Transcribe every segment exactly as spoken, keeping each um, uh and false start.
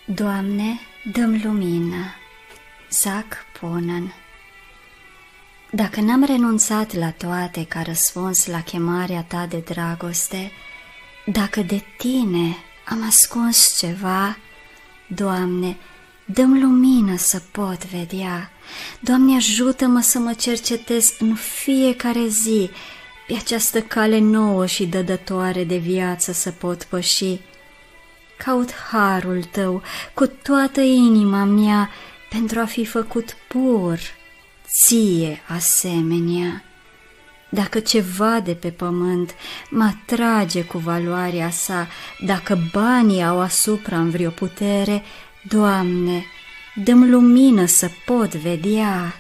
Doamne, dă-mi lumină. Zac Ponen. Dacă n-am renunțat la toate ca răspuns la chemarea ta de dragoste, dacă de tine am ascuns ceva, Doamne, dă-mi lumină să pot vedea. Doamne, ajută-mă să mă cercetez în fiecare zi pe această cale nouă și dădătoare de viață să pot păși. Caut harul tău cu toată inima mea pentru a fi făcut pur, ție asemenea. Dacă ceva de pe pământ mă atrage cu valoarea sa, dacă banii au asupra-mi vreo putere, Doamne, dă-mi lumină să pot vedea.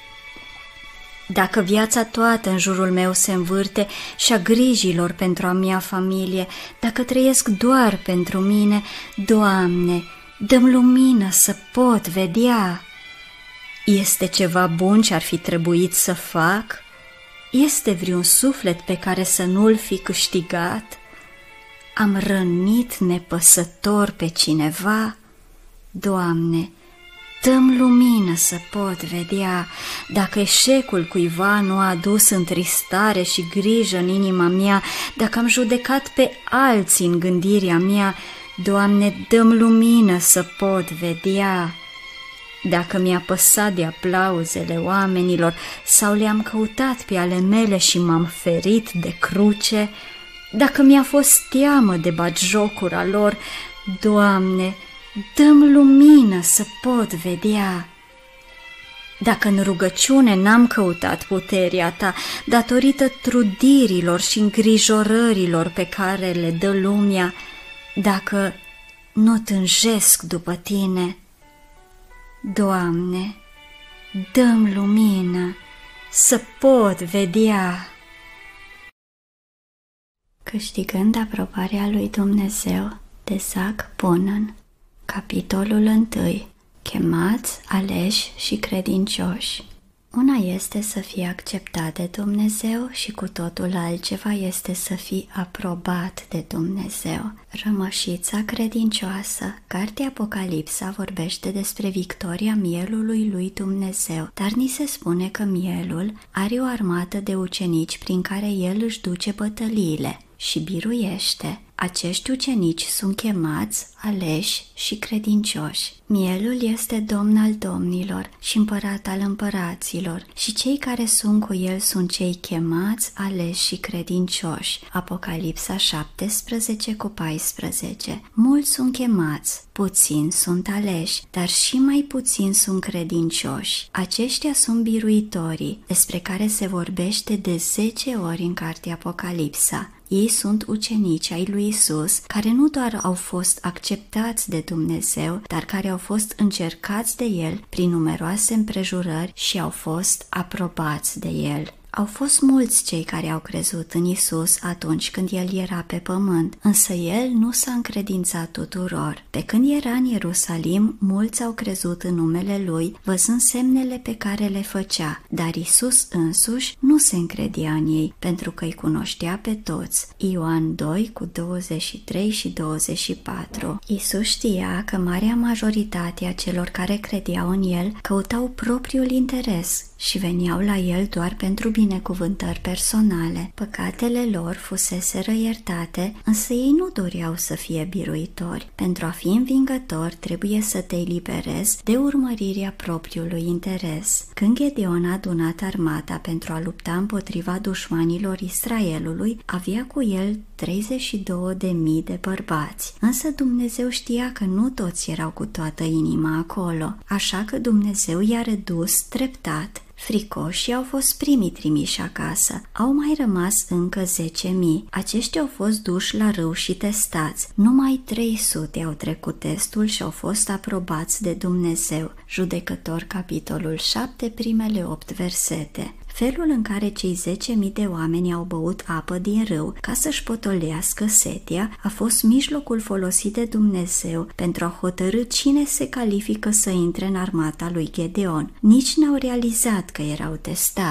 Dacă viața toată în jurul meu se învârte și-a grijilor pentru a mea familie, dacă trăiesc doar pentru mine, Doamne, dă-mi lumină să pot vedea. Este ceva bun ce ar fi trebuit să fac? Este vreun suflet pe care să nu-l fi câștigat? Am rănit nepăsător pe cineva? Doamne, dă-mi lumină să pot vedea. Dacă eșecul cuiva nu a adus întristare și grijă în inima mea, dacă am judecat pe alții în gândirea mea, Doamne, dă-mi lumină să pot vedea. Dacă mi-a păsat de aplauzele oamenilor sau le-am căutat pe ale mele și m-am ferit de cruce, dacă mi-a fost teamă de batjocura lor, Doamne, dă-mi lumină să pot vedea. Dacă în rugăciune n-am căutat puterea ta, datorită trudirilor și îngrijorărilor pe care le dă lumea, dacă nu tânjesc după tine, Doamne, dă-mi lumină să pot vedea. Câștigând aprobarea lui Dumnezeu, de Zac Ponen. Capitolul unu. Chemați, aleși și credincioși. Una este să fii acceptat de Dumnezeu și cu totul altceva este să fii aprobat de Dumnezeu. Rămășița credincioasă. Cartea Apocalipsa vorbește despre victoria mielului lui Dumnezeu, dar ni se spune că mielul are o armată de ucenici prin care el își duce bătăliile și biruiește. Acești ucenici sunt chemați, aleși și credincioși. Mielul este domn al domnilor și împărat al împăraților și cei care sunt cu el sunt cei chemați, aleși și credincioși. Apocalipsa șaptesprezece cu paisprezece. Mulți sunt chemați, puțini sunt aleși, dar și mai puțini sunt credincioși. Aceștia sunt biruitorii, despre care se vorbește de zece ori în cartea Apocalipsa. Ei sunt ucenici ai lui Isus, care nu doar au fost acceptați de Dumnezeu, dar care au fost încercați de El prin numeroase împrejurări și au fost aprobați de El. Au fost mulți cei care au crezut în Isus atunci când El era pe pământ, însă El nu s-a încredințat tuturor. Pe când era în Ierusalim, mulți au crezut în numele Lui, văzând semnele pe care le făcea, dar Isus însuși nu se încredea în ei, pentru că îi cunoștea pe toți. Ioan doi cu douăzeci și trei și douăzeci și patru. Isus știa că marea majoritate a celor care credeau în El căutau propriul interes și veneau la El doar pentru binecuvântări personale. Păcatele lor fuseseră iertate, însă ei nu doreau să fie biruitori. Pentru a fi învingător, trebuie să te eliberezi de urmărirea propriului interes. Când Gedeon a adunat armata pentru a lupta împotriva dușmanilor Israelului, avea cu el treizeci și două de mii de bărbați. Însă Dumnezeu știa că nu toți erau cu toată inima acolo, așa că Dumnezeu i-a redus treptat. Fricoșii au fost primii trimiși acasă. Au mai rămas încă zece mii. Aceștia au fost duși la râu și testați. Numai trei sute au trecut testul și au fost aprobați de Dumnezeu. Judecător, capitolul șapte, primele opt versete. Felul în care cei zece mii de oameni au băut apă din râu ca să-și potolească setea a fost mijlocul folosit de Dumnezeu pentru a hotărî cine se califică să intre în armata lui Gedeon. Nici n-au realizat că erau testați.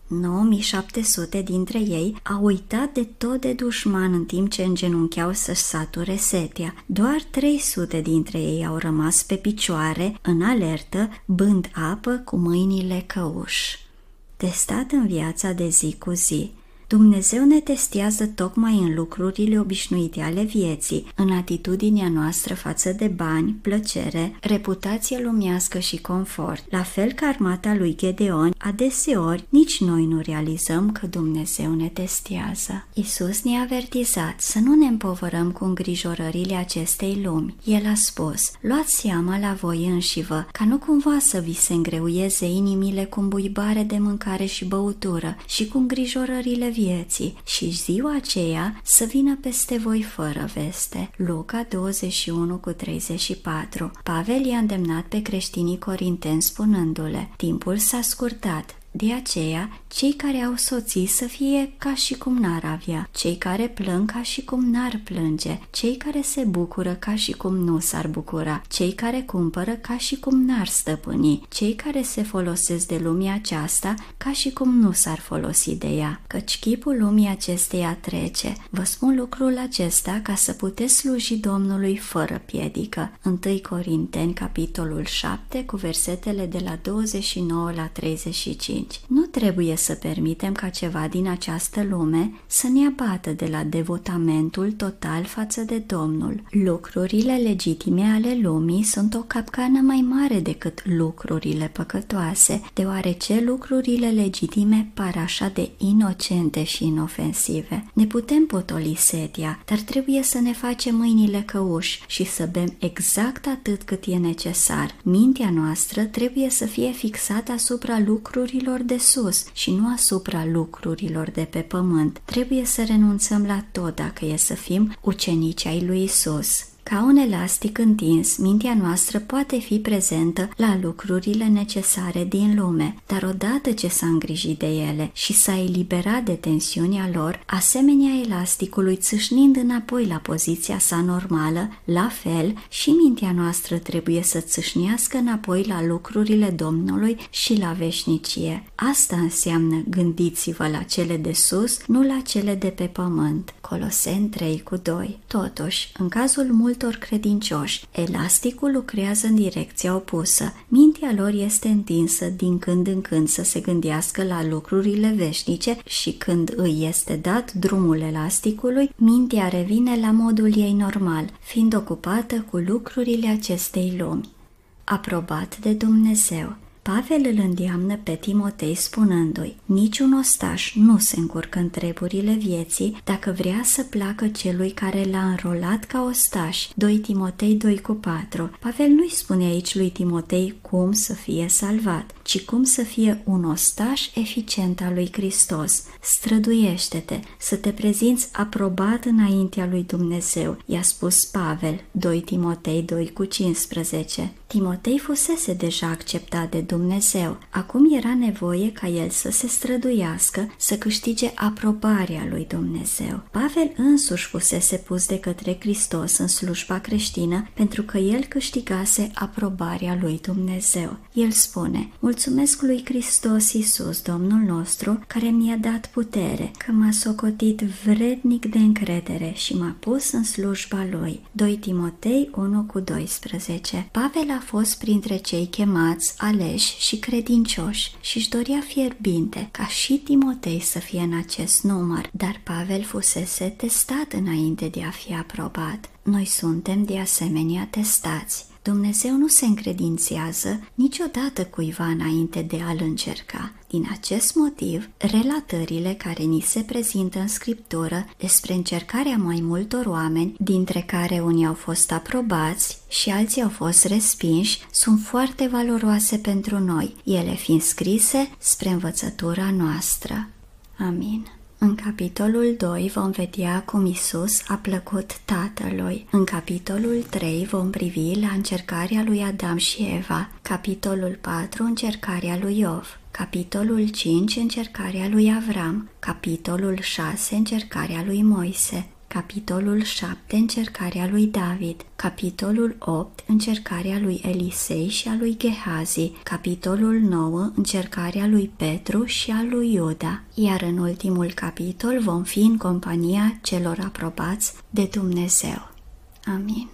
nouă mii șapte sute dintre ei au uitat de tot de dușman în timp ce îngenuncheau să-și sature setea. Doar trei sute dintre ei au rămas pe picioare, în alertă, bând apă cu mâinile căuși. Testat în viața de zi cu zi. Dumnezeu ne testează tocmai în lucrurile obișnuite ale vieții, în atitudinea noastră față de bani, plăcere, reputație lumească și confort. La fel ca armata lui Gedeon, adeseori nici noi nu realizăm că Dumnezeu ne testează. Iisus ne-a avertizat să nu ne împovărăm cu îngrijorările acestei lumi. El a spus: luați seama la voi înșivă, ca nu cumva să vi se îngreuieze inimile cu îmbuibare de mâncare și băutură și cu îngrijorările vieții și ziua aceea să vină peste voi fără veste. Luca douăzeci și unu cu treizeci și patru. Pavel i-a îndemnat pe creștinii corinteni spunându-le: timpul s-a scurtat. De aceea, cei care au soții să fie ca și cum n-ar avea, cei care plâng ca și cum n-ar plânge, cei care se bucură ca și cum nu s-ar bucura, cei care cumpără ca și cum n-ar stăpâni, cei care se folosesc de lumea aceasta ca și cum nu s-ar folosi de ea, căci chipul lumii acesteia trece. Vă spun lucrul acesta ca să puteți sluji Domnului fără piedică. întâi Corinteni, capitolul șapte, cu versetele de la douăzeci și nouă la treizeci și cinci. Nu trebuie să permitem ca ceva din această lume să ne abată de la devotamentul total față de Domnul. Lucrurile legitime ale lumii sunt o capcană mai mare decât lucrurile păcătoase, deoarece lucrurile legitime par așa de inocente și inofensive. Ne putem potoli setea, dar trebuie să ne facem mâinile căuși și să bem exact atât cât e necesar. Mintea noastră trebuie să fie fixată asupra lucrurilor de sus și nu asupra lucrurilor de pe pământ. Trebuie să renunțăm la tot dacă e să fim ucenici ai lui Isus. Ca un elastic întins, mintea noastră poate fi prezentă la lucrurile necesare din lume, dar odată ce s-a îngrijit de ele și s-a eliberat de tensiunea lor, asemenea elasticului țâșnind înapoi la poziția sa normală, la fel și mintea noastră trebuie să țâșnească înapoi la lucrurile Domnului și la veșnicie. Asta înseamnă: gândiți-vă la cele de sus, nu la cele de pe pământ. Coloseni trei cu doi. Totuși, în cazul multor credincioși, elasticul lucrează în direcția opusă. Mintea lor este întinsă din când în când să se gândească la lucrurile veșnice și când îi este dat drumul elasticului, mintea revine la modul ei normal, fiind ocupată cu lucrurile acestei lumi. Aprobat de Dumnezeu. Pavel îl îndeamnă pe Timotei spunându-i: niciun ostaș nu se încurcă în treburile vieții dacă vrea să placă celui care l-a înrolat ca ostaș. doi Timotei doi cu patru. Pavel nu-i spune aici lui Timotei cum să fie salvat, ci cum să fie un ostaș eficient al lui Hristos. Străduiește-te să te prezinți aprobat înaintea lui Dumnezeu, i-a spus Pavel. doi Timotei doi cu cincisprezece. Timotei fusese deja acceptat de Dumnezeu. Acum era nevoie ca el să se străduiască, să câștige aprobarea lui Dumnezeu. Pavel însuși fusese pus de către Hristos în slujba creștină pentru că el câștigase aprobarea lui Dumnezeu. El spune: mulțumesc lui Hristos Iisus, Domnul nostru, care mi-a dat putere, că m-a socotit vrednic de încredere și m-a pus în slujba lui. doi Timotei unu cu doisprezece. Pavel a fost printre cei chemați, aleși și credincioși și își dorea fierbinte ca și Timotei să fie în acest număr, dar Pavel fusese testat înainte de a fi aprobat. Noi suntem de asemenea testați. Dumnezeu nu se încredințează niciodată cuiva înainte de a-l încerca. Din acest motiv, relatările care ni se prezintă în Scriptură despre încercarea mai multor oameni, dintre care unii au fost aprobați și alții au fost respinși, sunt foarte valoroase pentru noi, ele fiind scrise spre învățătura noastră. Amin. În capitolul doi vom vedea cum Isus a plăcut Tatălui. În capitolul trei vom privi la încercarea lui Adam și Eva. Capitolul patru, încercarea lui Iov. Capitolul cinci, încercarea lui Avram. Capitolul șase, încercarea lui Moise. capitolul șapte, încercarea lui David, capitolul opt, încercarea lui Elisei și a lui Gehazi, capitolul nouă, încercarea lui Petru și a lui Iuda, iar în ultimul capitol vom fi în compania celor aprobați de Dumnezeu. Amin.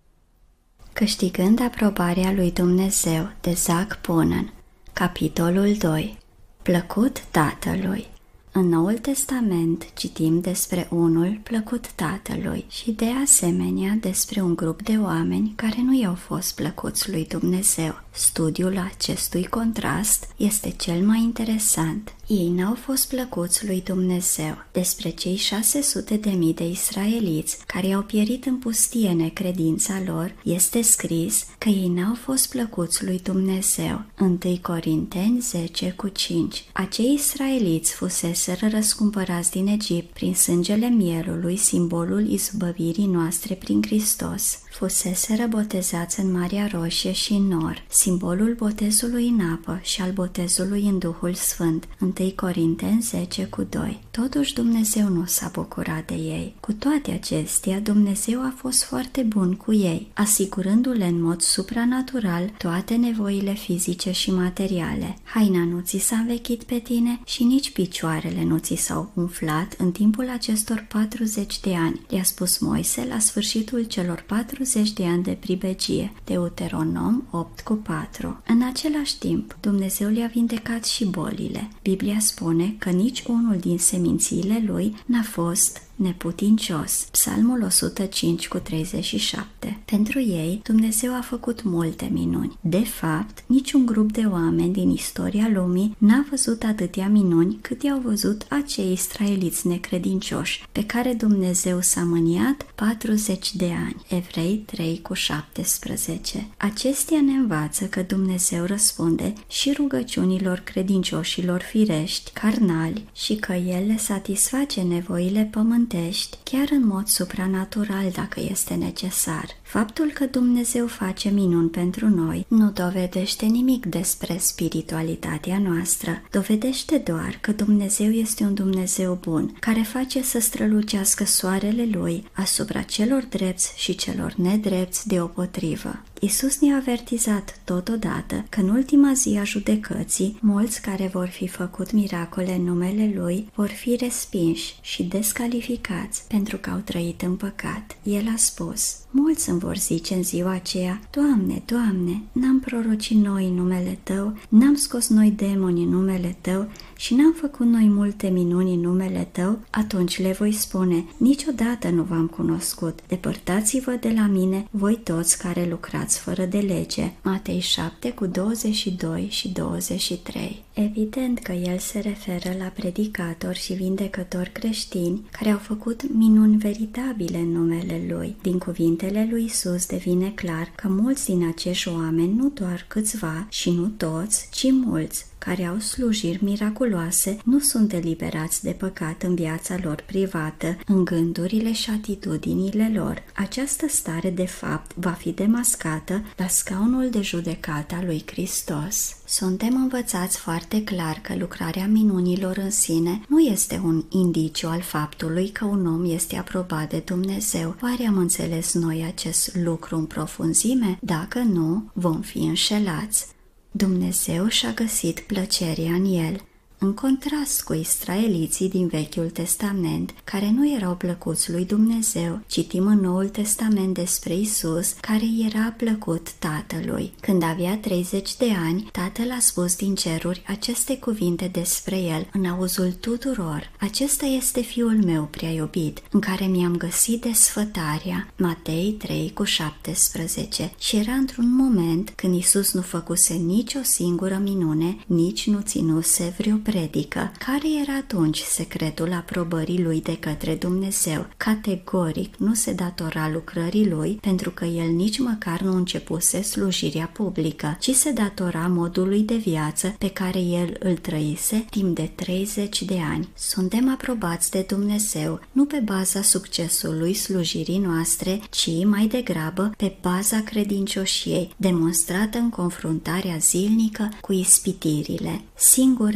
Câștigând aprobarea lui Dumnezeu, de Zac Ponen, capitolul doi. Plăcut Tatălui. În Noul Testament citim despre unul plăcut Tatălui și de asemenea despre un grup de oameni care nu i-au fost plăcuți lui Dumnezeu. Studiul acestui contrast este cel mai interesant. Ei n-au fost plăcuți lui Dumnezeu. Despre cei șase sute de mii de israeliți care au pierit în pustie necredința lor, este scris că ei n-au fost plăcuți lui Dumnezeu. întâi Corinteni zece cu cinci. Acei israeliți fuseseră răscumpărați din Egipt prin sângele mielului, simbolul izbăvirii noastre prin Hristos. Fuseseră botezați în Marea Roșie și în nor, simbolul botezului în apă și al botezului în Duhul Sfânt. întâi Corinteni zece cu doi. Totuși Dumnezeu nu s-a bucurat de ei. Cu toate acestea, Dumnezeu a fost foarte bun cu ei, asigurându-le în mod supranatural toate nevoile fizice și materiale. Haina nu ți s-a învechit pe tine și nici picioarele nu ți s-au umflat în timpul acestor patruzeci de ani, le-a spus Moise la sfârșitul celor patruzeci de ani de pribegie. Deuteronom opt cu patru. În același timp, Dumnezeu le-a vindecat și bolile. Biblia spune că nici unul din semințiile lui n-a fost neputincios. Psalmul o sută cinci cu treizeci și șapte. Pentru ei, Dumnezeu a făcut multe minuni. De fapt, niciun grup de oameni din istoria lumii n-a văzut atâtea minuni cât i-au văzut acei israeliți necredincioși, pe care Dumnezeu s-a mâniat patruzeci de ani. Evrei trei cu șaptesprezece. Acestea ne învață că Dumnezeu răspunde și rugăciunilor credincioșilor firești, carnali, și că El le satisface nevoile pământești chiar în mod supranatural dacă este necesar. Faptul că Dumnezeu face minuni pentru noi nu dovedește nimic despre spiritualitatea noastră, dovedește doar că Dumnezeu este un Dumnezeu bun, care face să strălucească soarele Lui asupra celor drepți și celor nedrepți deopotrivă. Iisus ne-a avertizat totodată că în ultima zi a judecății, mulți care vor fi făcut miracole în numele Lui vor fi respinși și descalificați pentru că au trăit în păcat. El a spus: mulți îmi vor zice în ziua aceea: Doamne, Doamne, n-am prorocit noi în numele Tău, n-am scos noi demoni în numele Tău și n-am făcut noi multe minuni în numele Tău? Atunci le voi spune: niciodată nu v-am cunoscut, depărtați-vă de la mine, voi toți care lucrați fără de lege. Matei șapte cu douăzeci și doi și douăzeci și trei. Evident că el se referă la predicatori și vindecători creștini care au făcut minuni veritabile în numele Lui. Din cuvintele lui Iisus devine clar că mulți din acești oameni, nu doar câțiva și nu toți, ci mulți, care au slujiri miraculoase, nu sunt eliberați de păcat în viața lor privată, în gândurile și atitudinile lor. Această stare, de fapt, va fi demascată la scaunul de judecată al lui Hristos. Suntem învățați foarte clar că lucrarea minunilor în sine nu este un indiciu al faptului că un om este aprobat de Dumnezeu. Oare am înțeles noi acest lucru în profunzime? Dacă nu, vom fi înșelați. Dumnezeu și-a găsit plăcerea în el. În contrast cu israeliții din Vechiul Testament, care nu erau plăcuți lui Dumnezeu, citim în Noul Testament despre Isus, care era plăcut Tatălui. Când avea treizeci de ani, Tatăl a spus din ceruri aceste cuvinte despre el în auzul tuturor: acesta este Fiul meu prea iubit, în care mi-am găsit desfătarea. Matei trei cu șaptesprezece. Și era într-un moment când Isus nu făcuse nici o singură minune, nici nu ținuse vreo predică. Care era atunci secretul aprobării lui de către Dumnezeu? Categoric nu se datora lucrării lui, pentru că el nici măcar nu începuse slujirea publică, ci se datora modului de viață pe care el îl trăise timp de treizeci de ani. Suntem aprobați de Dumnezeu nu pe baza succesului slujirii noastre, ci mai degrabă pe baza credincioșiei, demonstrată în confruntarea zilnică cu ispitirile. Singurele lucruri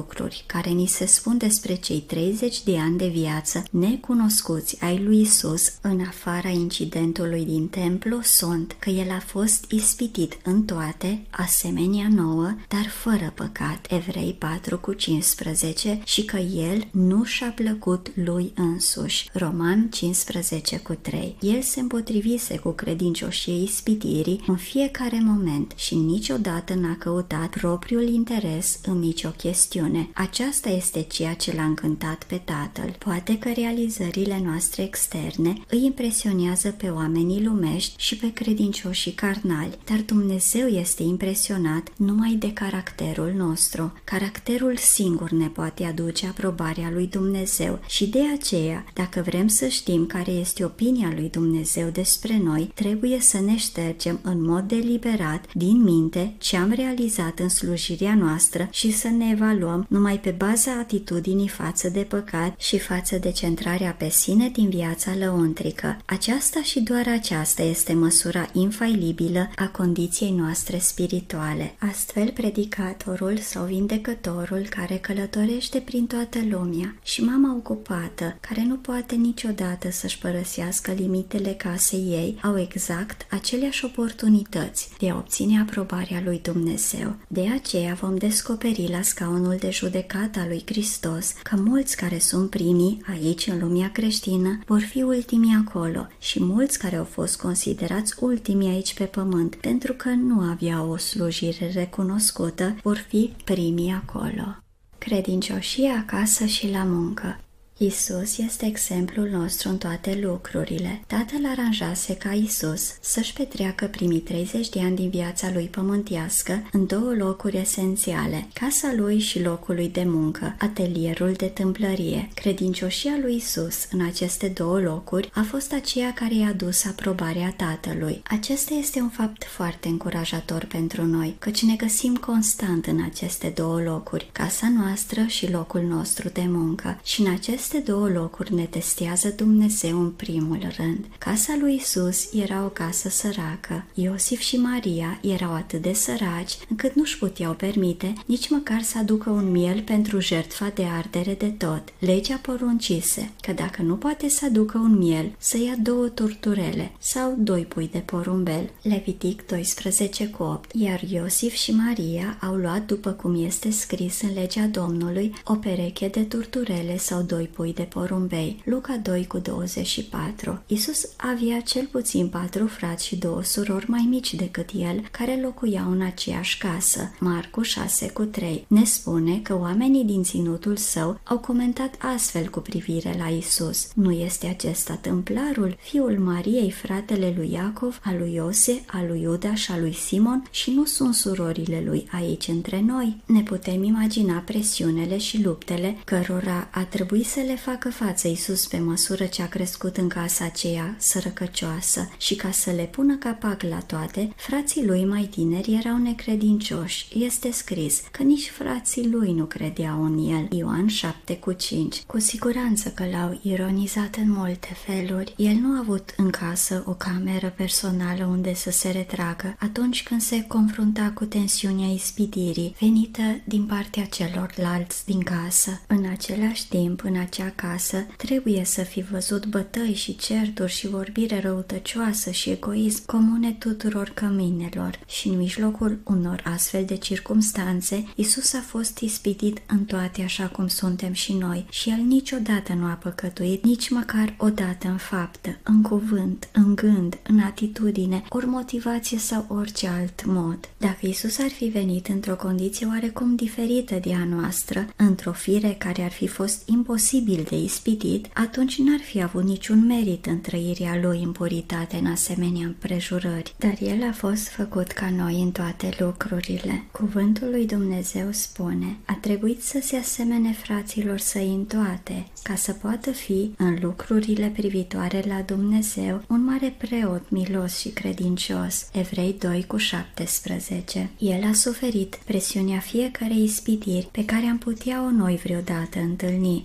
lucruri care ni se spun despre cei treizeci de ani de viață necunoscuți ai lui Isus în afara incidentului din templu sunt că el a fost ispitit în toate, asemenea nouă, dar fără păcat, Evrei patru cu cincisprezece, și că el nu și-a plăcut lui însuși, Roman cincisprezece cu trei. El se împotrivise cu credincioșie ispitirii în fiecare moment și niciodată n-a căutat propriul interes în nicio chestiune. Aceasta este ceea ce l-a încântat pe Tatăl. Poate că realizările noastre externe îi impresionează pe oamenii lumești și pe credincioșii carnali, dar Dumnezeu este impresionat numai de caracterul nostru. Caracterul singur ne poate aduce aprobarea lui Dumnezeu și de aceea, dacă vrem să știm care este opinia lui Dumnezeu despre noi, trebuie să ne ștergem în mod deliberat din minte ce am realizat în slujirea noastră și să ne evaluăm numai pe baza atitudinii față de păcat și față de centrarea pe sine din viața lăuntrică. Aceasta și doar aceasta este măsura infailibilă a condiției noastre spirituale. Astfel, predicatorul sau vindecătorul care călătorește prin toată lumea și mama ocupată, care nu poate niciodată să-și părăsească limitele casei ei, au exact aceleași oportunități de a obține aprobarea lui Dumnezeu. De aceea vom descoperi la scaunul de judecată al lui Hristos că mulți care sunt primii aici în lumea creștină vor fi ultimii acolo și mulți care au fost considerați ultimii aici pe pământ pentru că nu aveau o slujire recunoscută vor fi primii acolo. Credincioșie acasă și la muncă. Isus este exemplul nostru în toate lucrurile. Tatăl aranjase ca Isus să-și petreacă primii treizeci de ani din viața lui pământească în două locuri esențiale, casa lui și locul lui de muncă, atelierul de tâmplărie. Credincioșia lui Isus în aceste două locuri a fost aceea care i-a dus aprobarea Tatălui. Acesta este un fapt foarte încurajator pentru noi, căci ne găsim constant în aceste două locuri, casa noastră și locul nostru de muncă, și în acest Aceste două locuri ne testează Dumnezeu în primul rând. Casa lui Isus era o casă săracă. Iosif și Maria erau atât de săraci încât nu-și puteau permite nici măcar să aducă un miel pentru jertfa de ardere de tot. Legea poruncise că dacă nu poate să aducă un miel, să ia două turturele sau doi pui de porumbel. Levitic doisprezece cu opt. Iar Iosif și Maria au luat, după cum este scris în legea Domnului, o pereche de turturele sau doi pui de porumbei. Luca doi cu douăzeci și patru. Isus avea cel puțin patru frați și două surori mai mici decât el, care locuiau în aceeași casă. Marcu șase cu trei ne spune că oamenii din ținutul său au comentat astfel cu privire la Isus: nu este acesta tâmplarul, fiul Mariei, fratele lui Iacov, al lui Iose, al lui Iuda și al lui Simon, și nu sunt surorile lui aici între noi? Ne putem imagina presiunile și luptele cărora a trebuit să le facă față Isus pe măsură ce a crescut în casa aceea sărăcăcioasă, și ca să le pună capac la toate, frații lui mai tineri erau necredincioși. Este scris că nici frații lui nu credeau în el. Ioan șapte cu cinci. Cu siguranță că l-au ironizat în multe feluri. El nu a avut în casă o cameră personală unde să se retragă atunci când se confrunta cu tensiunea ispitirii venită din partea celorlalți din casă. În același timp, în acea casă trebuie să fi văzut bătăi și certuri și vorbire răutăcioasă și egoism comune tuturor căminelor, și în mijlocul unor astfel de circumstanțe Isus a fost ispitit în toate așa cum suntem și noi, și el niciodată nu a păcătuit, nici măcar o dată în faptă, în cuvânt, în gând, în atitudine, ori motivație sau orice alt mod. Dacă Isus ar fi venit într-o condiție oarecum diferită de a noastră, într-o fire care ar fi fost imposibil de ispitit, atunci n-ar fi avut niciun merit în trăirea lui în puritate în asemenea împrejurări. Dar el a fost făcut ca noi în toate lucrurile. Cuvântul lui Dumnezeu spune: a trebuit să se asemene fraților săi în toate, ca să poată fi în lucrurile privitoare la Dumnezeu un mare preot milos și credincios. Evrei doi cu șaptesprezece. El a suferit presiunea fiecarei ispitiri pe care am putea-o noi vreodată întâlni. În momentul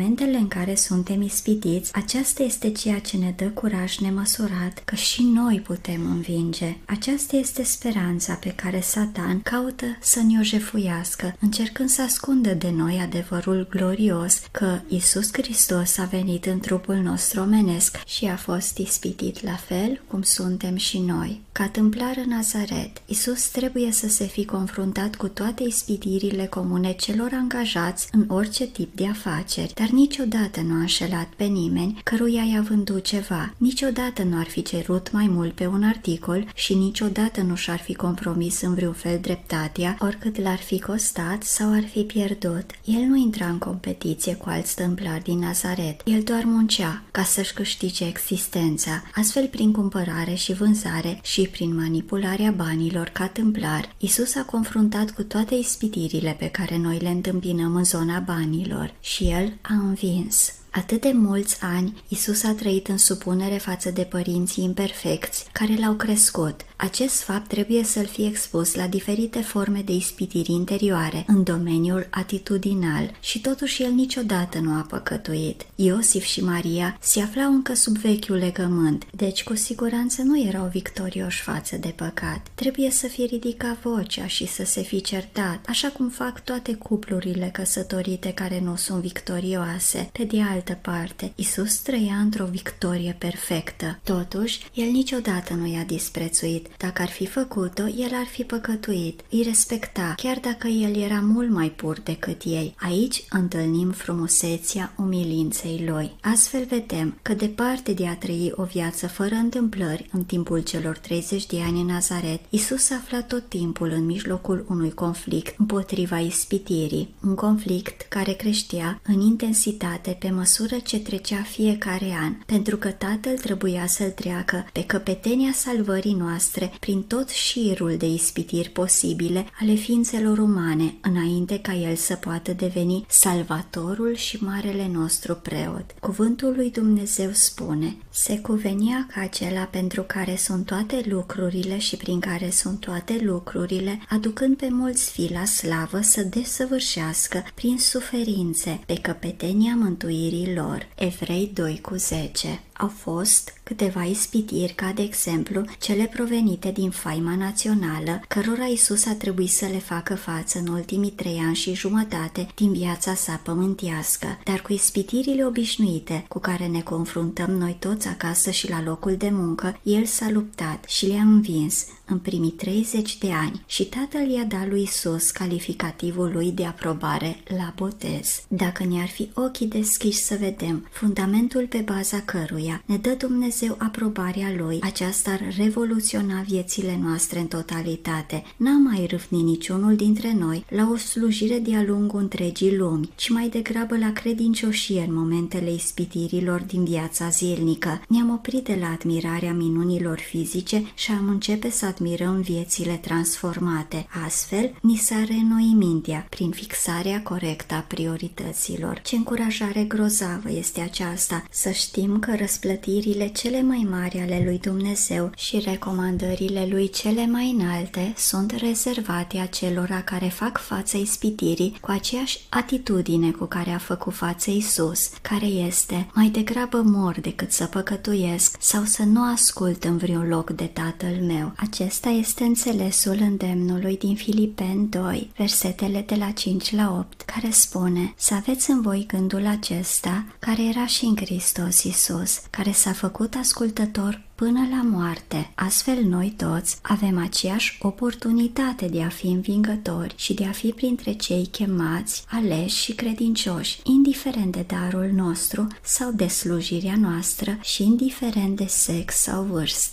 momentele în care suntem ispitiți, aceasta este ceea ce ne dă curaj nemăsurat că și noi putem învinge. Aceasta este speranța pe care Satan caută să ne o jefuiască, încercând să ascundă de noi adevărul glorios că Iisus Hristos a venit în trupul nostru omenesc și a fost ispitit la fel cum suntem și noi. Ca tâmplar în Nazaret, Iisus trebuie să se fi confruntat cu toate ispitirile comune celor angajați în orice tip de afaceri, dar niciodată nu a înșelat pe nimeni căruia i-a vândut ceva, niciodată nu ar fi cerut mai mult pe un articol și niciodată nu și-ar fi compromis în vreun fel dreptatea, oricât l-ar fi costat sau ar fi pierdut. El nu intra în competiție cu alți tâmplari din Nazaret, el doar muncea ca să-și câștige existența. Astfel, prin cumpărare și vânzare și prin manipularea banilor ca tâmplar, Iisus a confruntat cu toate ispitirile pe care noi le întâmpinăm în zona banilor și el a învins. Atât de mulți ani, Iisus a trăit în supunere față de părinții imperfecți care l-au crescut. Acest fapt trebuie să-l fie expus la diferite forme de ispitiri interioare în domeniul atitudinal și totuși el niciodată nu a păcătuit. Iosif și Maria se aflau încă sub vechiul legământ, deci cu siguranță nu erau victorioși față de păcat. Trebuie să fi ridicat vocea și să se fi certat, așa cum fac toate cuplurile căsătorite care nu sunt victorioase. Pe de altă parte, Iisus trăia într-o victorie perfectă. Totuși, el niciodată nu i-a disprețuit. Dacă ar fi făcut-o, el ar fi păcătuit. Îi respecta, chiar dacă el era mult mai pur decât ei. Aici întâlnim frumusețea umilinței lui. Astfel vedem că departe de a trăi o viață fără întâmplări în timpul celor treizeci de ani în Nazaret, Iisus afla tot timpul în mijlocul unui conflict împotriva ispitirii. Un conflict care creștea în intensitate pe măsură ce trecea fiecare an, pentru că Tatăl trebuia să-l treacă pe căpetenia salvării noastre prin tot șirul de ispitiri posibile ale ființelor umane, înainte ca el să poată deveni salvatorul și marele nostru preot. Cuvântul lui Dumnezeu spune: se cuvenia ca acela pentru care sunt toate lucrurile și prin care sunt toate lucrurile, aducând pe mulți fii la slavă, să desăvârșească prin suferințe pe căpetenia mântuirii lor. Evrei doi cu zece. Au fost câteva ispitiri, ca de exemplu cele provenite din faima națională, cărora Iisus a trebuit să le facă față în ultimii trei ani și jumătate din viața sa pământească, dar cu ispitirile obișnuite cu care ne confruntăm noi toți acasă și la locul de muncă, el s-a luptat și le-a învins în primii treizeci de ani și Tatăl i-a dat lui Iisus calificativul lui de aprobare la botez. Dacă ne-ar fi ochii deschiși să vedem fundamentul pe baza căruia ne dă Dumnezeu aprobarea lui, aceasta ar revoluționa viețile noastre în totalitate. N-am mai râvnit niciunul dintre noi la o slujire de-a lungul întregii lumi, ci mai degrabă la credincioșie în momentele ispitirilor din viața zilnică. Ne-am oprit de la admirarea minunilor fizice și am începe să admirăm viețile transformate. Astfel, ni s-a reînnoit mintea prin fixarea corectă a priorităților. Ce încurajare grozavă este aceasta, să știm că răsplătirile cele mai mari ale lui Dumnezeu și recomandările lui cele mai înalte sunt rezervate acelora care fac față ispitirii cu aceeași atitudine cu care a făcut față Iisus, care este: mai degrabă mor decât să păcătuiesc sau să nu ascult în vreun loc de Tatăl meu. Acesta este înțelesul îndemnului din Filipeni doi, versetele de la cinci la opt, care spune: să aveți în voi gândul acesta, care era și în Hristos Iisus, care s-a făcut ascultător până la moarte. Astfel noi toți avem aceeași oportunitate de a fi învingători și de a fi printre cei chemați, aleși și credincioși, indiferent de darul nostru sau de slujirea noastră și indiferent de sex sau vârstă.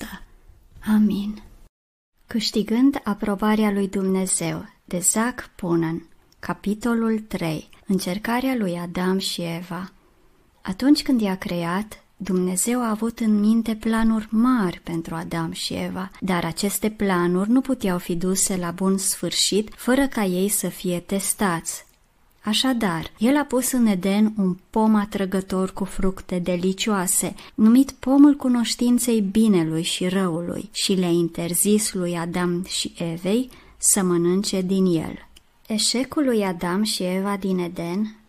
Amin. Câștigând aprobarea lui Dumnezeu, de Zac Ponen, capitolul trei. Încercarea lui Adam și Eva. Atunci când i-a creat, Dumnezeu a avut în minte planuri mari pentru Adam și Eva, dar aceste planuri nu puteau fi duse la bun sfârșit fără ca ei să fie testați. Așadar, el a pus în Eden un pom atrăgător cu fructe delicioase, numit pomul cunoștinței binelui și răului, și le-a interzis lui Adam și Evei să mănânce din el. Eșecul lui Adam și Eva din Eden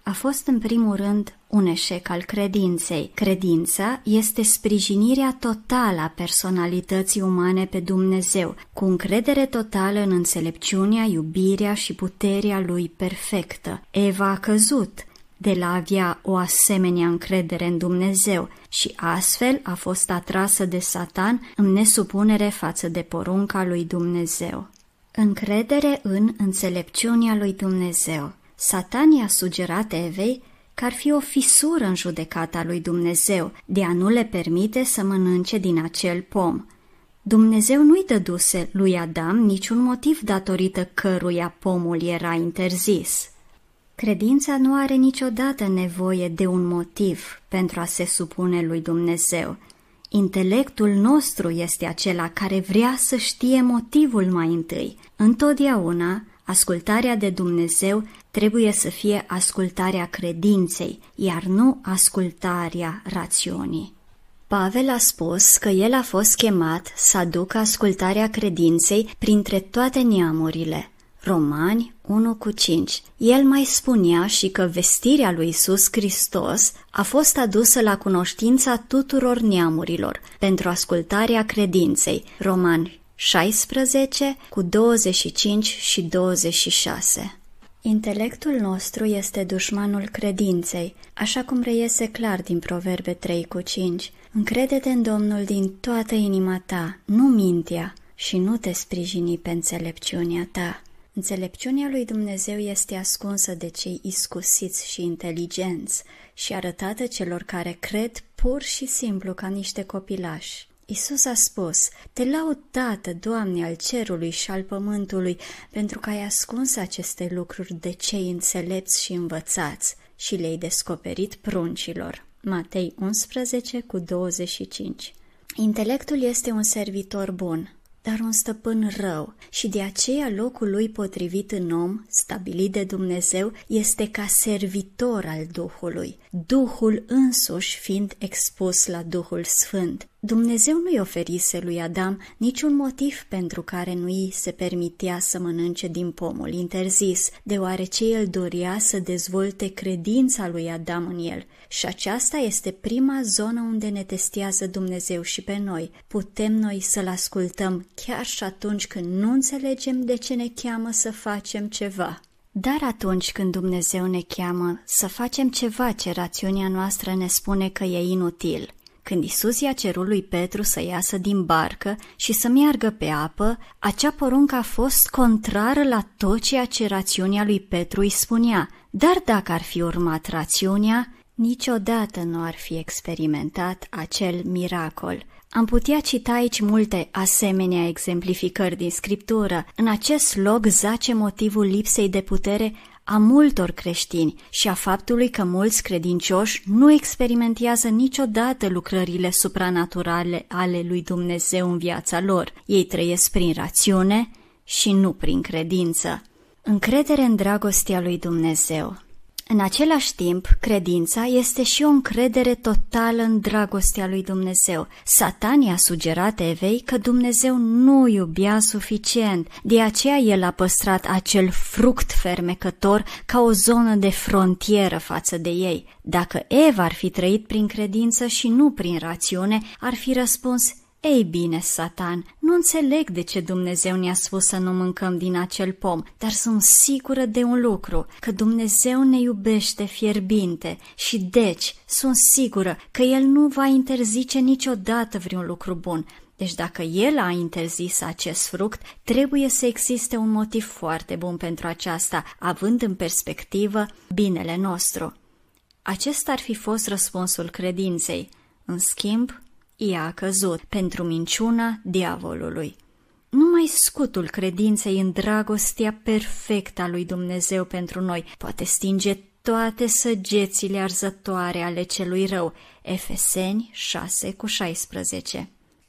a fost în primul rând un eșec al credinței. Credința este sprijinirea totală a personalității umane pe Dumnezeu, cu încredere totală în înțelepciunea, iubirea și puterea lui perfectă. Eva a căzut de la a avea o asemenea încredere în Dumnezeu și astfel a fost atrasă de Satan în nesupunere față de porunca lui Dumnezeu. Încredere în înțelepciunea lui Dumnezeu. Satan i-a sugerat Evei că ar fi o fisură în judecata lui Dumnezeu de a nu le permite să mănânce din acel pom. Dumnezeu nu-i dăduse lui Adam niciun motiv datorită căruia pomul era interzis. Credința nu are niciodată nevoie de un motiv pentru a se supune lui Dumnezeu. Intelectul nostru este acela care vrea să știe motivul mai întâi. Întotdeauna, ascultarea de Dumnezeu trebuie să fie ascultarea credinței, iar nu ascultarea rațiunii. Pavel a spus că el a fost chemat să aducă ascultarea credinței printre toate neamurile. Romani unu cu cinci. El mai spunea și că vestirea lui Iisus Hristos a fost adusă la cunoștința tuturor neamurilor pentru ascultarea credinței. Romani șaisprezece cu douăzeci și cinci și douăzeci și șase. Intelectul nostru este dușmanul credinței, așa cum reiese clar din Proverbe trei cu cinci. Încrede-te în Domnul din toată inima ta, nu mintea, și nu te sprijini pe înțelepciunea ta. Înțelepciunea lui Dumnezeu este ascunsă de cei iscusiți și inteligenți și arătată celor care cred pur și simplu ca niște copilași. Iisus a spus: te laud, Tată, Doamne, al cerului și al pământului, pentru că ai ascuns aceste lucruri de cei înțelepți și învățați și le-ai descoperit pruncilor. Matei unsprezece cu douăzeci și cinci. Intelectul este un servitor bun, dar un stăpân rău, și de aceea locul lui potrivit în om, stabilit de Dumnezeu, este ca servitor al Duhului, Duhul însuși fiind expus la Duhul Sfânt. Dumnezeu nu-i oferise lui Adam niciun motiv pentru care nu îi se permitea să mănânce din pomul interzis, deoarece el dorea să dezvolte credința lui Adam în el. Și aceasta este prima zonă unde ne testează Dumnezeu și pe noi. Putem noi să-L ascultăm chiar și atunci când nu înțelegem de ce ne cheamă să facem ceva. Dar atunci când Dumnezeu ne cheamă să facem ceva ce rațiunea noastră ne spune că e inutil, când Iisus i-a cerut lui Petru să iasă din barcă și să meargă pe apă, acea poruncă a fost contrară la tot ceea ce rațiunea lui Petru îi spunea. Dar dacă ar fi urmat rațiunea, niciodată nu ar fi experimentat acel miracol. Am putea cita aici multe asemenea exemplificări din Scriptură. În acest loc zace motivul lipsei de putere a multor creștini și a faptului că mulți credincioși nu experimentează niciodată lucrările supranaturale ale lui Dumnezeu în viața lor. Ei trăiesc prin rațiune și nu prin credință. Încredere în dragostea lui Dumnezeu. În același timp, credința este și o încredere totală în dragostea lui Dumnezeu. Satan i-a sugerat Evei că Dumnezeu nu iubea suficient, de aceea el a păstrat acel fruct fermecător ca o zonă de frontieră față de ei. Dacă Eva ar fi trăit prin credință și nu prin rațiune, ar fi răspuns: ei bine, Satan, nu înțeleg de ce Dumnezeu ne-a spus să nu mâncăm din acel pom, dar sunt sigură de un lucru, că Dumnezeu ne iubește fierbinte și deci sunt sigură că El nu va interzice niciodată vreun lucru bun. Deci dacă El a interzis acest fruct, trebuie să existe un motiv foarte bun pentru aceasta, având în perspectivă binele nostru. Acesta ar fi fost răspunsul credinței. În schimb, ea a căzut pentru minciuna diavolului. Numai scutul credinței în dragostea perfectă a lui Dumnezeu pentru noi poate stinge toate săgețile arzătoare ale celui rău. Efeseni șase cu șaisprezece.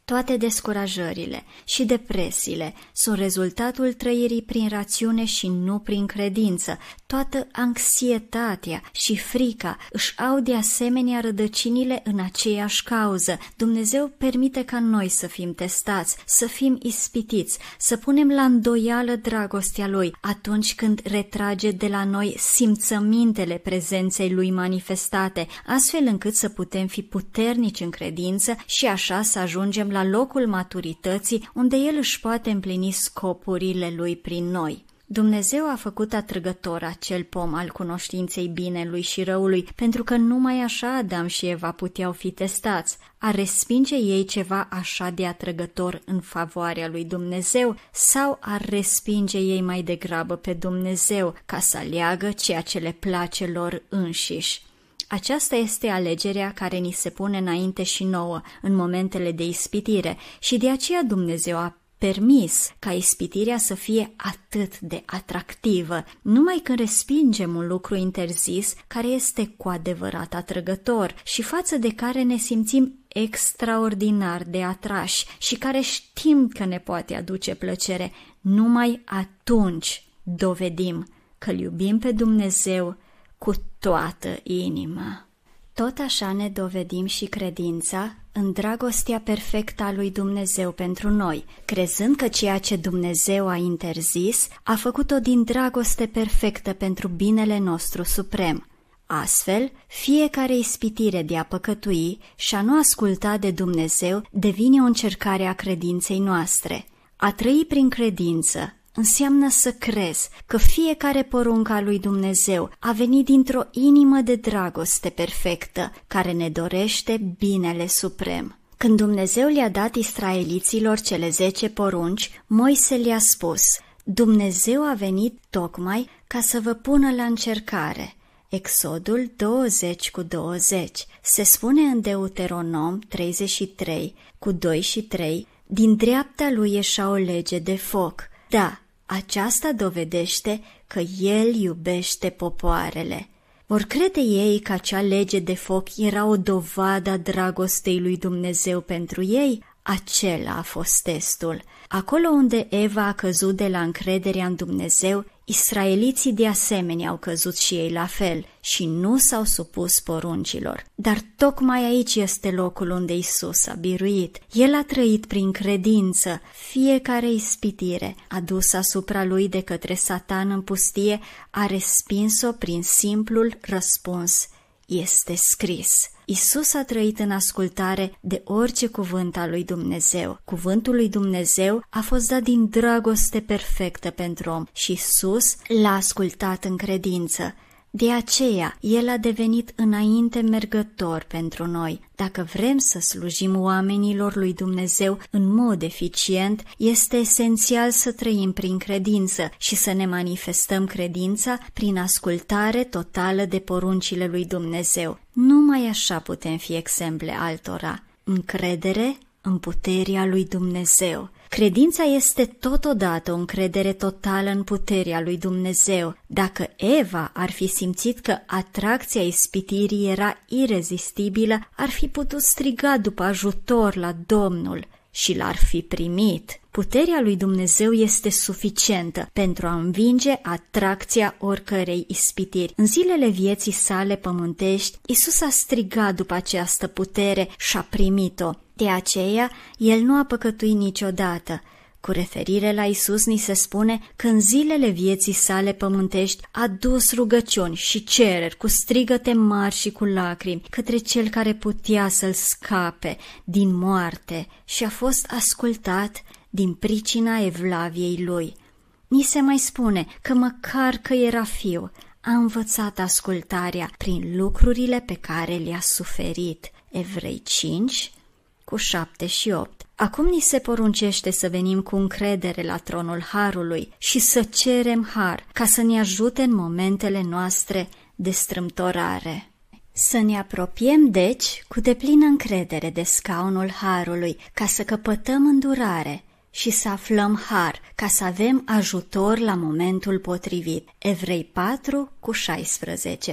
Toate descurajările și depresiile sunt rezultatul trăirii prin rațiune și nu prin credință. Toată anxietatea și frica își au de asemenea rădăcinile în aceeași cauză. Dumnezeu permite ca noi să fim testați, să fim ispitiți, să punem la îndoială dragostea Lui atunci când retrage de la noi simțămintele prezenței Lui manifestate, astfel încât să putem fi puternici în credință și așa să ajungem la locul maturității unde El își poate împlini scopurile Lui prin noi. Dumnezeu a făcut atrăgător acel pom al cunoștinței binelui și răului, pentru că numai așa Adam și Eva puteau fi testați. A respinge ei ceva așa de atrăgător în favoarea lui Dumnezeu sau ar respinge ei mai degrabă pe Dumnezeu ca să aleagă ceea ce le place lor înșiși? Aceasta este alegerea care ni se pune înainte și nouă în momentele de ispitire și de aceea Dumnezeu a permis ca ispitirea să fie atât de atractivă, numai când respingem un lucru interzis care este cu adevărat atrăgător și față de care ne simțim extraordinar de atrași și care știm că ne poate aduce plăcere, numai atunci dovedim că-L iubim pe Dumnezeu cu toată inima. Tot așa ne dovedim și credința în dragostea perfectă a lui Dumnezeu pentru noi, crezând că ceea ce Dumnezeu a interzis a făcut-o din dragoste perfectă pentru binele nostru suprem. Astfel, fiecare ispitire de a păcătui și a nu asculta de Dumnezeu devine o încercare a credinței noastre. A trăi prin credință înseamnă să crezi că fiecare poruncă a lui Dumnezeu a venit dintr-o inimă de dragoste perfectă, care ne dorește binele suprem. Când Dumnezeu le-a dat israeliților cele zece porunci, Moise le-a spus: Dumnezeu a venit tocmai ca să vă pună la încercare. Exodul douăzeci cu douăzeci. Se spune în Deuteronom treizeci și trei cu doi și trei: din dreapta lui ieșea o lege de foc. Da, aceasta dovedește că El iubește popoarele. Vor crede ei că acea lege de foc era o dovadă a dragostei lui Dumnezeu pentru ei? Acela a fost testul. Acolo unde Eva a căzut de la încrederea în Dumnezeu, israeliții de asemenea au căzut și ei la fel și nu s-au supus poruncilor. Dar tocmai aici este locul unde Isus a biruit. El a trăit prin credință. Fiecare ispitire adusă asupra lui de către Satan în pustie a respins-o prin simplul răspuns: este scris. Isus a trăit în ascultare de orice cuvânt al lui Dumnezeu. Cuvântul lui Dumnezeu a fost dat din dragoste perfectă pentru om și Isus l-a ascultat în credință. De aceea, El a devenit înainte mergător pentru noi. Dacă vrem să slujim oamenilor lui Dumnezeu în mod eficient, este esențial să trăim prin credință și să ne manifestăm credința prin ascultare totală de poruncile lui Dumnezeu. Numai așa putem fi exemple altora. Încredere în puterea lui Dumnezeu. Credința este totodată o încredere totală în puterea lui Dumnezeu. Dacă Eva ar fi simțit că atracția ispitirii era irezistibilă, ar fi putut striga după ajutor la Domnul și l-ar fi primit. Puterea lui Dumnezeu este suficientă pentru a învinge atracția oricărei ispitiri. În zilele vieții sale pământești, Isus a strigat după această putere și a primit-o. De aceea, El nu a păcătuit niciodată. Cu referire la Isus ni se spune că în zilele vieții sale pământești a dus rugăciuni și cereri cu strigăte mari și cu lacrimi către Cel care putea să-l scape din moarte și a fost ascultat din pricina evlaviei lui. Ni se mai spune că măcar că era fiu, a învățat ascultarea prin lucrurile pe care le-a suferit. Evrei cinci cu șapte și opt. Acum ni se poruncește să venim cu încredere la tronul Harului și să cerem har ca să ne ajute în momentele noastre de strâmtorare. Să ne apropiem, deci, cu deplină încredere de scaunul Harului, ca să căpătăm îndurare și să aflăm har, ca să avem ajutor la momentul potrivit. Evrei patru cu șaisprezece.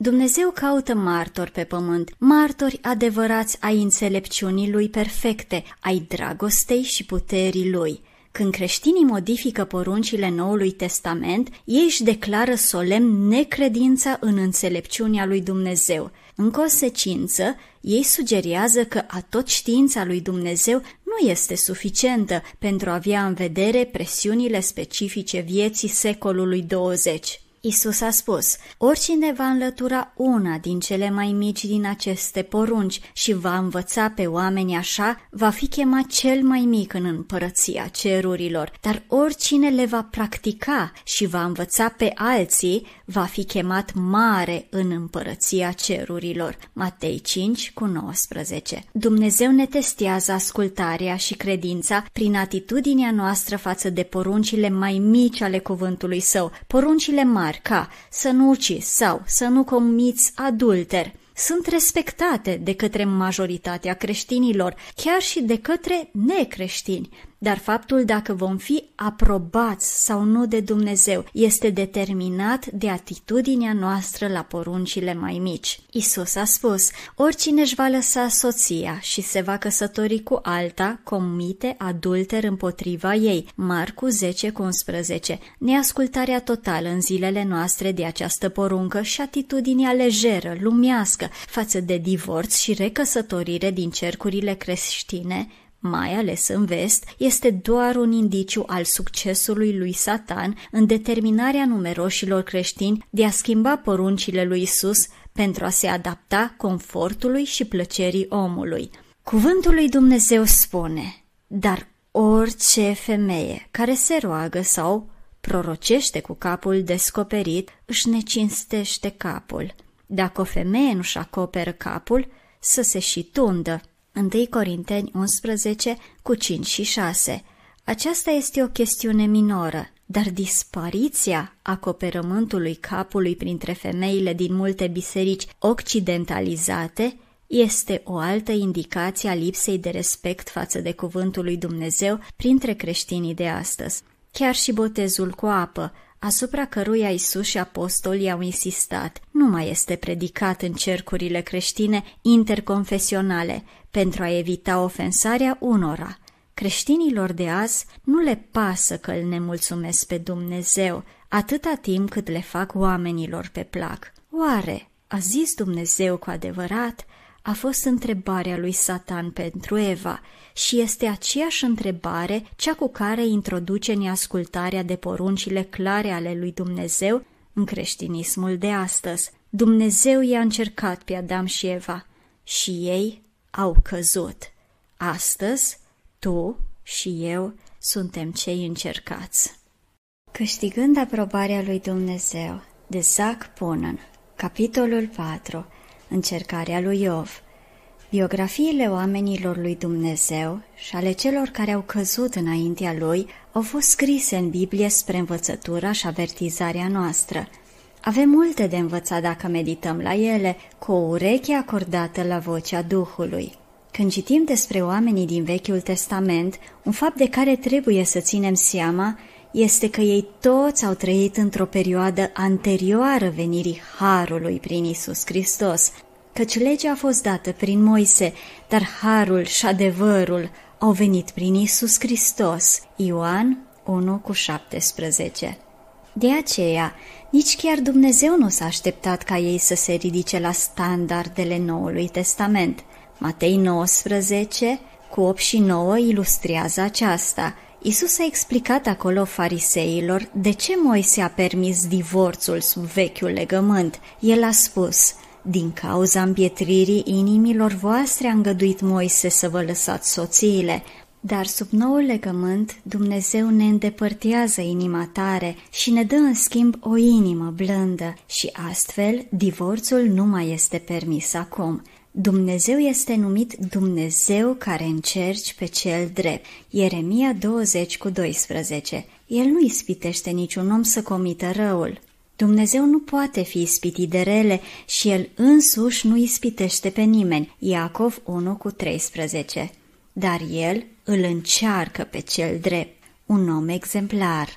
Dumnezeu caută martori pe pământ, martori adevărați ai înțelepciunii Lui perfecte, ai dragostei și puterii Lui. Când creștinii modifică poruncile Noului Testament, ei își declară solemn necredința în înțelepciunea lui Dumnezeu. În consecință, ei sugerează că atot știința lui Dumnezeu nu este suficientă pentru a avea în vedere presiunile specifice vieții secolului douăzeci. Iisus a spus: oricine va înlătura una din cele mai mici din aceste porunci și va învăța pe oameni așa, va fi chemat cel mai mic în împărăția cerurilor, dar oricine le va practica și va învăța pe alții, va fi chemat mare în împărăția cerurilor. Matei cinci cu nouăsprezece. Dumnezeu ne testează ascultarea și credința prin atitudinea noastră față de poruncile mai mici ale cuvântului Său, poruncile mari ca să nu ucizi sau să nu comiți adulter. Sunt respectate de către majoritatea creștinilor, chiar și de către necreștini, dar faptul dacă vom fi aprobați sau nu de Dumnezeu este determinat de atitudinea noastră la poruncile mai mici. Iisus a spus: oricine își va lăsa soția și se va căsători cu alta, comite adulter împotriva ei. Marcu zece cu unsprezece. Neascultarea totală în zilele noastre de această poruncă și atitudinea lejeră, lumească, față de divorț și recăsătorire din cercurile creștine, mai ales în vest, este doar un indiciu al succesului lui Satan în determinarea numeroșilor creștini de a schimba poruncile lui Isus pentru a se adapta confortului și plăcerii omului. Cuvântul lui Dumnezeu spune: dar orice femeie care se roagă sau prorocește cu capul descoperit își necinstește capul. Dacă o femeie nu-și acoperă capul, să se și tundă. întâi Corinteni unsprezece cu cinci și șase. Aceasta este o chestiune minoră, dar dispariția acoperământului capului printre femeile din multe biserici occidentalizate este o altă indicație a lipsei de respect față de cuvântul lui Dumnezeu printre creștinii de astăzi. Chiar și botezul cu apă, asupra căruia Iisus și apostolii au insistat, nu mai este predicat în cercurile creștine interconfesionale pentru a evita ofensarea unora. Creștinilor de azi nu le pasă că îl nemulțumesc pe Dumnezeu, atâta timp cât le fac oamenilor pe plac. Oare a zis Dumnezeu cu adevărat? A fost întrebarea lui Satan pentru Eva și este aceeași întrebare cea cu care introduce neascultarea de poruncile clare ale lui Dumnezeu în creștinismul de astăzi. Dumnezeu i-a încercat pe Adam și Eva și ei au căzut. Astăzi, tu și eu suntem cei încercați. Câștigând aprobarea lui Dumnezeu, de Zac Ponen, capitolul patru, încercarea lui Iov. Biografiile oamenilor lui Dumnezeu și ale celor care au căzut înaintea lui au fost scrise în Biblie spre învățătura și avertizarea noastră. Avem multe de învățat dacă medităm la ele, cu o ureche acordată la vocea Duhului. Când citim despre oamenii din Vechiul Testament, un fapt de care trebuie să ținem seama este că ei toți au trăit într-o perioadă anterioară venirii Harului prin Iisus Hristos, căci legea a fost dată prin Moise, dar Harul și adevărul au venit prin Iisus Hristos. Ioan unu cu șaptesprezece. De aceea, nici chiar Dumnezeu nu s-a așteptat ca ei să se ridice la standardele Noului Testament. Matei nouăsprezece cu opt și nouă ilustrează aceasta. Iisus a explicat acolo fariseilor de ce Moise a permis divorțul sub vechiul legământ. El a spus: din cauza împietririi inimilor voastre a îngăduit Moise să vă lăsați soțiile, dar sub noul legământ Dumnezeu ne îndepărtează inima tare și ne dă în schimb o inimă blândă și astfel divorțul nu mai este permis acum. Dumnezeu este numit Dumnezeu care încerci pe cel drept. Ieremia douăzeci cu doisprezece. El nu ispitește niciun om să comită răul. Dumnezeu nu poate fi ispitit de rele și El însuși nu ispitește pe nimeni. Iacov unu cu treisprezece. Dar El îl încearcă pe cel drept, un om exemplar.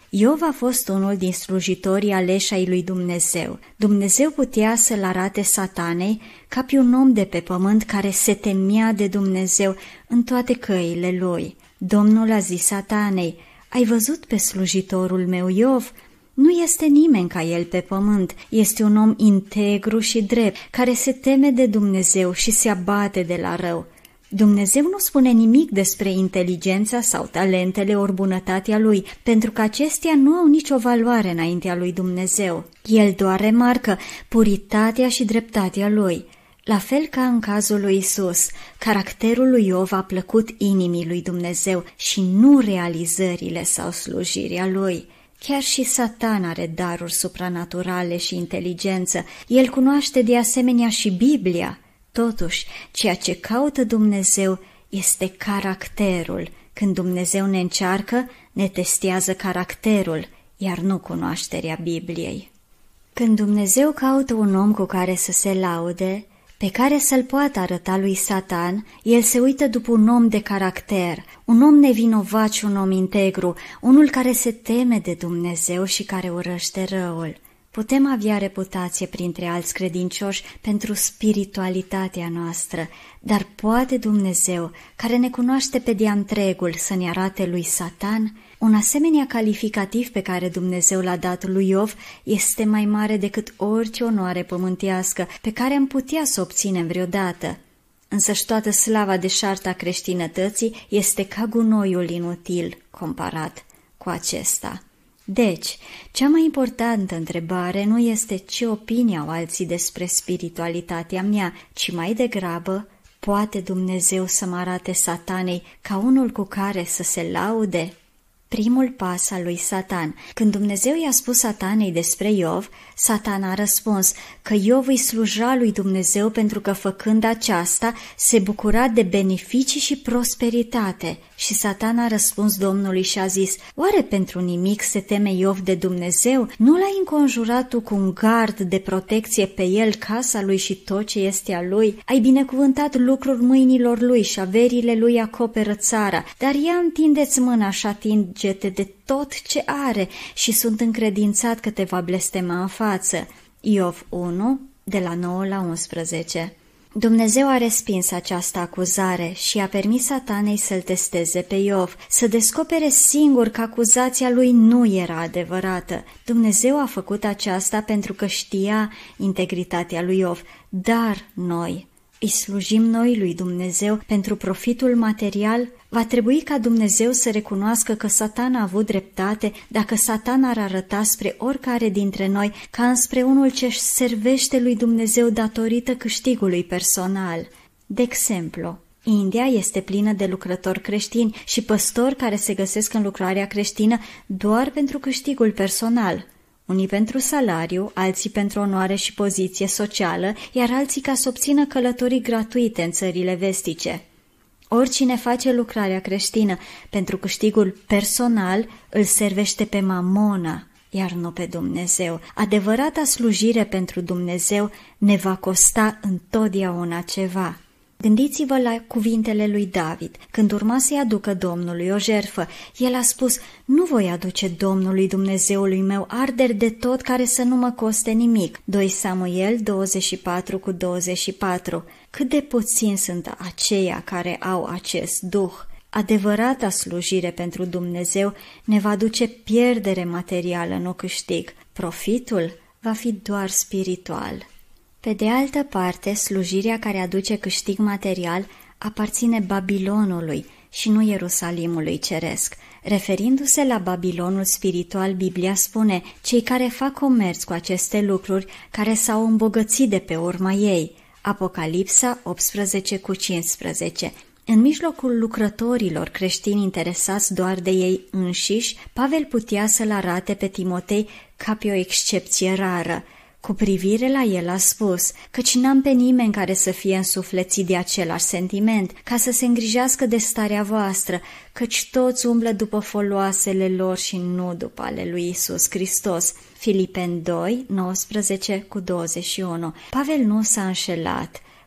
Iov a fost unul din slujitorii aleși ai lui Dumnezeu. Dumnezeu putea să-l arate Satanei ca pe un om de pe pământ care se temea de Dumnezeu în toate căile lui. Domnul a zis Satanei: ai văzut pe slujitorul meu Iov? Nu este nimeni ca el pe pământ, este un om integru și drept, care se teme de Dumnezeu și se abate de la rău. Dumnezeu nu spune nimic despre inteligența sau talentele ori bunătatea lui, pentru că acestea nu au nicio valoare înaintea lui Dumnezeu. El doar remarcă puritatea și dreptatea lui. La fel ca în cazul lui Isus, caracterul lui Iov a plăcut inimii lui Dumnezeu și nu realizările sau slujirea lui. Chiar și Satan are daruri supranaturale și inteligență. El cunoaște de asemenea și Biblia. Totuși, ceea ce caută Dumnezeu este caracterul. Când Dumnezeu ne încearcă, ne testează caracterul, iar nu cunoașterea Bibliei. Când Dumnezeu caută un om cu care să se laude, pe care să-l poată arăta lui Satan, el se uită după un om de caracter, un om nevinovat și un om integru, unul care se teme de Dumnezeu și care urăște răul. Putem avea reputație printre alți credincioși pentru spiritualitatea noastră, dar poate Dumnezeu, care ne cunoaște pe de-a întregul, să ne arate lui Satan? Un asemenea calificativ pe care Dumnezeu l-a dat lui Iov este mai mare decât orice onoare pământească pe care am putea să o obținem vreodată. Însăși toată slava deșartă a creștinătății este ca gunoiul inutil comparat cu acesta. Deci, cea mai importantă întrebare nu este ce opinie au alții despre spiritualitatea mea, ci mai degrabă, poate Dumnezeu să mă arate Satanei ca unul cu care să se laude? Primul pas al lui Satan. Când Dumnezeu i-a spus Satanei despre Iov, Satan a răspuns că Iov îi sluja lui Dumnezeu pentru că făcând aceasta se bucura de beneficii și prosperitate. Și Satan a răspuns Domnului și a zis: oare pentru nimic se teme Iov de Dumnezeu? Nu l-ai înconjurat tu cu un gard de protecție pe el, casa lui și tot ce este a lui? Ai binecuvântat lucruri mâinilor lui și averile lui acoperă țara, dar ia întindeți mâna și atinge-te de tot ce are și sunt încredințat că te va blestema în față. Iov unu, de la nouă la unsprezece. Dumnezeu a respins această acuzare și a permis Satanei să-l testeze pe Iov, să descopere singur că acuzația lui nu era adevărată. Dumnezeu a făcut aceasta pentru că știa integritatea lui Iov, dar noi îi slujim noi lui Dumnezeu pentru profitul material? Va trebui ca Dumnezeu să recunoască că Satan a avut dreptate dacă Satan ar arăta spre oricare dintre noi ca înspre unul ce își servește lui Dumnezeu datorită câștigului personal. De exemplu, India este plină de lucrători creștini și păstori care se găsesc în lucrarea creștină doar pentru câștigul personal. Unii pentru salariu, alții pentru onoare și poziție socială, iar alții ca să obțină călătorii gratuite în țările vestice. Oricine face lucrarea creștină pentru câștigul personal îl servește pe mamona, iar nu pe Dumnezeu. Adevărata slujire pentru Dumnezeu ne va costa întotdeauna ceva. Gândiți-vă la cuvintele lui David. Când urma să-i aducă Domnului o jertfă, el a spus: nu voi aduce Domnului Dumnezeului meu arderi de tot care să nu mă coste nimic. doi Samuel douăzeci și patru cu douăzeci și patru. Cât de puțini sunt aceia care au acest duh. Adevărata slujire pentru Dumnezeu ne va duce pierdere materială, nu câștig. Profitul va fi doar spiritual. Pe de altă parte, slujirea care aduce câștig material aparține Babilonului și nu Ierusalimului ceresc. Referindu-se la Babilonul spiritual, Biblia spune: cei care fac comerț cu aceste lucruri, care s-au îmbogățit de pe urma ei. Apocalipsa optsprezece cu cincisprezece. În mijlocul lucrătorilor creștini interesați doar de ei înșiși, Pavel putea să-l arate pe Timotei ca pe o excepție rară. Cu privire la el a spus: căci n-am pe nimeni care să fie însuflețit de același sentiment, ca să se îngrijească de starea voastră, căci toți umblă după foloasele lor și nu după ale lui Iisus Hristos. Filipeni doi, nouăsprezece cu douăzeci și unu. Pavel nu s-a înșelat.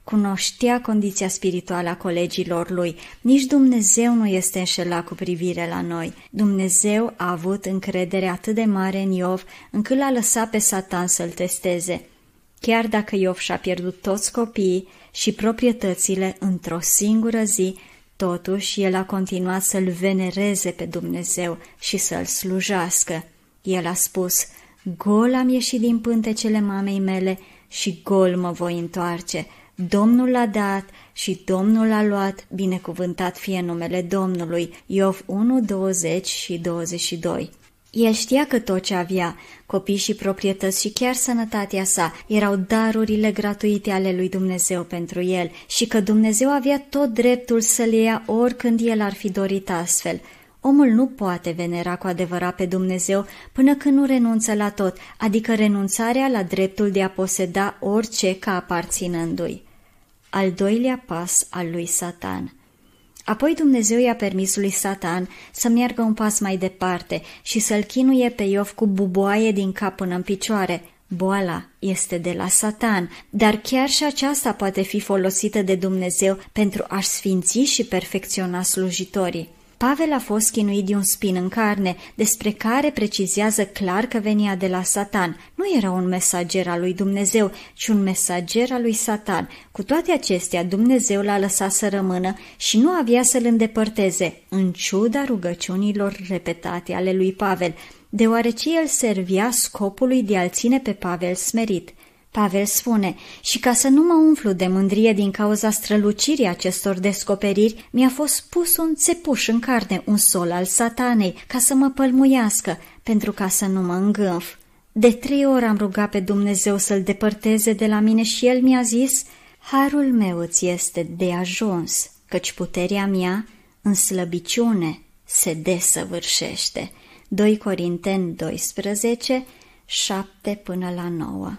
cunoștea condiția spirituală a colegilor lui. Nici Dumnezeu nu este înșelat cu privire la noi. Dumnezeu a avut încredere atât de mare în Iov, încât l-a lăsat pe Satan să-l testeze. Chiar dacă Iov și-a pierdut toți copiii și proprietățile într-o singură zi, totuși el a continuat să-l venereze pe Dumnezeu și să-l slujească. El a spus: gol am ieșit din pântecele mamei mele și gol mă voi întoarce. Domnul l-a dat și Domnul l-a luat, binecuvântat fie numele Domnului. Iov unu, douăzeci și douăzeci și doi. El știa că tot ce avea, copii și proprietăți și chiar sănătatea sa, erau darurile gratuite ale lui Dumnezeu pentru el și că Dumnezeu avea tot dreptul să le ia oricând el ar fi dorit astfel. Omul nu poate venera cu adevărat pe Dumnezeu până când nu renunță la tot, adică renunțarea la dreptul de a poseda orice ca aparținându-i. Al doilea pas al lui Satan. Apoi Dumnezeu i-a permis lui Satan să meargă un pas mai departe și să-l chinuie pe Iov cu buboaie din cap până în picioare. Boala este de la Satan, dar chiar și aceasta poate fi folosită de Dumnezeu pentru a-și sfinți și perfecționa slujitorii. Pavel a fost chinuit de un spin în carne, despre care precizează clar că venia de la Satan. Nu era un mesager al lui Dumnezeu, ci un mesager al lui Satan. Cu toate acestea, Dumnezeu l-a lăsat să rămână și nu avea să-l îndepărteze, în ciuda rugăciunilor repetate ale lui Pavel, deoarece el servea scopului de a-l ține pe Pavel smerit. Pavel spune: și ca să nu mă umflu de mândrie din cauza strălucirii acestor descoperiri, mi-a spus pus un țepuș în carne, un sol al Satanei, ca să mă pălmuiască, pentru ca să nu mă îngânf. De trei ori am rugat pe Dumnezeu să-l depărteze de la mine și el mi-a zis: harul meu îți este de ajuns, căci puterea mea în slăbiciune se desăvârșește. doi Corinteni doisprezece, șapte până la nouă.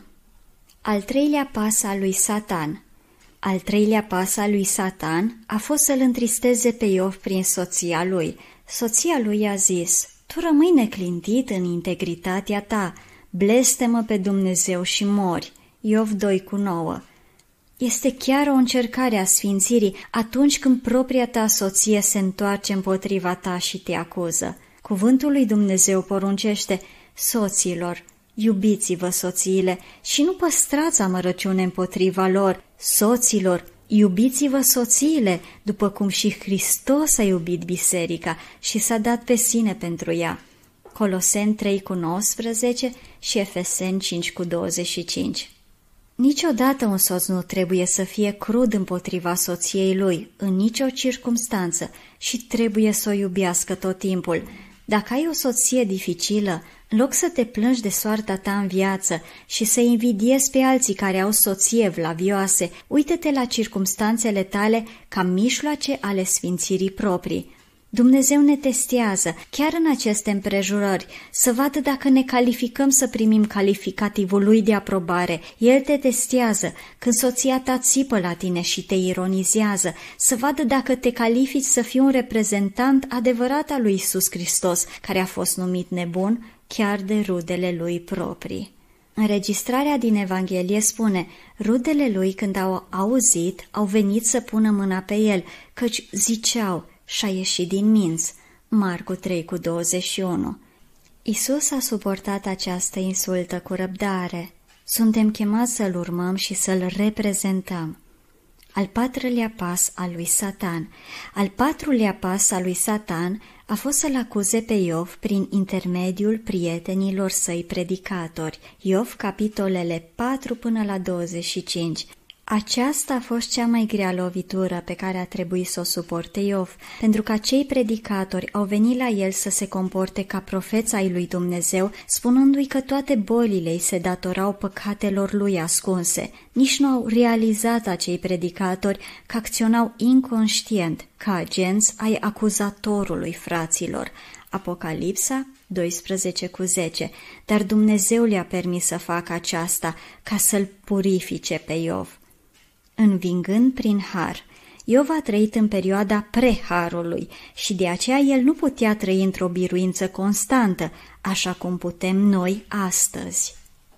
Al treilea pas al lui Satan. Al treilea pas al lui Satan a fost să-l întristeze pe Iov prin soția lui. Soția lui a zis: tu rămâi neclintit în integritatea ta, blestemă pe Dumnezeu și mori. Iov doi cu nouă. Este chiar o încercare a sfințirii atunci când propria ta soție se întoarce împotriva ta și te acuză. Cuvântul lui Dumnezeu poruncește: soților, iubiți-vă soțiile și nu păstrați amărăciune împotriva lor. Soților, iubiți-vă soțiile, după cum și Hristos a iubit biserica și s-a dat pe sine pentru ea. Coloseni trei cu nouăsprezece și Efeseni cinci cu douăzeci și cinci. Niciodată un soț nu trebuie să fie crud împotriva soției lui, în nicio circumstanță, și trebuie să o iubească tot timpul. Dacă ai o soție dificilă, în loc să te plângi de soarta ta în viață și să invidiezi pe alții care au soție vlavioase, uită-te la circumstanțele tale ca mijloace ale sfințirii proprii. Dumnezeu ne testează, chiar în aceste împrejurări, să vadă dacă ne calificăm să primim calificativul lui de aprobare. El te testează când soția ta țipă la tine și te ironizează, să vadă dacă te califici să fii un reprezentant adevărat al lui Iisus Hristos, care a fost numit nebun chiar de rudele lui proprii. Înregistrarea din Evanghelie spune: rudele lui, când au auzit, au venit să pună mâna pe el, căci ziceau: și-a ieșit din minți. Marcu trei cu douăzeci și unu. Iisus a suportat această insultă cu răbdare. Suntem chemați să-L urmăm și să-L reprezentăm. Al patrulea pas al lui Satan. Al patrulea pas al lui Satan a fost să-l acuze pe Iov prin intermediul prietenilor săi predicatori. Iov, capitolele patru până la douăzeci și cinci. Aceasta a fost cea mai grea lovitură pe care a trebuit să o suporte Iov, pentru că acei predicatori au venit la el să se comporte ca profeți ai lui Dumnezeu, spunându-i că toate bolile îi se datorau păcatelor lui ascunse. Nici nu au realizat acei predicatori că acționau inconștient, ca agenți ai acuzatorului fraților. Apocalipsa doisprezece cu zece. Dar Dumnezeu le-a permis să facă aceasta ca să-l purifice pe Iov. Învingând prin har. Iov a trăit în perioada pre-harului și de aceea el nu putea trăi într-o biruință constantă, așa cum putem noi astăzi.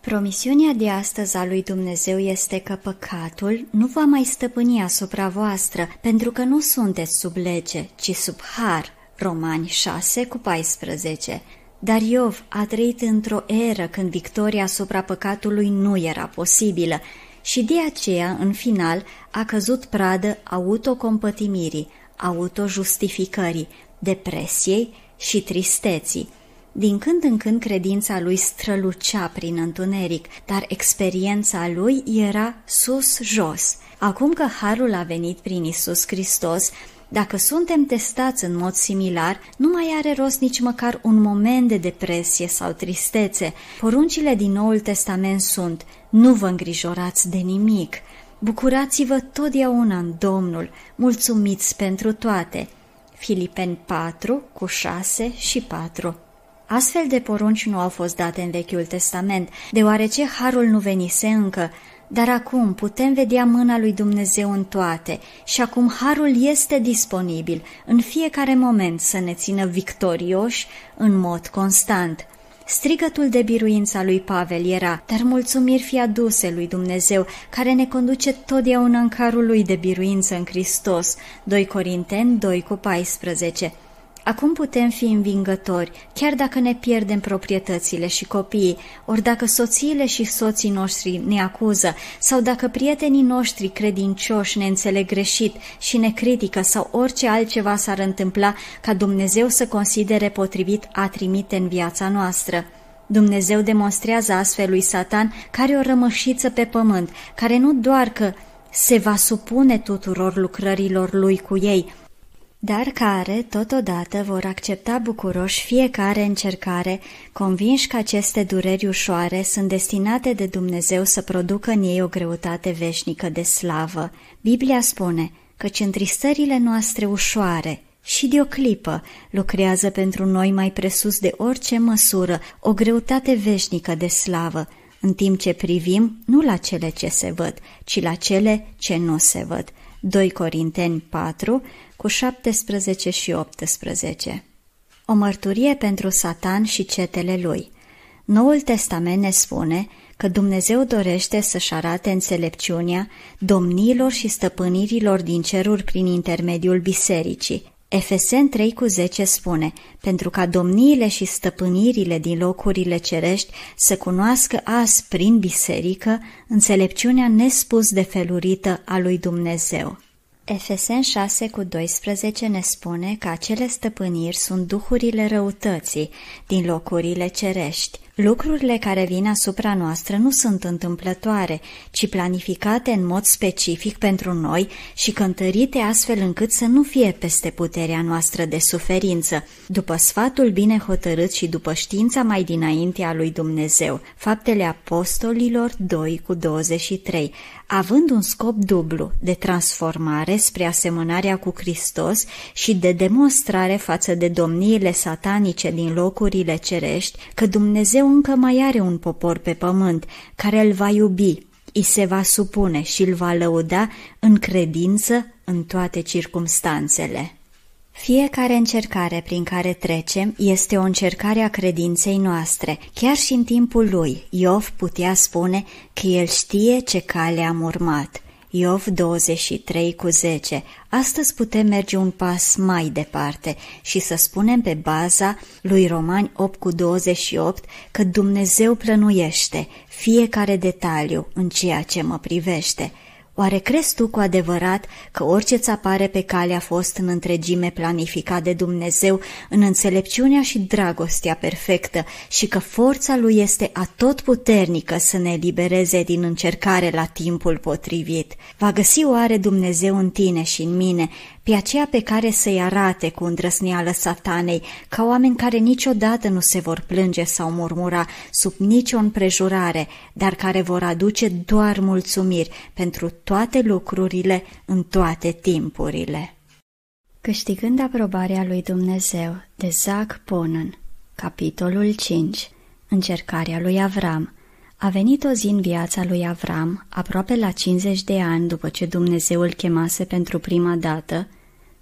Promisiunea de astăzi a lui Dumnezeu este că păcatul nu va mai stăpâni asupra voastră, pentru că nu sunteți sub lege, ci sub har. Romani șase cu paisprezece. Dar Iov a trăit într-o eră când victoria asupra păcatului nu era posibilă și de aceea, în final, a căzut pradă autocompătimirii, autojustificării, depresiei și tristeții. Din când în când credința lui strălucea prin întuneric, dar experiența lui era sus-jos. Acum că harul a venit prin Iisus Hristos, dacă suntem testați în mod similar, nu mai are rost nici măcar un moment de depresie sau tristețe. Poruncile din Noul Testament sunt: nu vă îngrijorați de nimic, bucurați-vă totdeauna în Domnul, mulțumiți pentru toate. Filipeni patru cu șase și patru. Astfel de porunci nu au fost date în Vechiul Testament, deoarece harul nu venise încă, dar acum putem vedea mâna lui Dumnezeu în toate și acum harul este disponibil în fiecare moment să ne țină victorioși în mod constant. Strigătul de biruință a lui Pavel era: dar mulțumiri fie aduse lui Dumnezeu, care ne conduce totdeauna în carul lui de biruință în Hristos. doi Corinteni doi cu paisprezece. Acum putem fi învingători, chiar dacă ne pierdem proprietățile și copiii, ori dacă soțiile și soții noștri ne acuză, sau dacă prietenii noștri credincioși ne înțeleg greșit și ne critică, sau orice altceva s-ar întâmpla ca Dumnezeu să considere potrivit a trimite în viața noastră. Dumnezeu demonstrează astfel lui Satan că are o rămășiță pe pământ, care nu doar că se va supune tuturor lucrărilor lui cu ei, dar care, totodată, vor accepta bucuroși fiecare încercare, convinși că aceste dureri ușoare sunt destinate de Dumnezeu să producă în ei o greutate veșnică de slavă. Biblia spune: căci întristările noastre ușoare și de o clipă lucrează pentru noi mai presus de orice măsură o greutate veșnică de slavă, în timp ce privim nu la cele ce se văd, ci la cele ce nu se văd. doi Corinteni patru cu șaptesprezece și optsprezece. O mărturie pentru Satan și cetele lui. Noul Testament ne spune că Dumnezeu dorește să-și arate înțelepciunea domniilor și stăpânirilor din ceruri prin intermediul bisericii. Efeseni trei cu zece spune: pentru ca domniile și stăpânirile din locurile cerești să cunoască azi prin biserică înțelepciunea nespus de felurită a lui Dumnezeu. Efeseni șase cu doisprezece ne spune că acele stăpâniri sunt duhurile răutății din locurile cerești. Lucrurile care vin asupra noastră nu sunt întâmplătoare, ci planificate în mod specific pentru noi și cântărite astfel încât să nu fie peste puterea noastră de suferință, după sfatul bine hotărât și după știința mai dinainte a lui Dumnezeu. Faptele Apostolilor doi cu douăzeci și trei, având un scop dublu de transformare spre asemănarea cu Hristos și de demonstrare față de domniile satanice din locurile cerești că Dumnezeu încă mai are un popor pe pământ care îl va iubi, îi se va supune și îl va lăuda în credință în toate circumstanțele. Fiecare încercare prin care trecem este o încercare a credinței noastre. Chiar și în timpul lui, Iov putea spune că el știe ce cale am urmat. Iov douăzeci și trei cu zece. Astăzi putem merge un pas mai departe și să spunem pe baza lui Romani opt cu douăzeci și opt că Dumnezeu plănuiește fiecare detaliu în ceea ce mă privește. Oare crezi tu cu adevărat că orice ți apare pe cale a fost în întregime planificat de Dumnezeu în înțelepciunea și dragostea perfectă și că forța Lui este atotputernică să ne elibereze din încercare la timpul potrivit? Va găsi oare Dumnezeu în tine și în mine pe aceea pe care să-i arate cu îndrăzneală Satanei, ca oameni care niciodată nu se vor plânge sau murmura sub nicio împrejurare, dar care vor aduce doar mulțumiri pentru toate lucrurile în toate timpurile. Câștigând aprobarea lui Dumnezeu, de Zac Ponen. Capitolul cinci. Încercarea lui Avram. A venit o zi în viața lui Avram, aproape la cincizeci de ani după ce Dumnezeu îl chemase pentru prima dată,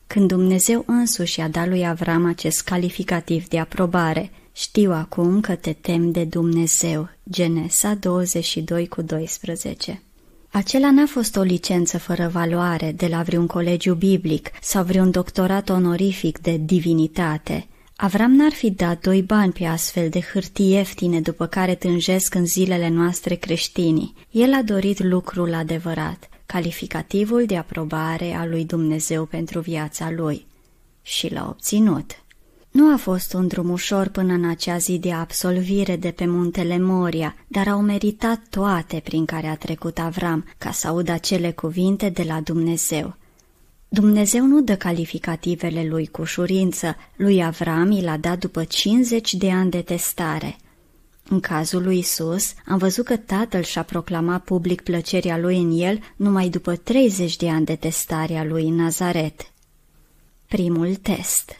Când Dumnezeu însuși a dat lui Avram acest calificativ de aprobare, știu acum că te temi de Dumnezeu. Genesa douăzeci și doi cu doisprezece. Acela n-a fost o licență fără valoare de la vreun colegiu biblic sau vreun doctorat onorific de divinitate. Avram n-ar fi dat doi bani pe astfel de hârtii ieftine după care tânjesc în zilele noastre creștinii. El a dorit lucrul adevărat, calificativul de aprobare a lui Dumnezeu pentru viața lui. Și l-a obținut. Nu a fost un drum ușor până în acea zi de absolvire de pe muntele Moria, dar au meritat toate prin care a trecut Avram ca să audă acele cuvinte de la Dumnezeu. Dumnezeu nu dă calificativele lui cu ușurință, lui Avram i l-a dat după cincizeci de ani de testare. În cazul lui Isus, am văzut că Tatăl și-a proclamat public plăcerea lui în el numai după treizeci de ani de testare a lui în Nazaret. Primul test.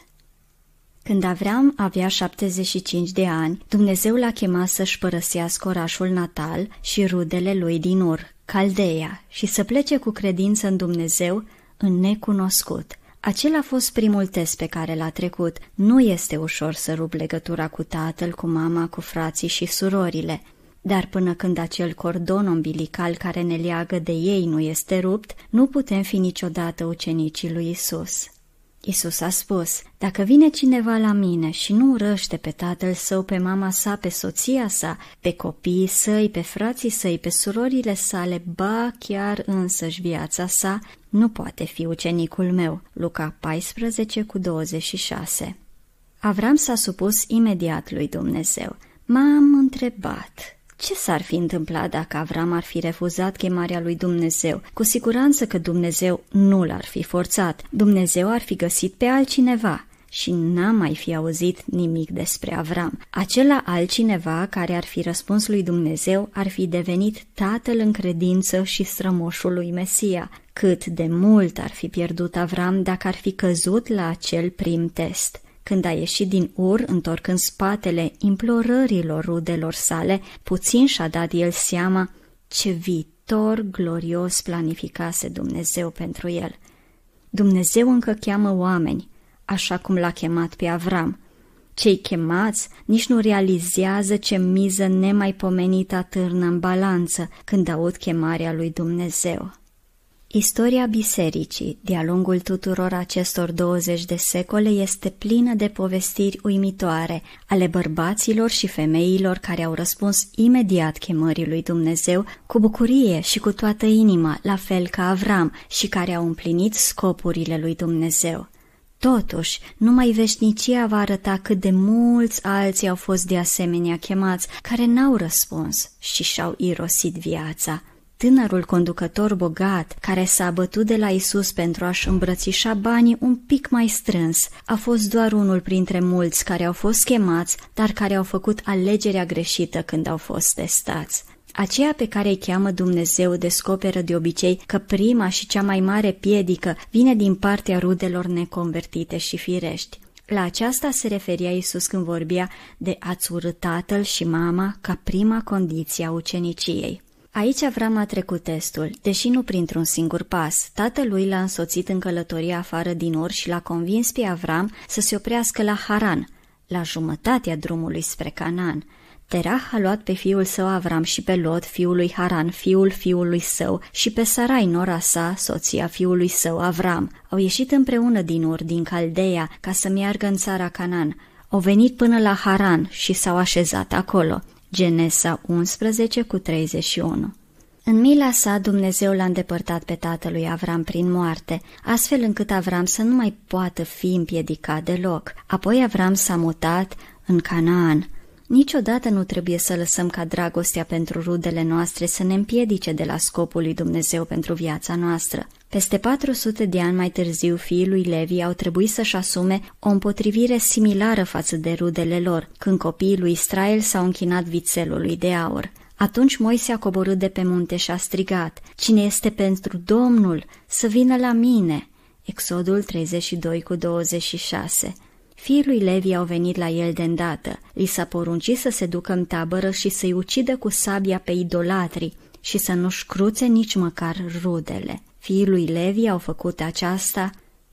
Când Avram avea șaptezeci și cinci de ani, Dumnezeu l-a chemat să-și părăsească orașul natal și rudele lui din Ur, Caldeia, și să plece cu credință în Dumnezeu, în necunoscut. Acela a fost primul test pe care l-a trecut. Nu este ușor să rup legătura cu tatăl, cu mama, cu frații și surorile, dar până când acel cordon umbilical care ne leagă de ei nu este rupt, nu putem fi niciodată ucenicii lui Isus. Isus a spus, dacă vine cineva la mine și nu urăște pe tatăl său, pe mama sa, pe soția sa, pe copiii săi, pe frații săi, pe surorile sale, ba chiar însăși viața sa, nu poate fi ucenicul meu. Luca paisprezece cu douăzeci și șase. Avram s-a supus imediat lui Dumnezeu. M-am întrebat, ce s-ar fi întâmplat dacă Avram ar fi refuzat chemarea lui Dumnezeu? Cu siguranță că Dumnezeu nu l-ar fi forțat. Dumnezeu ar fi găsit pe altcineva și n-am mai fi auzit nimic despre Avram. Acela altcineva care ar fi răspuns lui Dumnezeu ar fi devenit tatăl în credință și strămoșul lui Mesia. Cât de mult ar fi pierdut Avram dacă ar fi căzut la acel prim test. Când a ieșit din Ur, întorcând spatele implorărilor rudelor sale, puțin și-a dat el seama ce viitor glorios planificase Dumnezeu pentru el. Dumnezeu încă cheamă oameni, așa cum l-a chemat pe Avram. Cei chemați nici nu realizează ce miză nemaipomenită atârnă în balanță când aud chemarea lui Dumnezeu. Istoria bisericii, de-a lungul tuturor acestor douăzeci de secole, este plină de povestiri uimitoare ale bărbaților și femeilor care au răspuns imediat chemării lui Dumnezeu cu bucurie și cu toată inima, la fel ca Avram, și care au împlinit scopurile lui Dumnezeu. Totuși, numai veșnicia va arăta cât de mulți alții au fost de asemenea chemați, care n-au răspuns și și-au irosit viața. Tânărul conducător bogat, care s-a abătut de la Isus pentru a-și îmbrățișa banii un pic mai strâns, a fost doar unul printre mulți care au fost chemați, dar care au făcut alegerea greșită când au fost testați. Aceea pe care îi cheamă Dumnezeu descoperă de obicei că prima și cea mai mare piedică vine din partea rudelor neconvertite și firești. La aceasta se referea Iisus când vorbea de a-ți urâ tatăl și mama ca prima condiție a uceniciei. Aici Avram a trecut testul, deși nu printr-un singur pas. Tatălui l-a însoțit în călătoria afară din Ur și l-a convins pe Avram să se oprească la Haran, la jumătatea drumului spre Canaan. Terah a luat pe fiul său Avram și pe Lot, fiul lui Haran, fiul fiului său, și pe Sarai, nora sa, soția fiului său Avram. Au ieșit împreună din Ur, din Caldeia, ca să meargă în țara Canaan. Au venit până la Haran și s-au așezat acolo. Genesa unsprezece cu treizeci și unu. În mila sa, Dumnezeu l-a îndepărtat pe tatălui Avram prin moarte, astfel încât Avram să nu mai poată fi împiedicat deloc. Apoi Avram s-a mutat în Canaan. Niciodată nu trebuie să lăsăm ca dragostea pentru rudele noastre să ne împiedice de la scopul lui Dumnezeu pentru viața noastră. Peste patru sute de ani mai târziu, fiii lui Levi au trebuit să-și asume o împotrivire similară față de rudele lor, când copiii lui Israel s-au închinat vițelului de aur. Atunci Moise a coborât de pe munte și a strigat, cine este pentru Domnul, să vină la mine. Exodul treizeci și doi cu douăzeci și șase. Fiii lui Levi au venit la el de îndată. Li s-a poruncit să se ducă în tabără și să-i ucidă cu sabia pe idolatri și să nu-și cruțe nici măcar rudele. Fiii lui Levi au făcut aceasta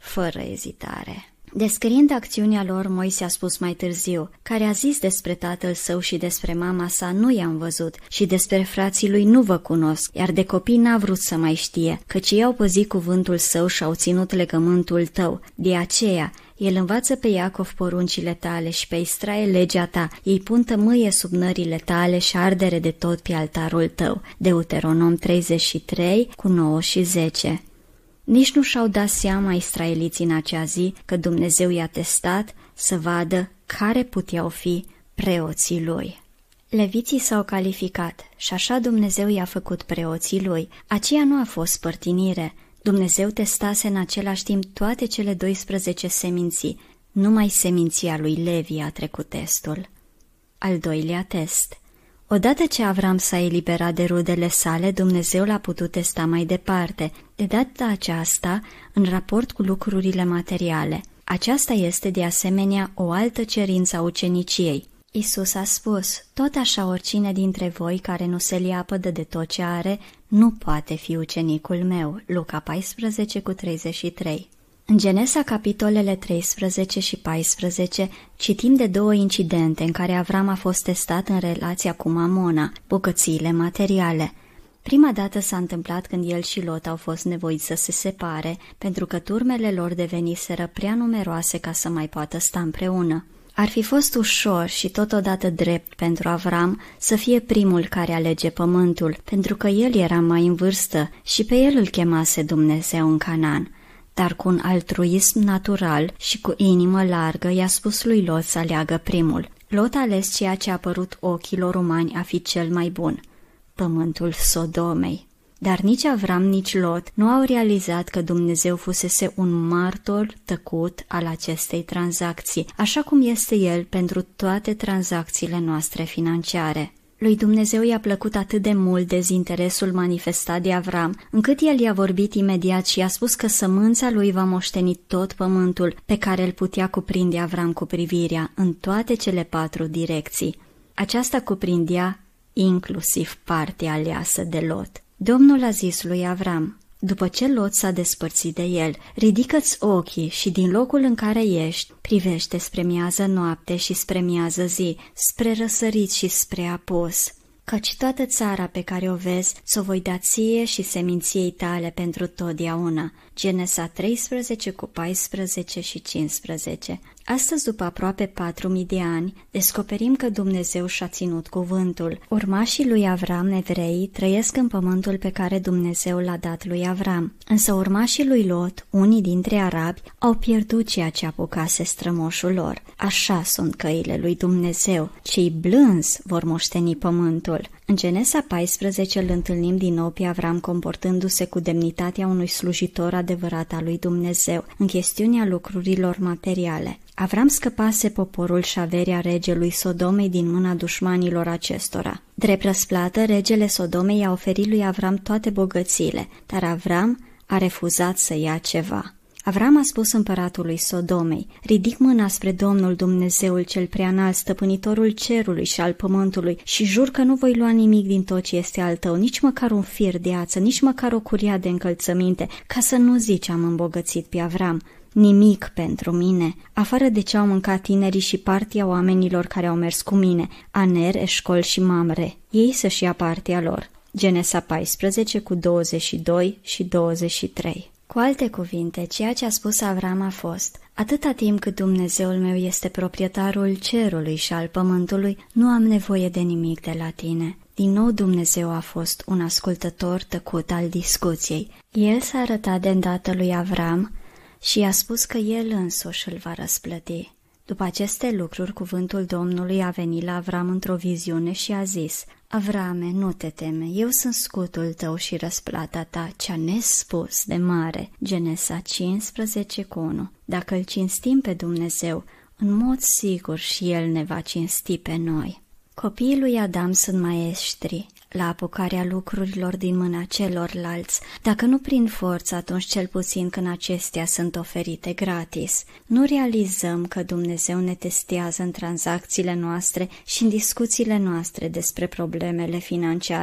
fără ezitare. Descriind acțiunea lor, Moise a spus mai târziu: care a zis despre tatăl său și despre mama sa nu i-am văzut și despre frații lui nu vă cunosc, iar de copii n-a vrut să mai știe, căci ei au păzit cuvântul său și au ținut legământul tău. De aceea el învață pe Iacov poruncile tale și pe Israel legea ta, ei pun tămâie sub nările tale și ardere de tot pe altarul tău. Deuteronom treizeci și trei cu nouă și zece. Nici nu și-au dat seama israeliții în acea zi că Dumnezeu i-a testat să vadă care puteau fi preoții lui. Leviții s-au calificat și așa Dumnezeu i-a făcut preoții lui. Aceea nu a fost părtinire. Dumnezeu testase în același timp toate cele doisprezece seminții. Numai seminția lui Levi a trecut testul. Al doilea test. Odată ce Avram s-a eliberat de rudele sale, Dumnezeu l-a putut testa mai departe, de data aceasta în raport cu lucrurile materiale. Aceasta este de asemenea o altă cerință a uceniciei. Iisus a spus: tot așa oricine dintre voi care nu se leapădă de tot ce are, nu poate fi ucenicul meu. Luca paisprezece cu treizeci și trei. În Genesa, capitolele treisprezece și paisprezece, citim de două incidente în care Avram a fost testat în relația cu Mamona, bogățiile materiale. Prima dată s-a întâmplat când el și Lot au fost nevoiți să se separe, pentru că turmele lor deveniseră prea numeroase ca să mai poată sta împreună. Ar fi fost ușor și totodată drept pentru Avram să fie primul care alege pământul, pentru că el era mai în vârstă și pe el îl chemase Dumnezeu în Canaan. Dar cu un altruism natural și cu inimă largă i-a spus lui Lot să aleagă primul. Lot a ales ceea ce a părut ochilor umani a fi cel mai bun, pământul Sodomei. Dar nici Avram, nici Lot nu au realizat că Dumnezeu fusese un martor tăcut al acestei tranzacții, așa cum este El pentru toate tranzacțiile noastre financiare. Lui Dumnezeu i-a plăcut atât de mult dezinteresul manifestat de Avram, încât el i-a vorbit imediat și i-a spus că sămânța lui va moșteni tot pământul pe care îl putea cuprinde Avram cu privirea în toate cele patru direcții. Aceasta cuprindea inclusiv partea aleasă de Lot. Domnul a zis lui Avram: după ce Lot s-a despărțit de el, ridică-ți ochii și din locul în care ești, privește spre miază noapte și spre miază zi, spre răsărit și spre apus. Căci toată țara pe care o vezi, s-o voi da ție și seminției tale pentru totdeauna. Genesa treisprezece cu paisprezece și cincisprezece. Astăzi, după aproape patru mii de ani, descoperim că Dumnezeu și-a ținut cuvântul. Urmașii lui Avram, evreii, trăiesc în pământul pe care Dumnezeu l-a dat lui Avram. Însă urmașii lui Lot, unii dintre arabi, au pierdut ceea ce apucase strămoșul lor. Așa sunt căile lui Dumnezeu. Cei blânzi vor moșteni pământul. În Genesa paisprezece îl întâlnim din nou pe Avram comportându-se cu demnitatea unui slujitor adevărat al lui Dumnezeu în chestiunea lucrurilor materiale. Avram scăpase poporul și averea regelui Sodomei din mâna dușmanilor acestora. Drept răsplată, regele Sodomei a oferit lui Avram toate bogățiile, dar Avram a refuzat să ia ceva. Avram a spus împăratului Sodomei: ridic mâna spre Domnul Dumnezeul cel preanalt, stăpânitorul cerului și al pământului, și jur că nu voi lua nimic din tot ce este al tău, nici măcar un fir de ață, nici măcar o curea de încălțăminte, ca să nu zici am îmbogățit pe Avram. Nimic pentru mine, afară de ce au mâncat tinerii și partea oamenilor care au mers cu mine, Aner, Eșcol și Mamre. Ei să-și ia partea lor. Genesa paisprezece cu douăzeci și doi și douăzeci și trei. Cu alte cuvinte, ceea ce a spus Avram a fost: atâta timp cât Dumnezeul meu este proprietarul cerului și al pământului, nu am nevoie de nimic de la tine. Din nou Dumnezeu a fost un ascultător tăcut al discuției. El s-a arătat de îndată lui Avram și i-a spus că el însuși îl va răsplăti. După aceste lucruri, cuvântul Domnului a venit la Avram într-o viziune și a zis: Avrame, nu te teme, eu sunt scutul tău și răsplata ta, cea nespus de mare. Genesa cincisprezece cu unu. Dacă îl cinstim pe Dumnezeu, în mod sigur și El ne va cinsti pe noi. Copiii lui Adam sunt maestri la apucarea lucrurilor din mâna celorlalți, dacă nu prin forță, atunci cel puțin când acestea sunt oferite gratis. Nu realizăm că Dumnezeu ne testează în tranzacțiile noastre și în discuțiile noastre despre problemele financiare.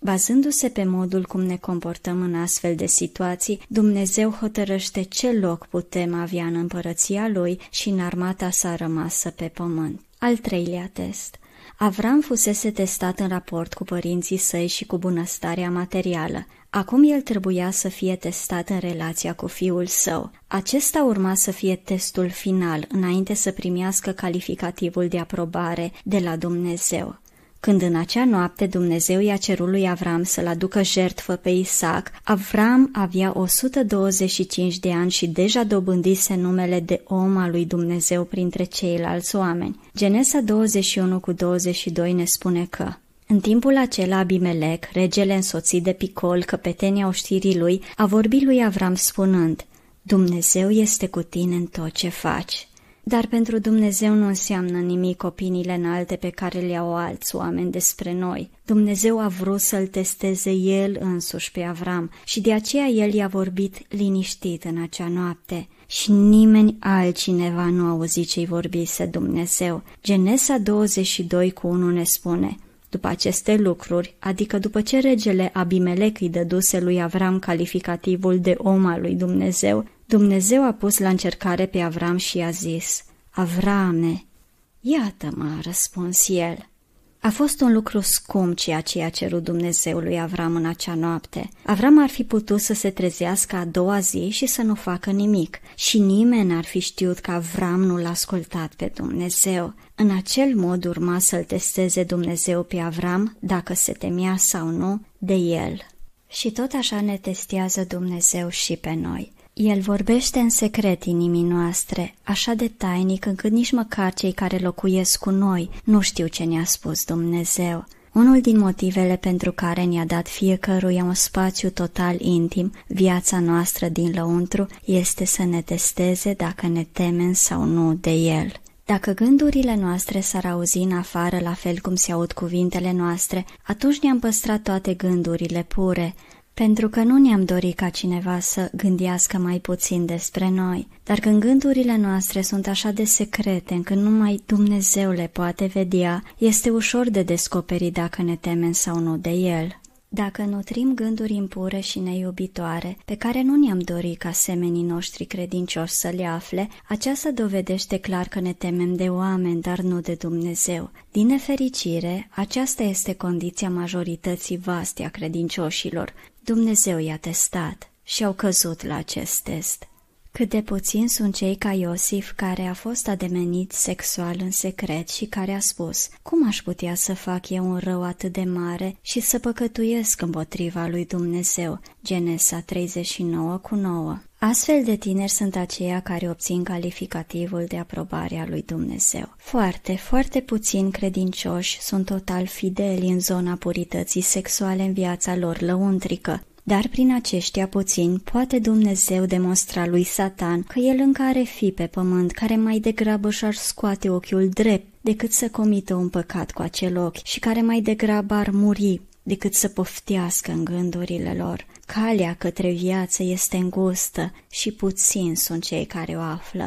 Bazându-se pe modul cum ne comportăm în astfel de situații, Dumnezeu hotărăște ce loc putem avea în împărăția Lui și în armata sa rămasă pe pământ. Al treilea test. Avram fusese testat în raport cu părinții săi și cu bunăstarea materială. Acum el trebuia să fie testat în relația cu fiul său. Acesta urma să fie testul final, înainte să primească calificativul de aprobare de la Dumnezeu. Când în acea noapte Dumnezeu i-a cerut lui Avram să-l aducă jertfă pe Isaac, Avram avea o sută douăzeci și cinci de ani și deja dobândise numele de om al lui Dumnezeu printre ceilalți oameni. Genesa douăzeci și unu cu douăzeci și doi ne spune că în timpul acela Abimelec, regele însoțit de Picol, căpetenia oștirii lui, a vorbit lui Avram spunând: Dumnezeu este cu tine în tot ce faci. Dar pentru Dumnezeu nu înseamnă nimic opiniile înalte pe care le au alți oameni despre noi. Dumnezeu a vrut să-l testeze El însuși pe Avram și de aceea El i-a vorbit liniștit în acea noapte. Și nimeni altcineva nu a auzit ce-i vorbise Dumnezeu. Genesa douăzeci și doi cu unu ne spune: după aceste lucruri, adică după ce regele Abimelec îi dăduse lui Avram calificativul de om al lui Dumnezeu, Dumnezeu a pus la încercare pe Avram și i-a zis: Avrame! Iată-mă, a răspuns el. A fost un lucru scump ceea ce i-a cerut Dumnezeu lui Avram în acea noapte. Avram ar fi putut să se trezească a doua zi și să nu facă nimic și nimeni n-ar fi știut că Avram nu l-a ascultat pe Dumnezeu. În acel mod urma să-l testeze Dumnezeu pe Avram dacă se temea sau nu de el. Și tot așa ne testează Dumnezeu și pe noi. El vorbește în secret inimii noastre, așa de tainic încât nici măcar cei care locuiesc cu noi nu știu ce ne-a spus Dumnezeu. Unul din motivele pentru care ne-a dat fiecăruia un spațiu total intim, viața noastră din lăuntru, este să ne testeze dacă ne temem sau nu de El. Dacă gândurile noastre s-ar auzi în afară la fel cum se aud cuvintele noastre, atunci ne-am păstrat toate gândurile pure, pentru că nu ne-am dorit ca cineva să gândească mai puțin despre noi. Dar când gândurile noastre sunt așa de secrete încât numai Dumnezeu le poate vedea, este ușor de descoperit dacă ne temem sau nu de El. Dacă nutrim gânduri impure și neiubitoare, pe care nu ne-am dorit ca semenii noștri credincioși să le afle, aceasta dovedește clar că ne temem de oameni, dar nu de Dumnezeu. Din nefericire, aceasta este condiția majorității vaste a credincioșilor. Dumnezeu i-a testat și au căzut la acest test. Cât de puțini sunt cei ca Iosif, care a fost ademenit sexual în secret și care a spus: cum aș putea să fac eu un rău atât de mare și să păcătuiesc împotriva lui Dumnezeu? Genesa treizeci și nouă cu nouă. Astfel de tineri sunt aceia care obțin calificativul de aprobare a lui Dumnezeu. Foarte, foarte puțini credincioși sunt total fideli în zona purității sexuale în viața lor lăuntrică. Dar prin aceștia puțini poate Dumnezeu demonstra lui Satan că el încă are fi pe pământ care mai degrabă și-ar scoate ochiul drept decât să comită un păcat cu acel ochi și care mai degrabă ar muri decât să poftească în gândurile lor. Calea către viață este îngustă și puțini sunt cei care o află.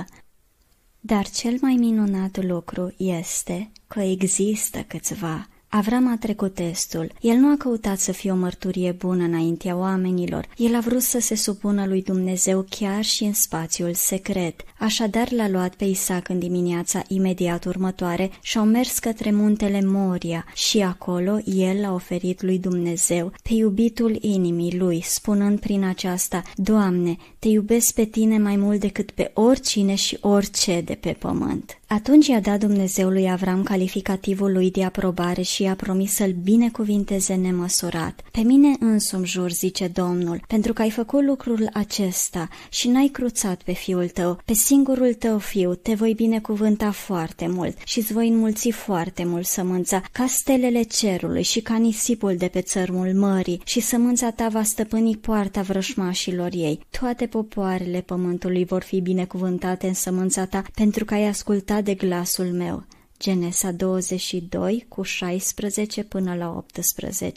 Dar cel mai minunat lucru este că există câțiva. Avram a trecut testul. El nu a căutat să fie o mărturie bună înaintea oamenilor. El a vrut să se supună lui Dumnezeu chiar și în spațiul secret. Așadar l-a luat pe Isaac în dimineața imediat următoare și au mers către muntele Moria și acolo el a oferit lui Dumnezeu pe iubitul inimii lui, spunând prin aceasta: Doamne, te iubesc pe tine mai mult decât pe oricine și orice de pe pământ. Atunci i-a dat Dumnezeu lui Avram calificativul lui de aprobare și i-a promis să-l binecuvinteze nemăsurat. Pe mine însumi jur, zice Domnul, pentru că ai făcut lucrul acesta și n-ai cruțat pe fiul tău, pe singurul tău fiu, te voi binecuvânta foarte mult și îți voi înmulți foarte mult sămânța, ca stelele cerului și ca nisipul de pe țărmul mării, și sămânța ta va stăpâni poarta vrășmașilor ei. Toate popoarele pământului vor fi binecuvântate în sămânța ta, pentru că ai ascultat de glasul meu. Genesa douăzeci și doi cu șaisprezece până la optsprezece.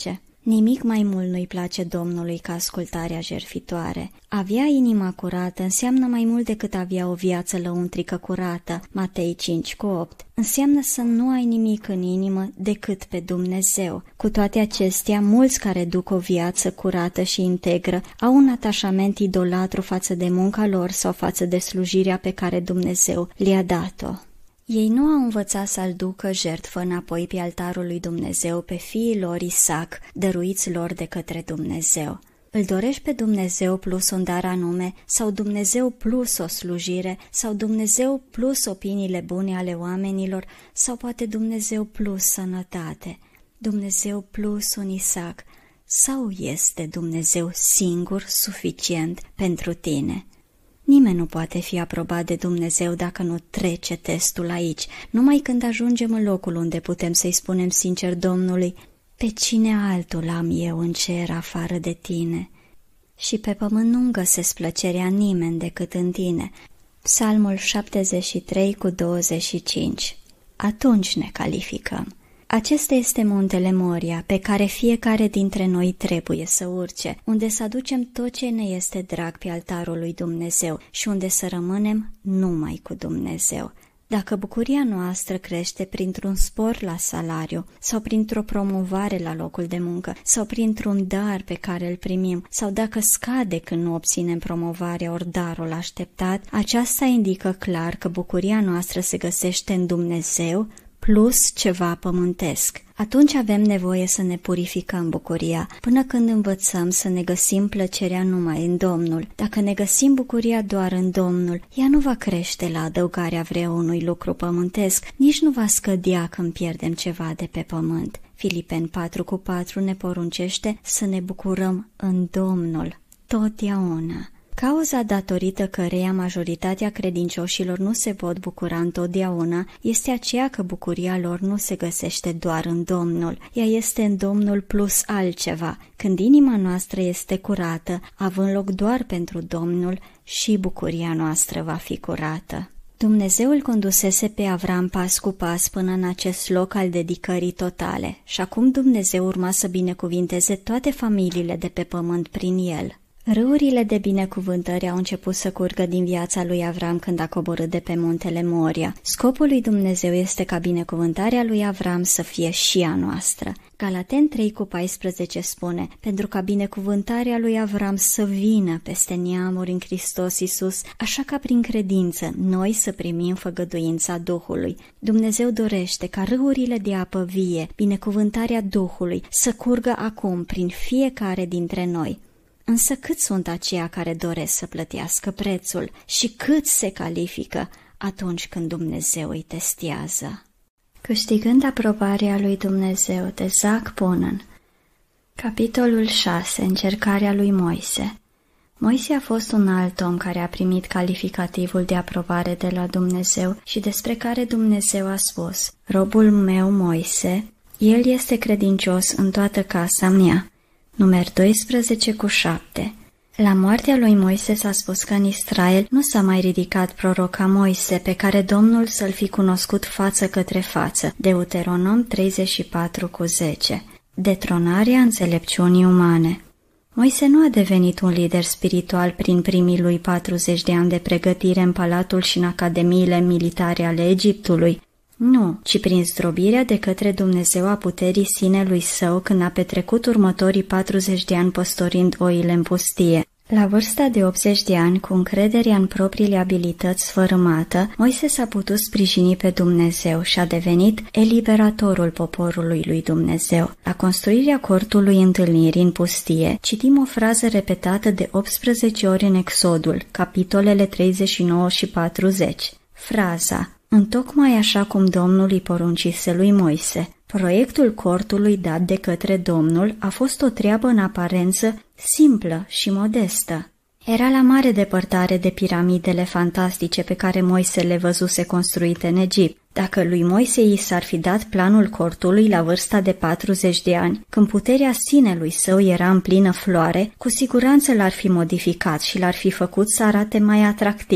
Nimic mai mult nu-i place Domnului ca ascultarea jertfitoare. Avea inima curată înseamnă mai mult decât avea o viață lăuntrică curată, Matei cinci cu opt. Înseamnă să nu ai nimic în inimă decât pe Dumnezeu. Cu toate acestea, mulți care duc o viață curată și integră au un atașament idolatru față de munca lor sau față de slujirea pe care Dumnezeu le-a dat-o. Ei nu au învățat să-l ducă jertfă înapoi pe altarul lui Dumnezeu pe fiii lor Isaac, dăruiți lor de către Dumnezeu. Îl dorești pe Dumnezeu plus un dar anume, sau Dumnezeu plus o slujire, sau Dumnezeu plus opiniile bune ale oamenilor, sau poate Dumnezeu plus sănătate, Dumnezeu plus un Isaac, sau este Dumnezeu singur suficient pentru tine? Nimeni nu poate fi aprobat de Dumnezeu dacă nu trece testul aici, numai când ajungem în locul unde putem să-i spunem sincer Domnului: pe cine altul am eu în cer afară de tine? Și pe pământ nu-mi găsesc plăcerea nimeni decât în tine. Psalmul șaptezeci și trei cu douăzeci și cinci. Atunci ne calificăm. Acesta este muntele Moria, pe care fiecare dintre noi trebuie să urce, unde să aducem tot ce ne este drag pe altarul lui Dumnezeu și unde să rămânem numai cu Dumnezeu. Dacă bucuria noastră crește printr-un spor la salariu sau printr-o promovare la locul de muncă sau printr-un dar pe care îl primim sau dacă scade când nu obținem promovarea ori darul așteptat, aceasta indică clar că bucuria noastră se găsește în Dumnezeu plus ceva pământesc. Atunci avem nevoie să ne purificăm bucuria, până când învățăm să ne găsim plăcerea numai în Domnul. Dacă ne găsim bucuria doar în Domnul, ea nu va crește la adăugarea vreunui lucru pământesc, nici nu va scădea când pierdem ceva de pe pământ. Filipeni patru cu patru ne poruncește să ne bucurăm în Domnul totdeauna. Cauza datorită căreia majoritatea credincioșilor nu se pot bucura întotdeauna este aceea că bucuria lor nu se găsește doar în Domnul, ea este în Domnul plus altceva. Când inima noastră este curată, având loc doar pentru Domnul, și bucuria noastră va fi curată. Dumnezeu îl condusese pe Avram pas cu pas până în acest loc al dedicării totale și acum Dumnezeu urma să binecuvinteze toate familiile de pe pământ prin el. Râurile de binecuvântări au început să curgă din viața lui Avram când a coborât de pe muntele Moria. Scopul lui Dumnezeu este ca binecuvântarea lui Avram să fie și a noastră. Galaten trei cu paisprezece spune: pentru ca binecuvântarea lui Avram să vină peste neamuri în Hristos Iisus, așa ca prin credință noi să primim făgăduința Duhului. Dumnezeu dorește ca râurile de apă vie, binecuvântarea Duhului, să curgă acum prin fiecare dintre noi. Însă cât sunt aceia care doresc să plătească prețul și cât se califică atunci când Dumnezeu îi testează? Câștigând aprobarea lui Dumnezeu, de Zac Ponen. Capitolul șase. Încercarea lui Moise. Moise a fost un alt om care a primit calificativul de aprobare de la Dumnezeu și despre care Dumnezeu a spus: robul meu Moise, el este credincios în toată casa mea. Numer doisprezece cu șapte. La moartea lui Moise s-a spus că în Israel nu s-a mai ridicat proroc ca Moise, pe care Domnul să-l fi cunoscut față către față. Deuteronom treizeci și patru cu zece. Detronarea înțelepciunii umane. Moise nu a devenit un lider spiritual prin primii lui patruzeci de ani de pregătire în palatul și în academiile militare ale Egiptului. Nu, ci prin zdrobirea de către Dumnezeu a puterii sinelui său când a petrecut următorii patruzeci de ani păstorind oile în pustie. La vârsta de optzeci de ani, cu încrederea în propriile abilități sfărâmată, Moise s-a putut sprijini pe Dumnezeu și a devenit eliberatorul poporului lui Dumnezeu. La construirea cortului întâlnirii în pustie, citim o frază repetată de optsprezece ori în Exodul, capitolele treizeci și nouă și patruzeci. Fraza: întocmai așa cum Domnul îi poruncise lui Moise. Proiectul cortului dat de către Domnul a fost o treabă în aparență simplă și modestă. Era la mare depărtare de piramidele fantastice pe care Moise le văzuse construite în Egipt. Dacă lui Moise i s-ar fi dat planul cortului la vârsta de patruzeci de ani, când puterea sinelui său era în plină floare, cu siguranță l-ar fi modificat și l-ar fi făcut să arate mai atractiv.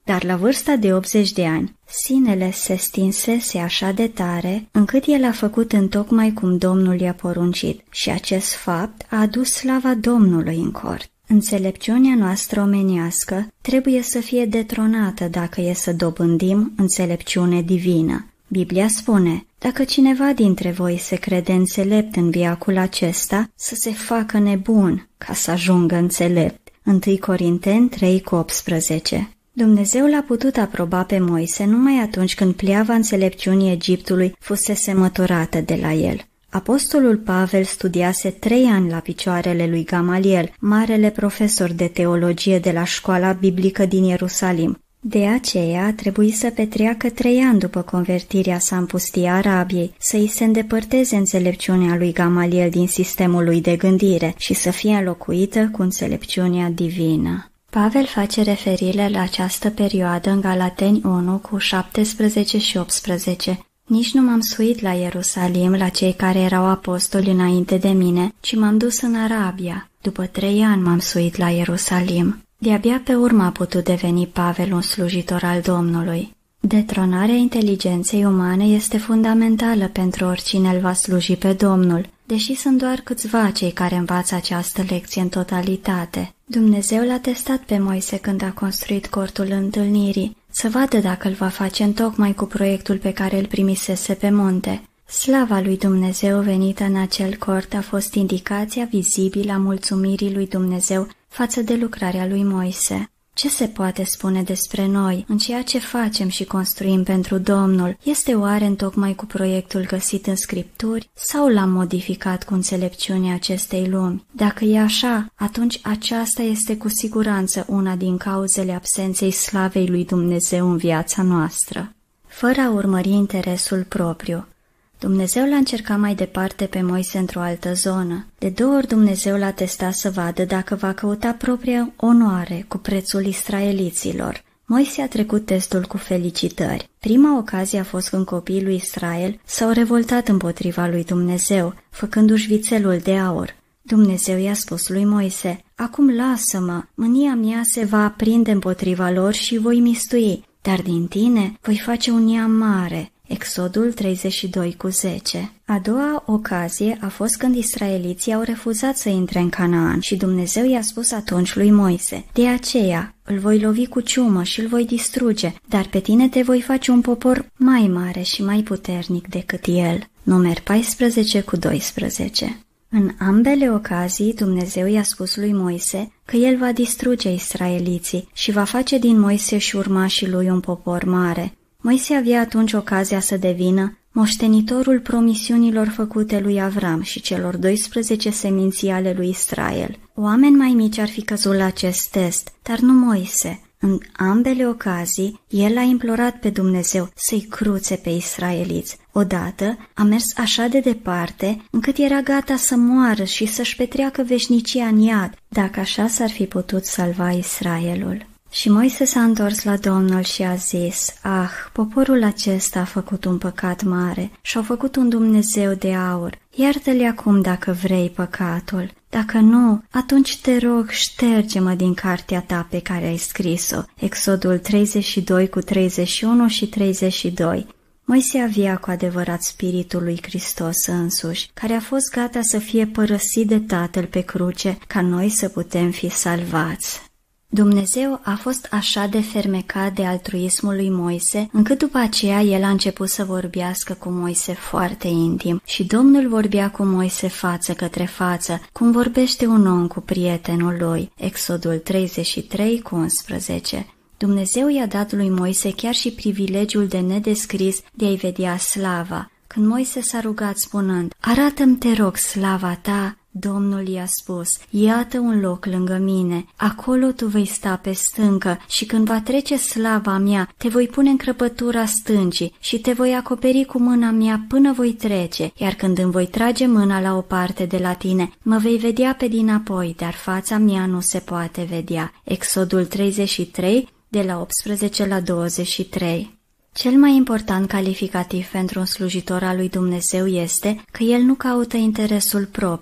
dar la vârsta de optzeci de ani, sinele se stinsese așa de tare, încât el a făcut întocmai cum Domnul i-a poruncit și acest fapt a adus slava Domnului în cort. Înțelepciunea noastră omenească trebuie să fie detronată dacă e să dobândim înțelepciune divină. Biblia spune, dacă cineva dintre voi se crede înțelept în viacul acesta, să se facă nebun ca să ajungă înțelept. întâi Corinteni trei cu optsprezece. Dumnezeu l-a putut aproba pe Moise numai atunci când pleava înțelepciunii Egiptului fusese măturată de la el. Apostolul Pavel studiase trei ani la picioarele lui Gamaliel, marele profesor de teologie de la școala biblică din Ierusalim. De aceea a trebuit să petreacă trei ani după convertirea sa în pustia Arabiei, să îi se îndepărteze înțelepciunea lui Gamaliel din sistemul lui de gândire și să fie înlocuită cu înțelepciunea divină. Pavel face referire la această perioadă în Galateni unu cu șaptesprezece și optsprezece. Nici nu m-am suit la Ierusalim la cei care erau apostoli înainte de mine, ci m-am dus în Arabia. După trei ani m-am suit la Ierusalim. De-abia pe urmă a putut deveni Pavel un slujitor al Domnului. Detronarea inteligenței umane este fundamentală pentru oricine îl va sluji pe Domnul, deși sunt doar câțiva cei care învață această lecție în totalitate. Dumnezeu l-a testat pe Moise când a construit cortul întâlnirii, să vadă dacă îl va face întocmai cu proiectul pe care îl primisese pe munte. Slava lui Dumnezeu venită în acel cort a fost indicația vizibilă a mulțumirii lui Dumnezeu față de lucrarea lui Moise. Ce se poate spune despre noi în ceea ce facem și construim pentru Domnul? Este oare întocmai cu proiectul găsit în Scripturi sau l-am modificat cu înțelepciunea acestei lumi? Dacă e așa, atunci aceasta este cu siguranță una din cauzele absenței slavei lui Dumnezeu în viața noastră. Fără a urmări interesul propriu, Dumnezeu l-a încercat mai departe pe Moise într-o altă zonă. De două ori Dumnezeu l-a testat să vadă dacă va căuta propria onoare cu prețul israeliților. Moise a trecut testul cu felicitări. Prima ocazie a fost când copiii lui Israel s-au revoltat împotriva lui Dumnezeu, făcându-și vițelul de aur. Dumnezeu i-a spus lui Moise, acum lasă-mă, mânia mea se va aprinde împotriva lor și voi mistui, dar din tine voi face un neam mare. Exodul treizeci și doi cu zece. A doua ocazie a fost când israeliții au refuzat să intre în Canaan și Dumnezeu i-a spus atunci lui Moise, de aceea îl voi lovi cu ciumă și îl voi distruge, dar pe tine te voi face un popor mai mare și mai puternic decât el. Numeri paisprezece cu doisprezece. În ambele ocazii Dumnezeu i-a spus lui Moise că el va distruge israeliții și va face din Moise și urmașii lui un popor mare. Moise avea atunci ocazia să devină moștenitorul promisiunilor făcute lui Avram și celor doisprezece seminții ale lui Israel. Oameni mai mici ar fi căzut la acest test, dar nu Moise. În ambele ocazii, el a implorat pe Dumnezeu să-i cruțe pe israeliți. Odată a mers așa de departe, încât era gata să moară și să-și petreacă veșnicia în iad, dacă așa s-ar fi putut salva Israelul. Și Moise s-a întors la Domnul și a zis, ah, poporul acesta a făcut un păcat mare și-au făcut un Dumnezeu de aur. Iartă-le acum dacă vrei păcatul. Dacă nu, atunci te rog, șterge-mă din cartea ta pe care ai scris-o. Exodul treizeci și doi cu treizeci și unu și treizeci și doi. Moise avea cu adevărat spiritul lui Hristos însuși, care a fost gata să fie părăsit de Tatăl pe cruce, ca noi să putem fi salvați. Dumnezeu a fost așa de fermecat de altruismul lui Moise, încât după aceea el a început să vorbească cu Moise foarte intim și Domnul vorbea cu Moise față către față, cum vorbește un om cu prietenul lui. Exodul treizeci și trei cu unsprezece. Dumnezeu i-a dat lui Moise chiar și privilegiul de nedescris de a-i vedea slava. Când Moise s-a rugat spunând, arată-mi, te rog, slava ta, Domnul i-a spus, iată un loc lângă mine, acolo tu vei sta pe stâncă și când va trece slava mea, te voi pune în crăpătura stâncii și te voi acoperi cu mâna mea până voi trece, iar când îmi voi trage mâna la o parte de la tine, mă vei vedea pe dinapoi, dar fața mea nu se poate vedea. Exodul treizeci și trei, de la optsprezece la douăzeci și trei. Cel mai important calificativ pentru un slujitor al lui Dumnezeu este că el nu caută interesul propriu.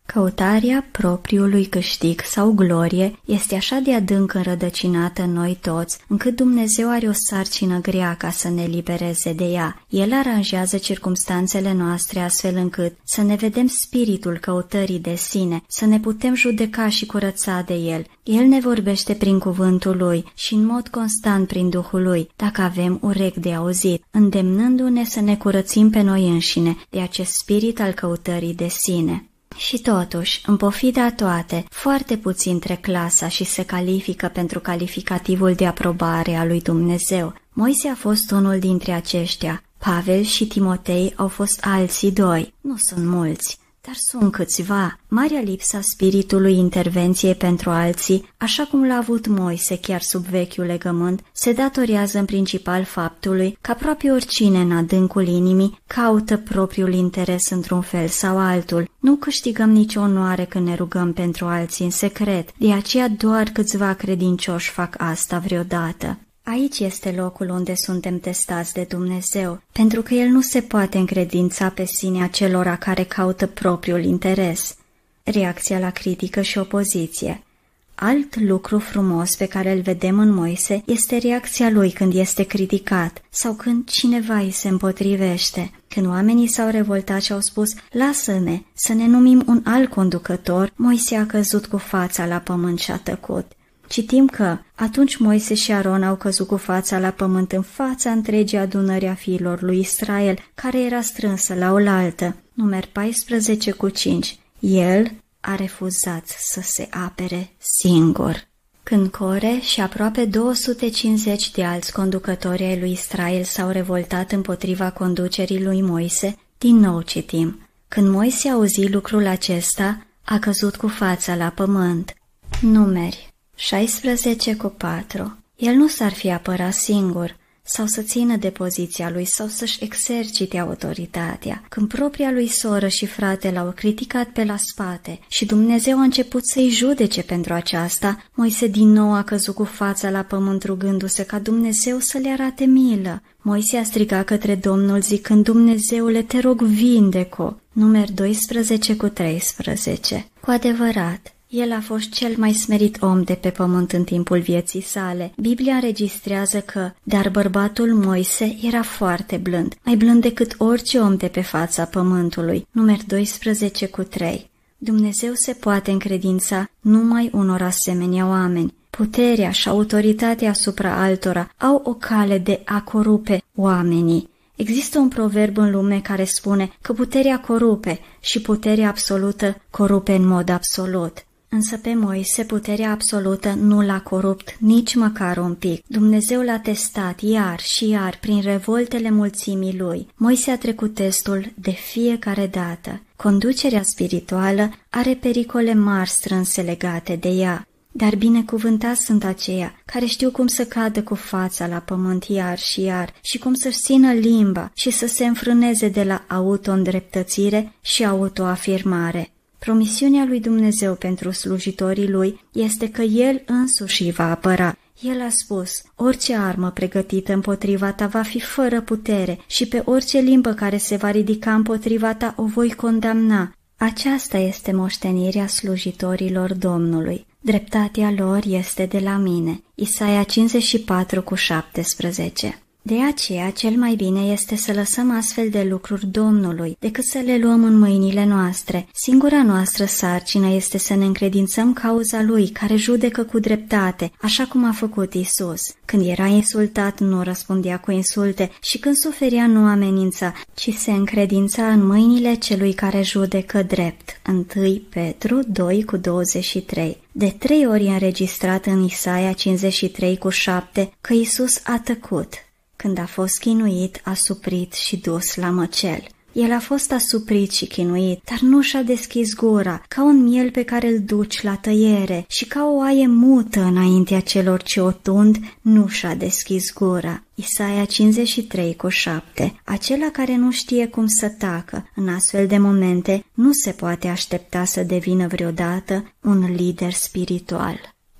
Căutarea propriului câștig sau glorie este așa de adânc înrădăcinată în noi toți, încât Dumnezeu are o sarcină grea ca să ne libereze de ea. El aranjează circumstanțele noastre astfel încât să ne vedem spiritul căutării de sine, să ne putem judeca și curăța de el. El ne vorbește prin cuvântul lui și în mod constant prin Duhul lui, dacă avem urechi de auzit, îndemnându-ne să ne curățim pe noi înșine de acest spirit al căutării de sine. Și totuși, în pofida toate, foarte puțin trec clasa și se califică pentru calificativul de aprobare a lui Dumnezeu. Moise a fost unul dintre aceștia. Pavel și Timotei au fost alții doi. Nu sunt mulți, dar sunt câțiva. Marea lipsa spiritului intervenției pentru alții, așa cum l-a avut Moise chiar sub vechiul legământ, se datorează în principal faptului că aproape oricine în adâncul inimii caută propriul interes într-un fel sau altul. Nu câștigăm nicio onoare când ne rugăm pentru alții în secret, de aceea doar câțiva credincioși fac asta vreodată. Aici este locul unde suntem testați de Dumnezeu, pentru că El nu se poate încredința pe sine acelora care caută propriul interes. Reacția la critică și opoziție. Alt lucru frumos pe care îl vedem în Moise este reacția lui când este criticat sau când cineva îi se împotrivește. Când oamenii s-au revoltat și au spus, lasă-ne să ne numim un alt conducător, Moise a căzut cu fața la pământ și a tăcut. Citim că atunci Moise și Aron au căzut cu fața la pământ în fața întregii adunări a fiilor lui Israel, care era strânsă la oaltă. Numeri paisprezece cu cinci. El a refuzat să se apere singur. Când Core și aproape două sute cincizeci de alți conducători ai lui Israel s-au revoltat împotriva conducerii lui Moise, din nou citim. Când Moise a auzit lucrul acesta, a căzut cu fața la pământ. Numeri șaisprezece cu patru. El nu s-ar fi apărat singur, sau să țină de poziția lui, sau să-și exercite autoritatea. Când propria lui soră și frate l-au criticat pe la spate și Dumnezeu a început să-i judece pentru aceasta, Moise din nou a căzut cu fața la pământ rugându-se ca Dumnezeu să le arate milă. Moise a strigat către Domnul zicând, Dumnezeule, te rog, vindeco. Numeri doisprezece cu treisprezece. Cu adevărat, el a fost cel mai smerit om de pe pământ în timpul vieții sale. Biblia înregistrează că, dar bărbatul Moise era foarte blând, mai blând decât orice om de pe fața pământului. Numeri doisprezece cu trei. Dumnezeu se poate încredința numai unor asemenea oameni. Puterea și autoritatea asupra altora au o cale de a corupe oamenii. Există un proverb în lume care spune că puterea corupe și puterea absolută corupe în mod absolut. Însă pe Moise puterea absolută nu l-a corupt nici măcar un pic. Dumnezeu l-a testat iar și iar prin revoltele mulțimii lui. Moise a trecut testul de fiecare dată. Conducerea spirituală are pericole mari strânse legate de ea. Dar binecuvântați sunt aceia care știu cum să cadă cu fața la pământ iar și iar și cum să-și țină limba și să se înfrâneze de la auto-îndreptățire și autoafirmare. Promisiunea lui Dumnezeu pentru slujitorii lui este că El însuși îi va apăra. El a spus, orice armă pregătită împotriva ta va fi fără putere și pe orice limbă care se va ridica împotriva ta o voi condamna. Aceasta este moștenirea slujitorilor Domnului. Dreptatea lor este de la mine. Isaia cincizeci și patru cu șaptesprezece. De aceea, cel mai bine este să lăsăm astfel de lucruri Domnului, decât să le luăm în mâinile noastre. Singura noastră sarcină este să ne încredințăm cauza Lui, care judecă cu dreptate, așa cum a făcut Isus. Când era insultat, nu răspundea cu insulte și când suferea, nu amenința, ci se încredința în mâinile celui care judecă drept. întâi Petru doi cu douăzeci și trei. De trei ori înregistrat în Isaia cincizeci și trei cu șapte că Isus a tăcut. Când a fost chinuit, a suprit și dus la măcel. El a fost asuprit și chinuit, dar nu și-a deschis gura, ca un miel pe care îl duci la tăiere și ca o oaie mută înaintea celor ce o tund, nu și-a deschis gura. Isaia cincizeci și trei cu șapte. Acela care nu știe cum să tacă în astfel de momente nu se poate aștepta să devină vreodată un lider spiritual.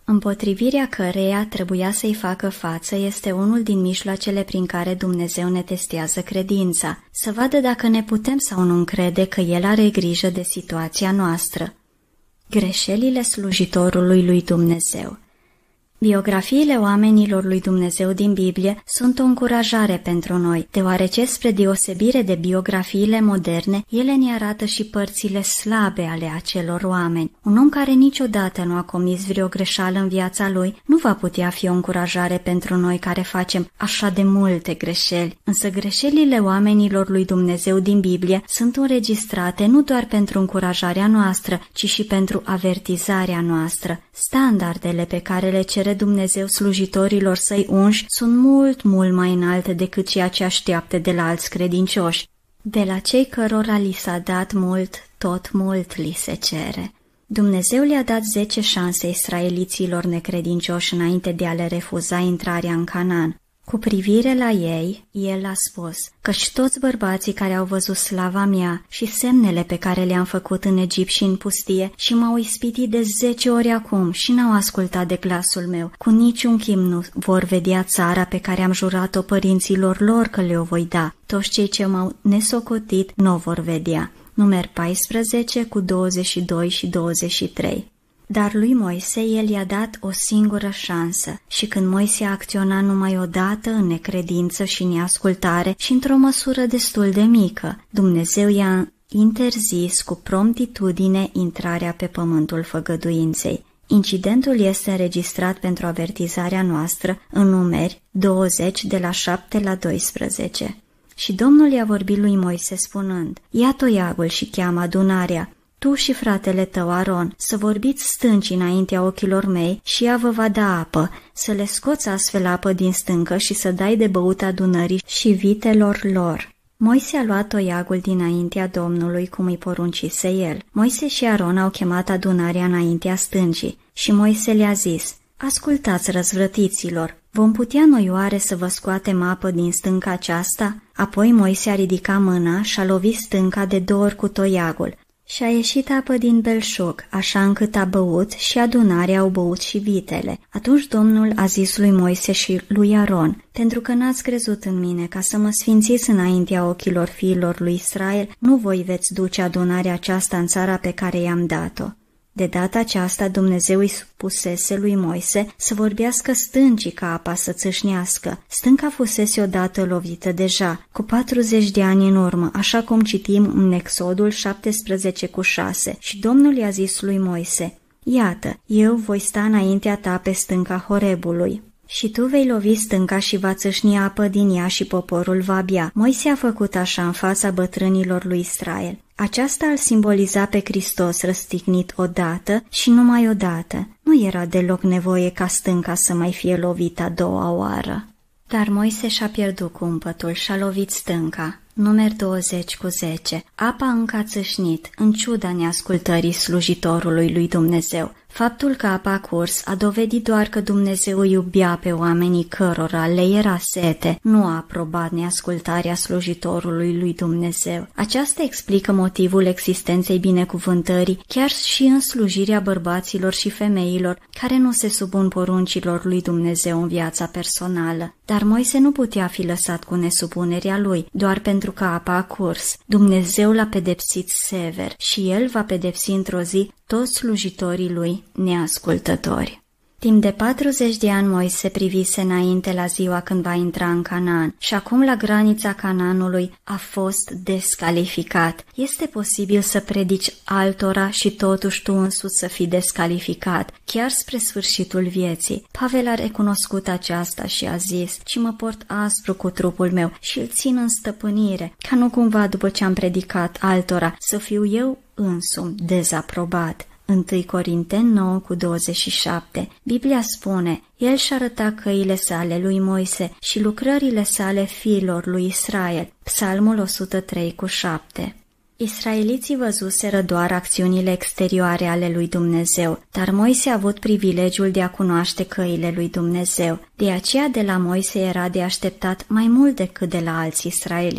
împotrivirea căreia trebuia să-i facă față este unul din mijloacele prin care Dumnezeu ne testează credința, să vadă dacă ne putem sau nu încrede că El are grijă de situația noastră. Greșelile slujitorului lui Dumnezeu. Biografiile oamenilor lui Dumnezeu din Biblie sunt o încurajare pentru noi, deoarece, spre deosebire de biografiile moderne, ele ne arată și părțile slabe ale acelor oameni. Un om care niciodată nu a comis vreo greșeală în viața lui nu va putea fi o încurajare pentru noi care facem așa de multe greșeli, însă greșelile oamenilor lui Dumnezeu din Biblie sunt înregistrate nu doar pentru încurajarea noastră, ci și pentru avertizarea noastră. Standardele pe care le cere Dumnezeu slujitorilor săi unși sunt mult, mult mai înalte decât ceea ce așteaptă de la alți credincioși. De la cei cărora li s-a dat mult, tot mult li se cere. Dumnezeu le-a dat zece șanse israeliților necredincioși înainte de a le refuza intrarea în Canaan. Cu privire la ei, El a spus, căci toți bărbații care au văzut slava mea și semnele pe care le-am făcut în Egipt și în pustie și m-au ispitit de zece ori acum și n-au ascultat de glasul meu, cu niciun chip nu vor vedea țara pe care am jurat-o părinților lor că le-o voi da. Toți cei ce m-au nesocotit nu o vor vedea. Numeri paisprezece cu douăzeci și doi și douăzeci și trei. Dar lui Moise El i-a dat o singură șansă și când Moise a acționat numai o dată în necredință și neascultare și într-o măsură destul de mică, Dumnezeu i-a interzis cu promptitudine intrarea pe pământul făgăduinței. Incidentul este înregistrat pentru avertizarea noastră în Numeri douăzeci de la șapte la doisprezece. Și Domnul i-a vorbit lui Moise spunând, ia toiagul și cheamă adunarea, tu și fratele tău Aron, să vorbiți stânci înaintea ochilor mei și ea vă va da apă, să le scoți astfel apă din stâncă și să dai de băut adunării și vitelor lor. Moise a luat toiagul dinaintea Domnului, cum îi poruncise el. Moise și Aron au chemat adunarea înaintea stâncii și Moise le-a zis, ascultați, răzvrătiților, vom putea noi oare să vă scoatem apă din stânca aceasta? Apoi Moise a ridicat mâna și a lovit stânca de două ori cu toiagul. Și a ieșit apă din belșug, așa încât a băut și adunarea au băut și vitele. Atunci Domnul a zis lui Moise și lui Aron, pentru că n-ați crezut în mine ca să mă sfințiți înaintea ochilor fiilor lui Israel, nu voi veți duce adunarea aceasta în țara pe care i-am dat-o. De data aceasta Dumnezeu îi spusese lui Moise să vorbească stâncii ca apa să țâșnească. Stânca fusese odată lovită deja, cu patruzeci de ani în urmă, așa cum citim în Exodul șaptesprezece cu șase, și Domnul i-a zis lui Moise, iată, eu voi sta înaintea ta pe stânca Horebului. Și tu vei lovi stânca și va țâșni apă din ea și poporul va bea. Moise a făcut așa în fața bătrânilor lui Israel. Aceasta îl simboliza pe Hristos răstignit odată și numai odată. Nu era deloc nevoie ca stânca să mai fie lovită a doua oară. Dar Moise și-a pierdut cumpătul și-a lovit stânca. Numeri douăzeci cu zece. Apa încă a țâșnit, în ciuda neascultării slujitorului lui Dumnezeu. Faptul că apa a curs a dovedit doar că Dumnezeu iubea pe oamenii cărora le era sete, nu a aprobat neascultarea slujitorului lui Dumnezeu. Aceasta explică motivul existenței binecuvântării chiar și în slujirea bărbaților și femeilor care nu se supun poruncilor lui Dumnezeu în viața personală. Dar Moise nu putea fi lăsat cu nesupunerea lui, doar pentru că apa a curs. Dumnezeu l-a pedepsit sever și el va pedepsi într-o zi toți slujitorii lui neascultători. Timp de patruzeci de ani Moise privise înainte la ziua când va intra în Canaan și acum la granița Canaanului a fost descalificat. Este posibil să predici altora și totuși tu însuți să fii descalificat, chiar spre sfârșitul vieții. Pavel a recunoscut aceasta și a zis, ci mă port aspru cu trupul meu și îl țin în stăpânire, ca nu cumva după ce am predicat altora să fiu eu însumi dezaprobat. întâi Corinteni nouă cu douăzeci și șapte. Biblia spune, el și arăta căile sale lui Moise și lucrările sale fiilor lui Israel. Psalmul o sută trei cu șapte. Israeliții văzuseră doar acțiunile exterioare ale lui Dumnezeu, dar Moise a avut privilegiul de a cunoaște căile lui Dumnezeu. De aceea de la Moise era de așteptat mai mult decât de la alți israeliți.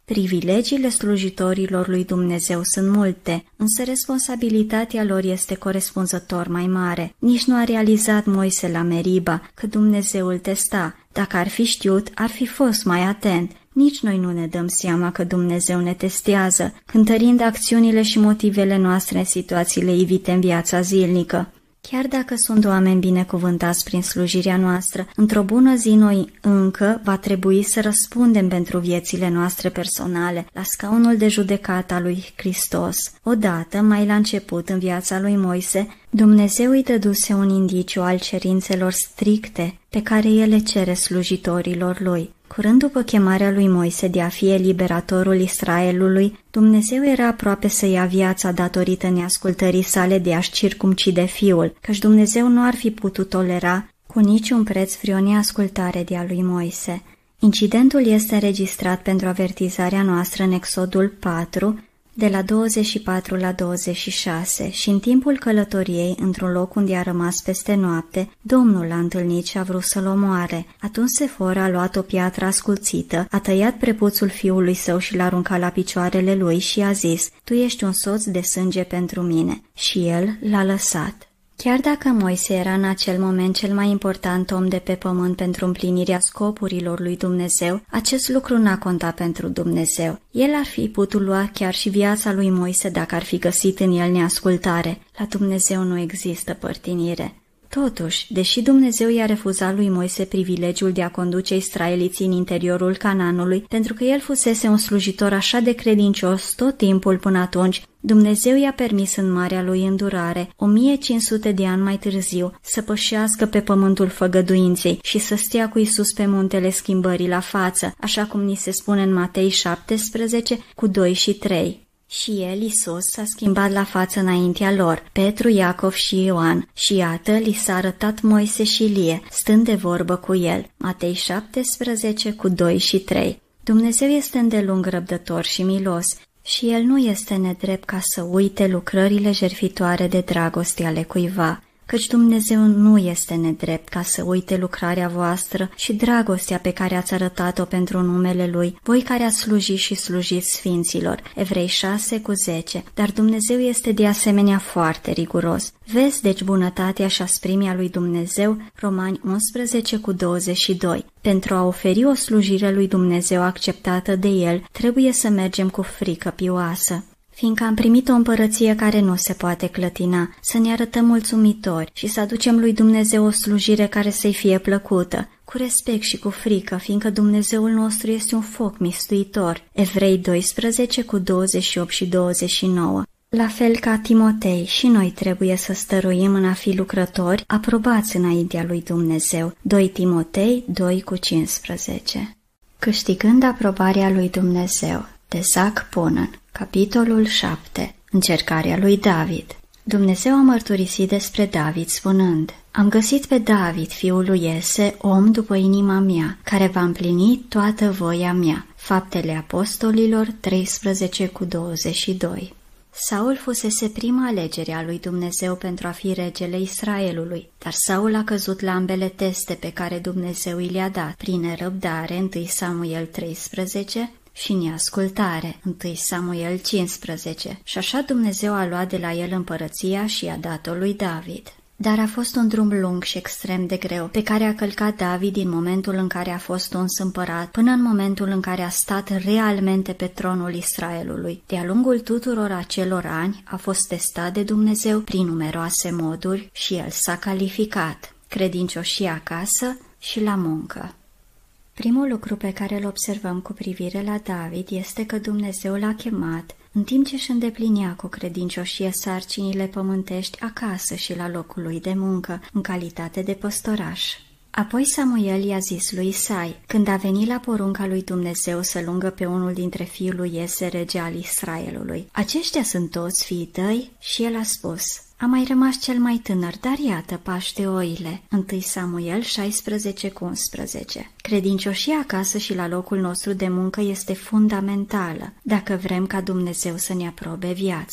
Privilegiile slujitorilor lui Dumnezeu sunt multe, însă responsabilitatea lor este corespunzător mai mare. Nici nu a realizat Moise la Meriba că Dumnezeu îl testa. Dacă ar fi știut, ar fi fost mai atent. Nici noi nu ne dăm seama că Dumnezeu ne testează, cântărind acțiunile și motivele noastre în situațiile ivite în viața zilnică. Chiar dacă sunt oameni binecuvântați prin slujirea noastră, într-o bună zi noi încă va trebui să răspundem pentru viețile noastre personale la scaunul de judecată al lui Hristos. Odată, mai la început în viața lui Moise, Dumnezeu îi dăduse un indiciu al cerințelor stricte pe care el le cere slujitorilor lui. Curând după chemarea lui Moise de a fi eliberatorul Israelului, Dumnezeu era aproape să ia viața datorită neascultării sale de a-și circumcide fiul, căci Dumnezeu nu ar fi putut tolera cu niciun preț vreo neascultare de a lui Moise. Incidentul este înregistrat pentru avertizarea noastră în Exodul patru, de la douăzeci și patru la douăzeci și șase, și în timpul călătoriei, într-un loc unde a rămas peste noapte, Domnul l-a întâlnit și a vrut să-l omoare. Atunci Sefora a luat o piatră ascuțită, a tăiat prepuțul fiului său și l-a aruncat la picioarele lui și a zis: Tu ești un soț de sânge pentru mine. Și el l-a lăsat. Chiar dacă Moise era în acel moment cel mai important om de pe pământ pentru împlinirea scopurilor lui Dumnezeu, acest lucru n-a contat pentru Dumnezeu. El ar fi putut lua chiar și viața lui Moise dacă ar fi găsit în el neascultare. La Dumnezeu nu există părtinire. Totuși, deși Dumnezeu i-a refuzat lui Moise privilegiul de a conduce israeliții în interiorul Canaanului, pentru că el fusese un slujitor așa de credincios tot timpul până atunci, Dumnezeu i-a permis în marea lui îndurare, o mie cinci sute de ani mai târziu, să pășească pe pământul făgăduinței și să stea cu Iisus pe muntele schimbării la față, așa cum ni se spune în Matei șaptesprezece, cu doi și trei. Și el, Iisus, s-a schimbat la față înaintea lor, Petru, Iacov și Ioan, și iată, li s-a arătat Moise și Ilie, stând de vorbă cu el. Matei șaptesprezece, cu doi și trei. Dumnezeu este îndelung răbdător și milos, și el nu este nedrept ca să uite lucrările jertfitoare de dragoste ale cuiva, căci Dumnezeu nu este nedrept ca să uite lucrarea voastră și dragostea pe care ați arătat-o pentru numele Lui, voi care ați slujit și slujiți sfinților. Evrei șase cu zece. Dar Dumnezeu este de asemenea foarte riguros. Vezi deci bunătatea și asprimea lui Dumnezeu, Romani unsprezece cu douăzeci și doi. Pentru a oferi o slujire lui Dumnezeu acceptată de El, trebuie să mergem cu frică pioasă. Fiindcă am primit o împărăție care nu se poate clătina, să ne arătăm mulțumitori și să aducem lui Dumnezeu o slujire care să-i fie plăcută, cu respect și cu frică, fiindcă Dumnezeul nostru este un foc mistuitor. Evrei doisprezece cu douăzeci și opt și douăzeci și nouă. La fel ca Timotei, și noi trebuie să stăruim în a fi lucrători aprobați înaintea lui Dumnezeu. doi Timotei doi cu cincisprezece. Câștigând aprobarea lui Dumnezeu, de Zac Ponen. Capitolul șapte. Încercarea lui David. Dumnezeu a mărturisit despre David spunând: Am găsit pe David, fiul lui Iese, om după inima mea, care va împlini toată voia mea. Faptele Apostolilor treisprezece cu douăzeci și doi. Saul fusese prima alegere a lui Dumnezeu pentru a fi regele Israelului, dar Saul a căzut la ambele teste pe care Dumnezeu i le-a dat, prin nerăbdare, întâi Samuel treisprezece, și neascultare, întâi Samuel cincisprezece, și așa Dumnezeu a luat de la el împărăția și i-a dat-o lui David. Dar a fost un drum lung și extrem de greu, pe care a călcat David din momentul în care a fost uns împărat, până în momentul în care a stat realmente pe tronul Israelului. De-a lungul tuturor acelor ani a fost testat de Dumnezeu prin numeroase moduri și el s-a calificat, credincioșia acasă și la muncă. Primul lucru pe care îl observăm cu privire la David este că Dumnezeu l-a chemat, în timp ce își îndeplinea cu credincioșie sarcinile pământești acasă și la locul lui de muncă, în calitate de păstoraș. Apoi Samuel i-a zis lui Isai, când a venit la porunca lui Dumnezeu să lungă pe unul dintre fiul lui Iese, rege al Israelului: Aceștia sunt toți fiii tăi? Și el a spus: A mai rămas cel mai tânăr, dar iată, paște oile. întâi Samuel șaisprezece cu unsprezece. Credincioșia acasă și la locul nostru de muncă este fundamentală, dacă vrem ca Dumnezeu să ne aprobe viața.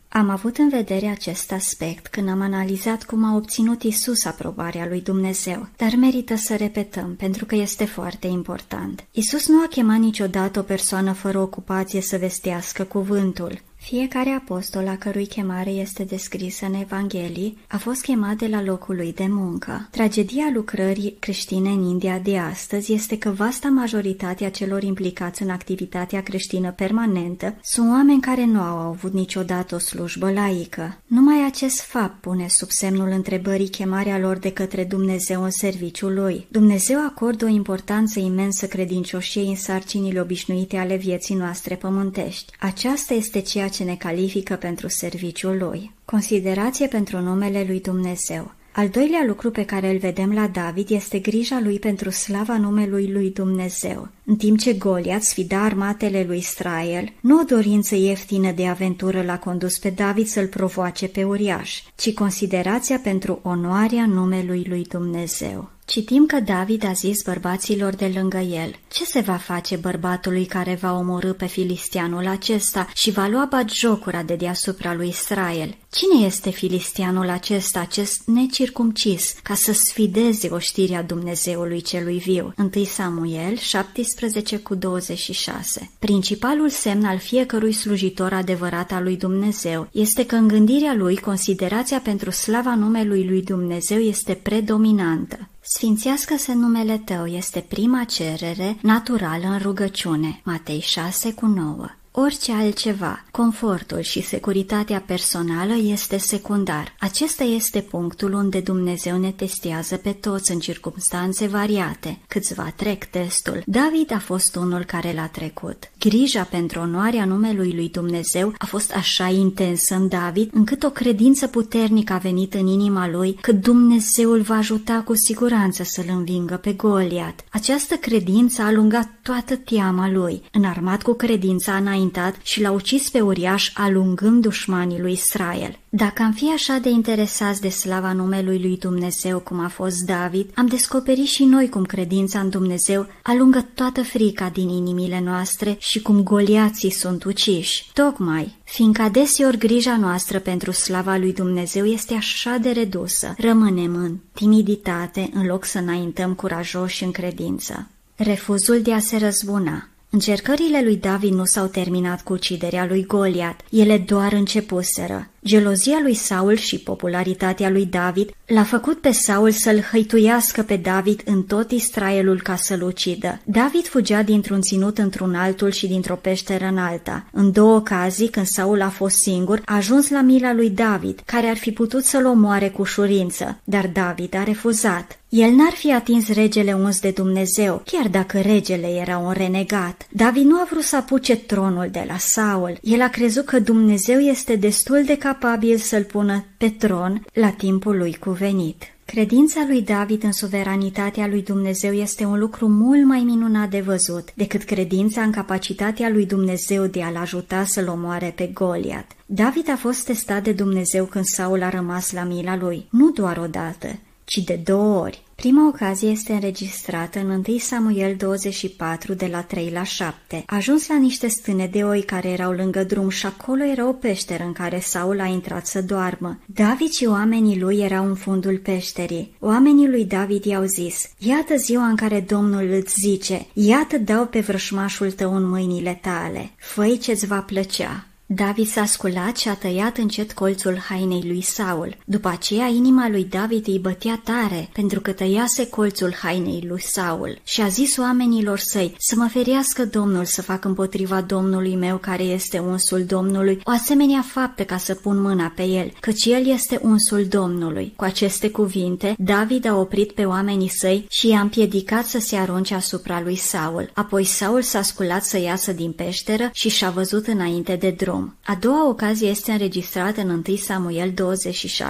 Am avut în vedere acest aspect când am analizat cum a obținut Isus aprobarea lui Dumnezeu, dar merită să repetăm pentru că este foarte important. Isus nu a chemat niciodată o persoană fără ocupație să vestească cuvântul. Fiecare apostol a cărui chemare este descrisă în Evanghelii a fost chemat de la locul lui de muncă. Tragedia lucrării creștine în India de astăzi este că vasta majoritate a celor implicați în activitatea creștină permanentă sunt oameni care nu au avut niciodată o slujbă laică. Numai acest fapt pune sub semnul întrebării chemarea lor de către Dumnezeu în serviciul lui. Dumnezeu acordă o importanță imensă credincioșiei în sarcinile obișnuite ale vieții noastre pământești. Aceasta este ceea ce ne califică pentru serviciul lui. Considerație pentru numele lui Dumnezeu. Al doilea lucru pe care îl vedem la David este grija lui pentru slava numelui lui Dumnezeu. În timp ce Goliat sfida armatele lui Israel, nu o dorință ieftină de aventură l-a condus pe David să-l provoace pe uriaș, ci considerația pentru onoarea numelui lui Dumnezeu. Citim că David a zis bărbaților de lângă el: ce se va face bărbatului care va omorî pe filisteanul acesta și va lua batjocura de deasupra lui Israel? Cine este filisteanul acesta, acest necircumcis, ca să sfideze oștirea Dumnezeului celui viu? întâi Samuel șaptesprezece cu douăzeci și șase. Principalul semn al fiecărui slujitor adevărat al lui Dumnezeu este că în gândirea lui considerația pentru slava numelui lui Dumnezeu este predominantă. Sfințească-se numele tău este prima cerere naturală în rugăciune. Matei șase cu nouă. Orice altceva, confortul și securitatea personală este secundar. Acesta este punctul unde Dumnezeu ne testează pe toți în circumstanțe variate. Câțiva trec testul. David a fost unul care l-a trecut. Grija pentru onoarea numelui lui Dumnezeu a fost așa intensă în David, încât o credință puternică a venit în inima lui că Dumnezeu îl va ajuta cu siguranță să-l învingă pe Goliat. Această credință a alungat toată teama lui. Înarmat cu credința înainte și l-a ucis pe uriaș alungând dușmanii lui Israel. Dacă am fi așa de interesați de slava numelui lui Dumnezeu cum a fost David, am descoperit și noi cum credința în Dumnezeu alungă toată frica din inimile noastre și cum goliații sunt uciși. Tocmai, fiindcă adeseori grija noastră pentru slava lui Dumnezeu este așa de redusă, rămânem în timiditate în loc să înaintăm curajoși în credință. Refuzul de a se răzbuna. Încercările lui David nu s-au terminat cu uciderea lui Goliat, ele doar începuseră. Gelozia lui Saul și popularitatea lui David l-a făcut pe Saul să-l hăituiască pe David în tot Israelul ca să-l ucidă. David fugea dintr-un ținut într-un altul și dintr-o peșteră în alta. În două ocazii, când Saul a fost singur, a ajuns la mila lui David, care ar fi putut să-l omoare cu ușurință, dar David a refuzat. El n-ar fi atins regele uns de Dumnezeu, chiar dacă regele era un renegat. David nu a vrut să apuce tronul de la Saul. El a crezut că Dumnezeu este destul de capabil să-l pună pe tron la timpul lui cuvenit. Credința lui David în suveranitatea lui Dumnezeu este un lucru mult mai minunat de văzut decât credința în capacitatea lui Dumnezeu de a-l ajuta să-l omoare pe Goliat. David a fost testat de Dumnezeu când Saul a rămas la mila lui, nu doar o dată, ci de două ori. Prima ocazie este înregistrată în întâi Samuel douăzeci și patru, de la trei la șapte. A ajuns la niște stâne de oi care erau lângă drum și acolo era o peșteră în care Saul a intrat să doarmă. David și oamenii lui erau în fundul peșterii. Oamenii lui David i-au zis: iată ziua în care Domnul îți zice, iată dau pe vrășmașul tău în mâinile tale, fă-i ce-ți va plăcea. David s-a sculat și a tăiat încet colțul hainei lui Saul. După aceea, inima lui David îi bătea tare, pentru că tăiase colțul hainei lui Saul. Și a zis oamenilor săi: să mă ferească Domnul să fac împotriva Domnului meu, care este unsul Domnului, o asemenea faptă ca să pun mâna pe el, căci el este unsul Domnului. Cu aceste cuvinte, David a oprit pe oamenii săi și i-a împiedicat să se arunce asupra lui Saul. Apoi Saul s-a sculat să iasă din peșteră și și-a văzut înainte de drum. A doua ocazie este înregistrată în întâi Samuel douăzeci și șase,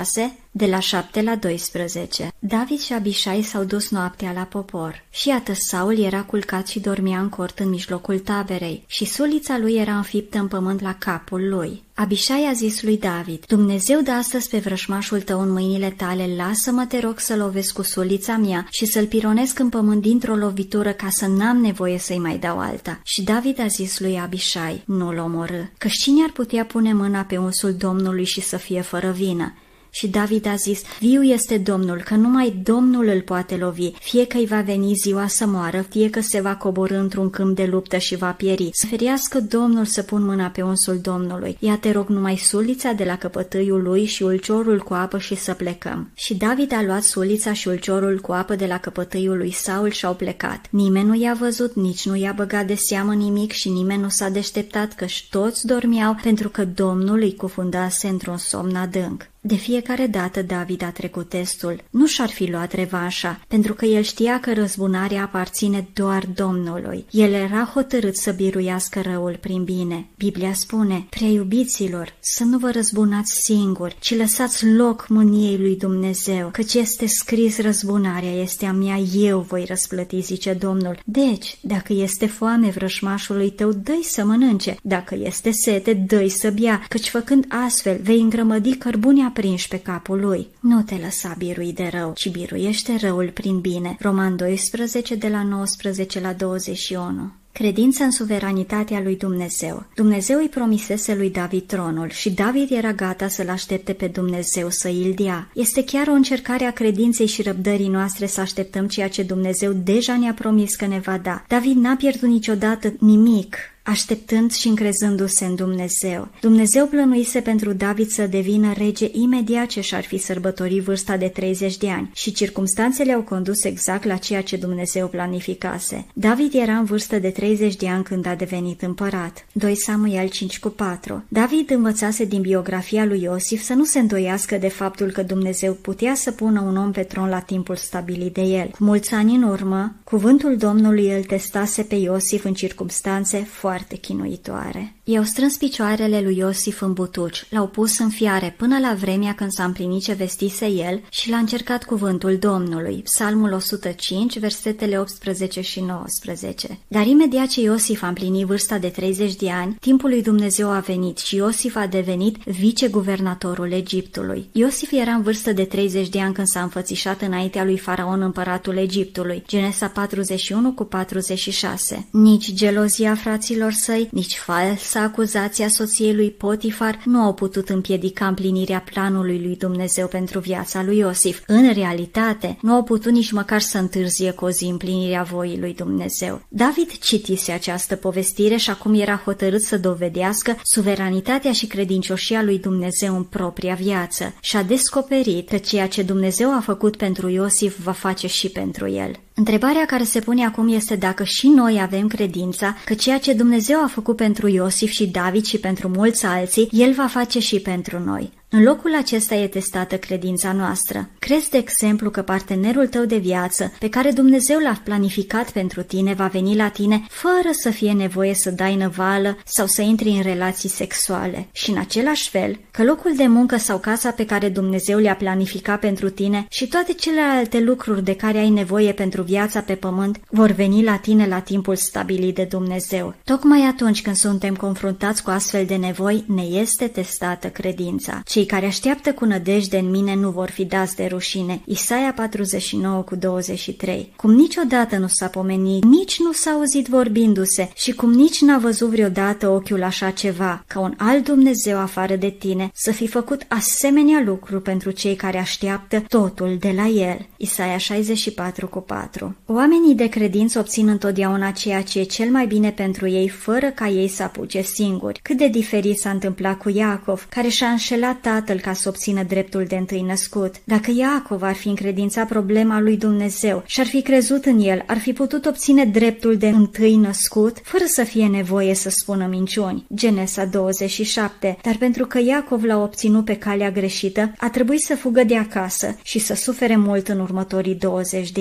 De la șapte la doisprezece. David și Abishai s-au dus noaptea la popor. Și iată, Saul era culcat și dormea în cort în mijlocul taberei și sulița lui era înfiptă în pământ la capul lui. Abishai a zis lui David: Dumnezeu dă astăzi pe vrășmașul tău în mâinile tale, lasă-mă, te rog, să lovesc cu sulița mea și să-l pironesc în pământ dintr-o lovitură, ca să n-am nevoie să-i mai dau alta. Și David a zis lui Abishai: Nu-l omorâ, căci cine ar putea pune mâna pe unsul Domnului și să fie fără vină? Și David a zis: Viu este Domnul, că numai Domnul îl poate lovi, fie că îi va veni ziua să moară, fie că se va coborî într-un câmp de luptă și va pieri. Să ferească Domnul să pun mâna pe unsul Domnului. Ia te rog numai sulița de la căpătâiul lui și ulciorul cu apă și să plecăm. Și David a luat sulița și ulciorul cu apă de la căpătâiul lui Saul și au plecat. Nimeni nu i-a văzut, nici nu i-a băgat de seamă nimic și nimeni nu s-a deșteptat, căci toți dormeau, pentru că Domnul îi cufundase într-un somn adânc. De fiecare dată David a trecut testul. Nu și-ar fi luat revanșa, pentru că el știa că răzbunarea aparține doar Domnului. El era hotărât să biruiască răul prin bine. Biblia spune: Prea iubiților, să nu vă răzbunați singuri, ci lăsați loc mâniei lui Dumnezeu, căci este scris: răzbunarea este a mea, eu voi răsplăti, zice Domnul. Deci, dacă este foame vrășmașului tău, dă-i să mănânce, dacă este sete, dă-i să bea, căci făcând astfel vei îngrămădi cărbunea prinși pe capul lui. Nu te lăsa birui de rău, ci biruiește răul prin bine. Roman doisprezece, de la nouăsprezece la douăzeci și unu. Credința în suveranitatea lui Dumnezeu. Dumnezeu îi promisese lui David tronul și David era gata să-l aștepte pe Dumnezeu să îl dea. Este chiar o încercare a credinței și răbdării noastre să așteptăm ceea ce Dumnezeu deja ne-a promis că ne va da. David n-a pierdut niciodată nimic, așteptând și încrezându-se în Dumnezeu. Dumnezeu plănuise pentru David să devină rege imediat ce și-ar fi sărbătorit vârsta de treizeci de ani și circumstanțele au condus exact la ceea ce Dumnezeu planificase. David era în vârstă de treizeci de ani când a devenit împărat. doi Samuel cinci cu patru. David învățase din biografia lui Iosif să nu se îndoiască de faptul că Dumnezeu putea să pună un om pe tron la timpul stabilit de el. Cu mulți ani în urmă, cuvântul Domnului îl testase pe Iosif în circumstanțe foarte chinuitoare. I-au strâns picioarele lui Iosif în butuci, l-au pus în fiare până la vremea când s-a împlinit ce vestise el și l-a încercat cuvântul Domnului. Psalmul o sută cinci, versetele optsprezece și nouăsprezece. Dar imediat ce Iosif a împlinit vârsta de treizeci de ani, timpul lui Dumnezeu a venit și Iosif a devenit viceguvernatorul Egiptului. Iosif era în vârstă de treizeci de ani când s-a înfățișat înaintea lui Faraon, împăratul Egiptului. Genesa patruzeci și unu cu patruzeci și șase. Nici gelozia fraților săi, nici falsa acuzația soției lui Potifar nu au putut împiedica împlinirea planului lui Dumnezeu pentru viața lui Iosif. În realitate, nu au putut nici măcar să întârzie cu o zi împlinirea voii lui Dumnezeu. David citise această povestire și acum era hotărât să dovedească suveranitatea și credincioșia lui Dumnezeu în propria viață și a descoperit că ceea ce Dumnezeu a făcut pentru Iosif va face și pentru el. Întrebarea care se pune acum este dacă și noi avem credința că ceea ce Dumnezeu a făcut pentru Iosif și David și pentru mulți alții, El va face și pentru noi. În locul acesta e testată credința noastră. Crezi, de exemplu, că partenerul tău de viață, pe care Dumnezeu l-a planificat pentru tine, va veni la tine fără să fie nevoie să dai năvală sau să intri în relații sexuale? Și în același fel, că locul de muncă sau casa pe care Dumnezeu le-a planificat pentru tine și toate celelalte lucruri de care ai nevoie pentru viața pe pământ vor veni la tine la timpul stabilit de Dumnezeu. Tocmai atunci când suntem confruntați cu astfel de nevoi, ne este testată credința. Cei care așteaptă cu nădejde în mine nu vor fi dați de rușine. Isaia patruzeci și nouă cu douăzeci și trei. Cum niciodată nu s-a pomenit, nici nu s-a auzit vorbindu-se și cum nici n-a văzut vreodată ochiul așa ceva, ca un alt Dumnezeu afară de tine, să fi făcut asemenea lucru pentru cei care așteaptă totul de la El. Isaia șaizeci și patru cu patru. Oamenii de credință obțin întotdeauna ceea ce e cel mai bine pentru ei, fără ca ei să apuce singuri. Cât de diferit s-a întâmplat cu Iacov, care și-a înșelat tatăl ca să obțină dreptul de întâi născut. Dacă Iacov ar fi încredințat problema lui Dumnezeu și ar fi crezut în el, ar fi putut obține dreptul de întâi născut fără să fie nevoie să spună minciuni. Genesa douăzeci și șapte. Dar pentru că Iacov l-a obținut pe calea greșită, a trebuit să fugă de acasă și să sufere mult în următorii douăzeci de ani.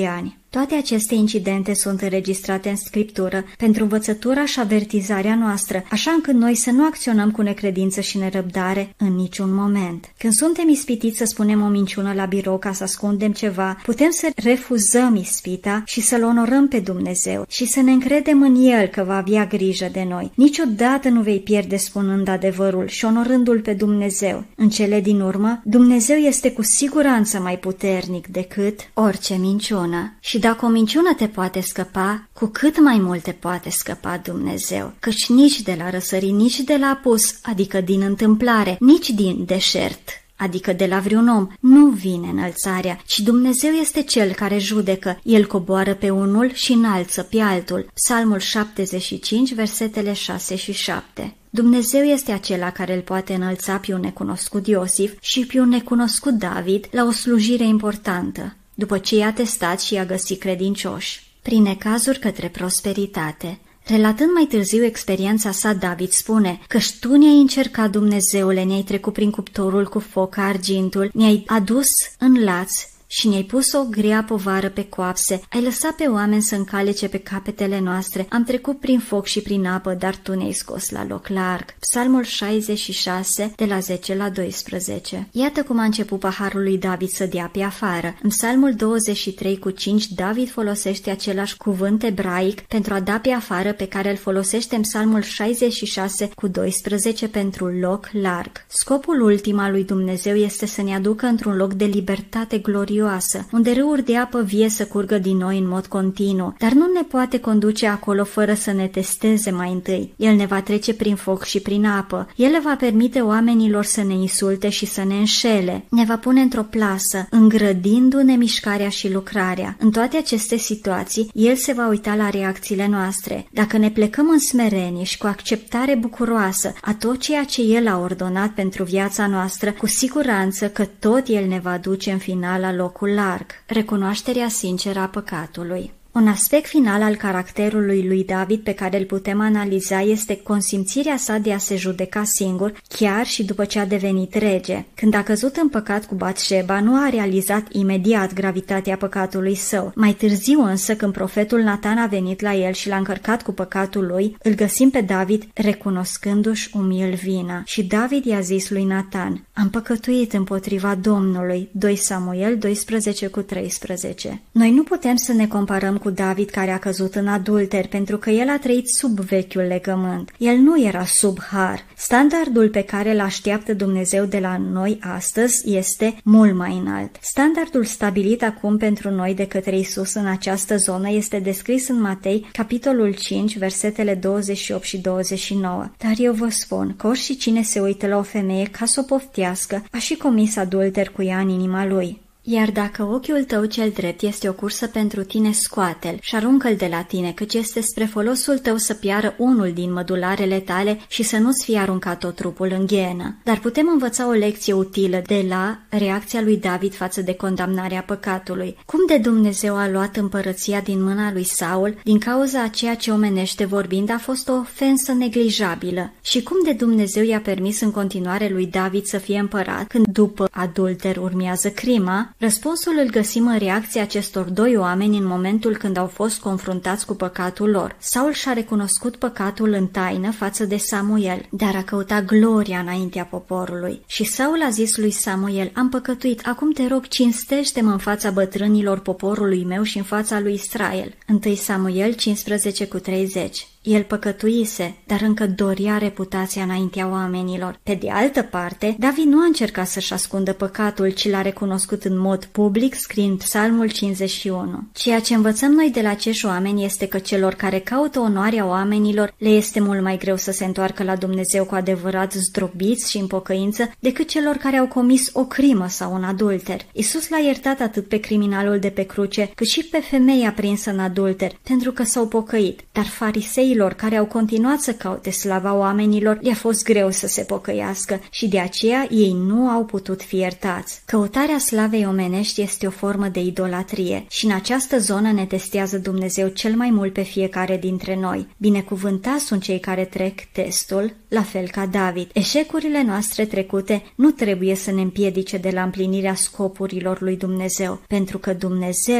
Toate aceste incidente sunt înregistrate în Scriptură pentru învățătura și avertizarea noastră, așa încât noi să nu acționăm cu necredință și nerăbdare în niciun moment. Când suntem ispitiți să spunem o minciună la birou ca să ascundem ceva, putem să refuzăm ispita și să-L onorăm pe Dumnezeu și să ne încredem în El că va avea grijă de noi. Niciodată nu vei pierde spunând adevărul și onorându-L pe Dumnezeu. În cele din urmă, Dumnezeu este cu siguranță mai puternic decât orice minciună. Și dacă o minciună te poate scăpa, cu cât mai mult te poate scăpa Dumnezeu, căci nici de la răsărit, nici de la apus, adică din întâmplare, nici din deșert, adică de la vreun om, nu vine înălțarea, ci Dumnezeu este Cel care judecă. El coboară pe unul și înalță pe altul. Psalmul șaptezeci și cinci, versetele șase și șapte. Dumnezeu este acela care îl poate înălța pe un necunoscut Iosif și pe un necunoscut David la o slujire importantă, după ce i-a testat și i-a găsit credincioși, prin necazuri către prosperitate. Relatând mai târziu experiența sa, David spune: căci tu ne-ai încercat, Dumnezeule, ne-ai trecut prin cuptorul cu foc ca argintul, ne-ai adus în laț și ne-ai pus o grea povară pe coapse, ai lăsat pe oameni să încalece pe capetele noastre, am trecut prin foc și prin apă, dar tu ne-ai scos la loc larg. Psalmul șaizeci și șase, de la zece la doisprezece. Iată cum a început paharul lui David să dea pe afară. În Psalmul douăzeci și trei cu cinci, David folosește același cuvânt ebraic pentru a da pe afară pe care îl folosește în Psalmul șaizeci și șase cu doisprezece pentru loc larg. Scopul ultim al lui Dumnezeu este să ne aducă într-un loc de libertate glorioasă, unde râuri de apă vie să curgă din noi în mod continuu, dar nu ne poate conduce acolo fără să ne testeze mai întâi. El ne va trece prin foc și prin apă. El le va permite oamenilor să ne insulte și să ne înșele. Ne va pune într-o plasă, îngrădindu-ne mișcarea și lucrarea. În toate aceste situații, El se va uita la reacțiile noastre. Dacă ne plecăm în smerenie și cu acceptare bucuroasă a tot ceea ce El a ordonat pentru viața noastră, cu siguranță că tot El ne va duce în final la locul larg. Recunoașterea sinceră a păcatului. Un aspect final al caracterului lui David pe care îl putem analiza este consimțirea sa de a se judeca singur, chiar și după ce a devenit rege. Când a căzut în păcat cu Batșeba, nu a realizat imediat gravitatea păcatului său. Mai târziu însă, când profetul Natan a venit la el și l-a încărcat cu păcatul lui, îl găsim pe David recunoscându-și umil vina. Și David i-a zis lui Natan: am păcătuit împotriva Domnului. doi Samuel doisprezece cu treisprezece. Noi nu putem să ne comparăm cu David, care a căzut în adulter, pentru că el a trăit sub vechiul legământ. El nu era sub har. Standardul pe care îl așteaptă Dumnezeu de la noi astăzi este mult mai înalt. Standardul stabilit acum pentru noi de către Isus în această zonă este descris în Matei, capitolul cinci, versetele douăzeci și opt și douăzeci și nouă. Dar eu vă spun că oricine se uită la o femeie ca să o poftească, a și comis adulter cu ea în inima lui. Iar dacă ochiul tău cel drept este o cursă pentru tine, scoate-l și aruncă-l de la tine, căci este spre folosul tău să piară unul din mădularele tale și să nu-ți fie aruncat tot trupul în ghenă. Dar putem învăța o lecție utilă de la reacția lui David față de condamnarea păcatului. Cum de Dumnezeu a luat împărăția din mâna lui Saul, din cauza a ceea ce omenește vorbind a fost o ofensă neglijabilă. Și cum de Dumnezeu i-a permis în continuare lui David să fie împărat, când după adulter urmează crima? Răspunsul îl găsim în reacția acestor doi oameni în momentul când au fost confruntați cu păcatul lor. Saul și-a recunoscut păcatul în taină față de Samuel, dar a căutat gloria înaintea poporului. Și Saul a zis lui Samuel: am păcătuit, acum te rog, cinstește-mă în fața bătrânilor poporului meu și în fața lui Israel. întâi Samuel cincisprezece cu treizeci. El păcătuise, dar încă dorea reputația înaintea oamenilor. Pe de altă parte, David nu a încercat să-și ascundă păcatul, ci l-a recunoscut în mod public, scriind Psalmul cincizeci și unu. Ceea ce învățăm noi de la acești oameni este că celor care caută onoarea oamenilor le este mult mai greu să se întoarcă la Dumnezeu cu adevărat zdrobiți și în pocăință decât celor care au comis o crimă sau un adulter. Isus l-a iertat atât pe criminalul de pe cruce, cât și pe femeia prinsă în adulter, pentru că s-au pocăit, dar fariseii care au continuat să caute slava oamenilor, le-a fost greu să se pocăiască și de aceea ei nu au putut fi iertați. Căutarea slavei omenești este o formă de idolatrie și în această zonă ne testează Dumnezeu cel mai mult pe fiecare dintre noi. Binecuvântați sunt cei care trec testul, la fel ca David. Eșecurile noastre trecute nu trebuie să ne împiedice de la împlinirea scopurilor lui Dumnezeu, pentru că Dumnezeu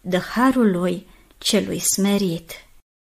dă harul lui celui smerit.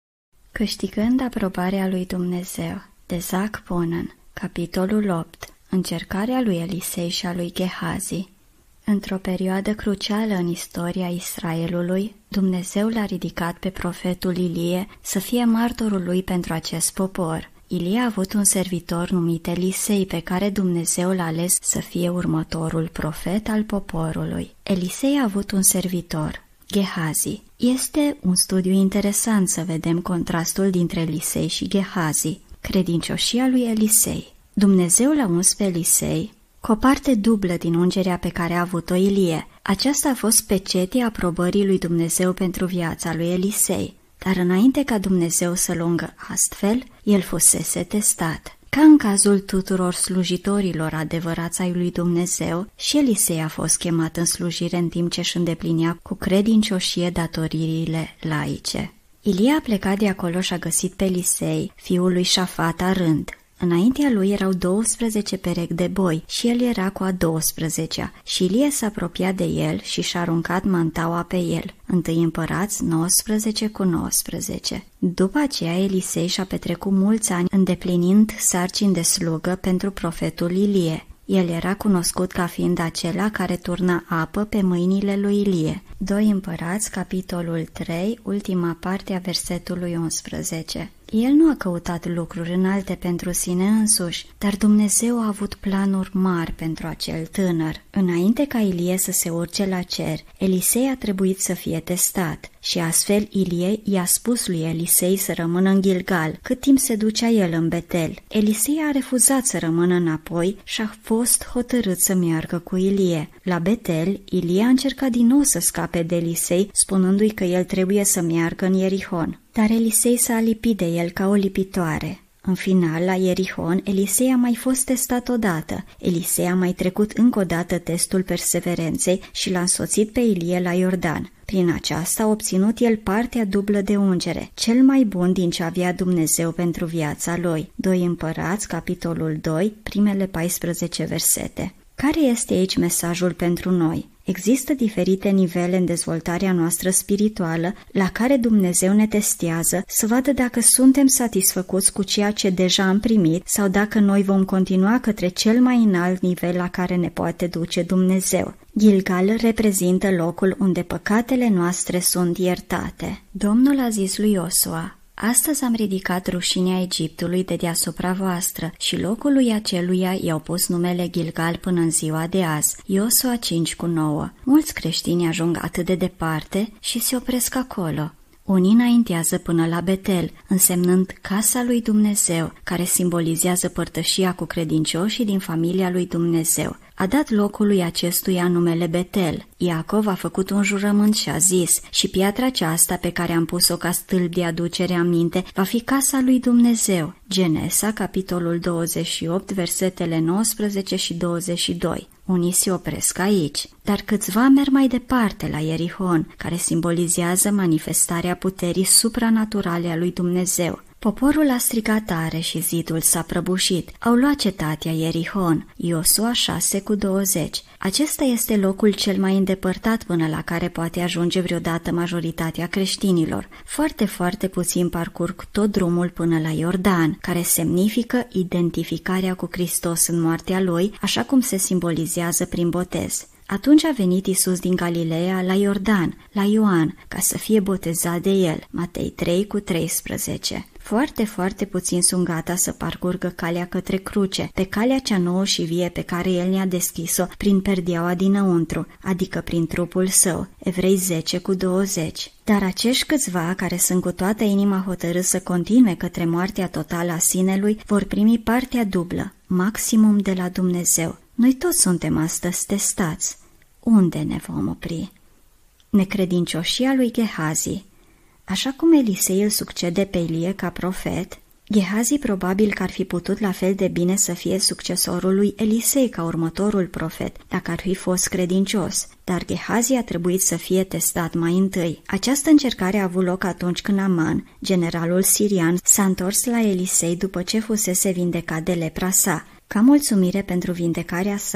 Câștigând aprobarea lui Dumnezeu, de Zac Ponen, capitolul opt, încercarea lui Elisei și a lui Gehazi. Într-o perioadă crucială în istoria Israelului, Dumnezeu l-a ridicat pe profetul Ilie să fie martorul lui pentru acest popor. Ilie a avut un servitor numit Elisei, pe care Dumnezeu l-a ales să fie următorul profet al poporului. Elisei a avut un servitor, Gehazi. Este un studiu interesant să vedem contrastul dintre Elisei și Gehazi. Credincioșia lui Elisei. Dumnezeu l-a uns pe Elisei cu o parte dublă din ungerea pe care a avut-o Ilie. Aceasta a fost pecetia aprobării lui Dumnezeu pentru viața lui Elisei. Dar înainte ca Dumnezeu să-l ungă astfel, el fusese testat. Ca în cazul tuturor slujitorilor adevărați ai lui Dumnezeu, și Elisei a fost chemat în slujire în timp ce își îndeplinea cu credincioșie datoririle laice. Ilie a plecat de acolo și a găsit pe Elisei, fiul lui Șafat, arând. Înaintea lui erau douăsprezece perechi de boi și el era cu a douăsprezecea și Ilie s-a apropiat de el și și-a aruncat mantaua pe el. Întâi Împărați nouăsprezece cu nouăsprezece. După aceea Elisei și-a petrecut mulți ani îndeplinind sarcini de slugă pentru profetul Ilie. El era cunoscut ca fiind acela care turna apă pe mâinile lui Ilie. doi Împărați, capitolul trei, ultima parte a versetului unsprezece. El nu a căutat lucruri înalte pentru sine însuși, dar Dumnezeu a avut planuri mari pentru acel tânăr. Înainte ca Ilie să se urce la cer, Elisei a trebuit să fie testat și astfel Ilie i-a spus lui Elisei să rămână în Gilgal, cât timp se ducea el în Betel. Elisei a refuzat să rămână înapoi și a fost hotărât să meargă cu Ilie. La Betel, Ilie a încercat din nou să scape de Elisei, spunându-i că el trebuie să meargă în Ierihon. Dar Elisei s-a alipit de el ca o lipitoare. În final, la Ierihon, Elisei a mai fost testat odată. Elisei a mai trecut încă o dată testul perseverenței și l-a însoțit pe Ilie la Iordan. Prin aceasta a obținut el partea dublă de ungere, cel mai bun din ce avea Dumnezeu pentru viața lui. doi Împărați, capitolul doi, primele paisprezece versete. Care este aici mesajul pentru noi? Există diferite nivele în dezvoltarea noastră spirituală la care Dumnezeu ne testează să vadă dacă suntem satisfăcuți cu ceea ce deja am primit sau dacă noi vom continua către cel mai înalt nivel la care ne poate duce Dumnezeu. Gilgal reprezintă locul unde păcatele noastre sunt iertate. Domnul a zis lui Iosua: astăzi am ridicat rușinea Egiptului de deasupra voastră și locului aceluia i-au pus numele Gilgal până în ziua de azi. Iosua cinci cu nouă. Mulți creștini ajung atât de departe și se opresc acolo. Unii înaintează până la Betel, însemnând casa lui Dumnezeu, care simbolizează părtășia cu credincioșii din familia lui Dumnezeu. A dat locului acestuia numele Betel. Iacov a făcut un jurământ și a zis: și piatra aceasta pe care am pus-o ca stâlp de aducere aminte va fi casa lui Dumnezeu. Genesa, capitolul douăzeci și opt, versetele nouăsprezece și douăzeci și doi. Unii se opresc aici, dar câțiva merg mai departe la Ierihon, care simbolizează manifestarea puterii supranaturale a lui Dumnezeu. Poporul a strigat tare și zidul s-a prăbușit. Au luat cetatea Ierihon. Iosua șase cu douăzeci. Acesta este locul cel mai îndepărtat până la care poate ajunge vreodată majoritatea creștinilor. Foarte, foarte puțin parcurg tot drumul până la Iordan, care semnifică identificarea cu Hristos în moartea lui, așa cum se simbolizează prin botez. Atunci a venit Iisus din Galileea la Iordan, la Ioan, ca să fie botezat de el. Matei trei cu treisprezece. Foarte, foarte puțini sunt gata să parcurgă calea către cruce, pe calea cea nouă și vie pe care el ne-a deschis-o prin perdeaua dinăuntru, adică prin trupul său. Evrei zece cu douăzeci. Dar acești câțiva care sunt cu toată inima hotărâți să continue către moartea totală a sinelui vor primi partea dublă, maximum de la Dumnezeu. Noi toți suntem astăzi testați. Unde ne vom opri? Necredincioșia lui Gehazi. Așa cum Elisei îl succede pe Ilie ca profet, Gehazi probabil că ar fi putut la fel de bine să fie succesorul lui Elisei ca următorul profet, dacă ar fi fost credincios, dar Gehazi a trebuit să fie testat mai întâi. Această încercare a avut loc atunci când Aman, generalul sirian, s-a întors la Elisei după ce fusese vindecat de lepra sa. Ca mulțumire pentru vindecarea sa,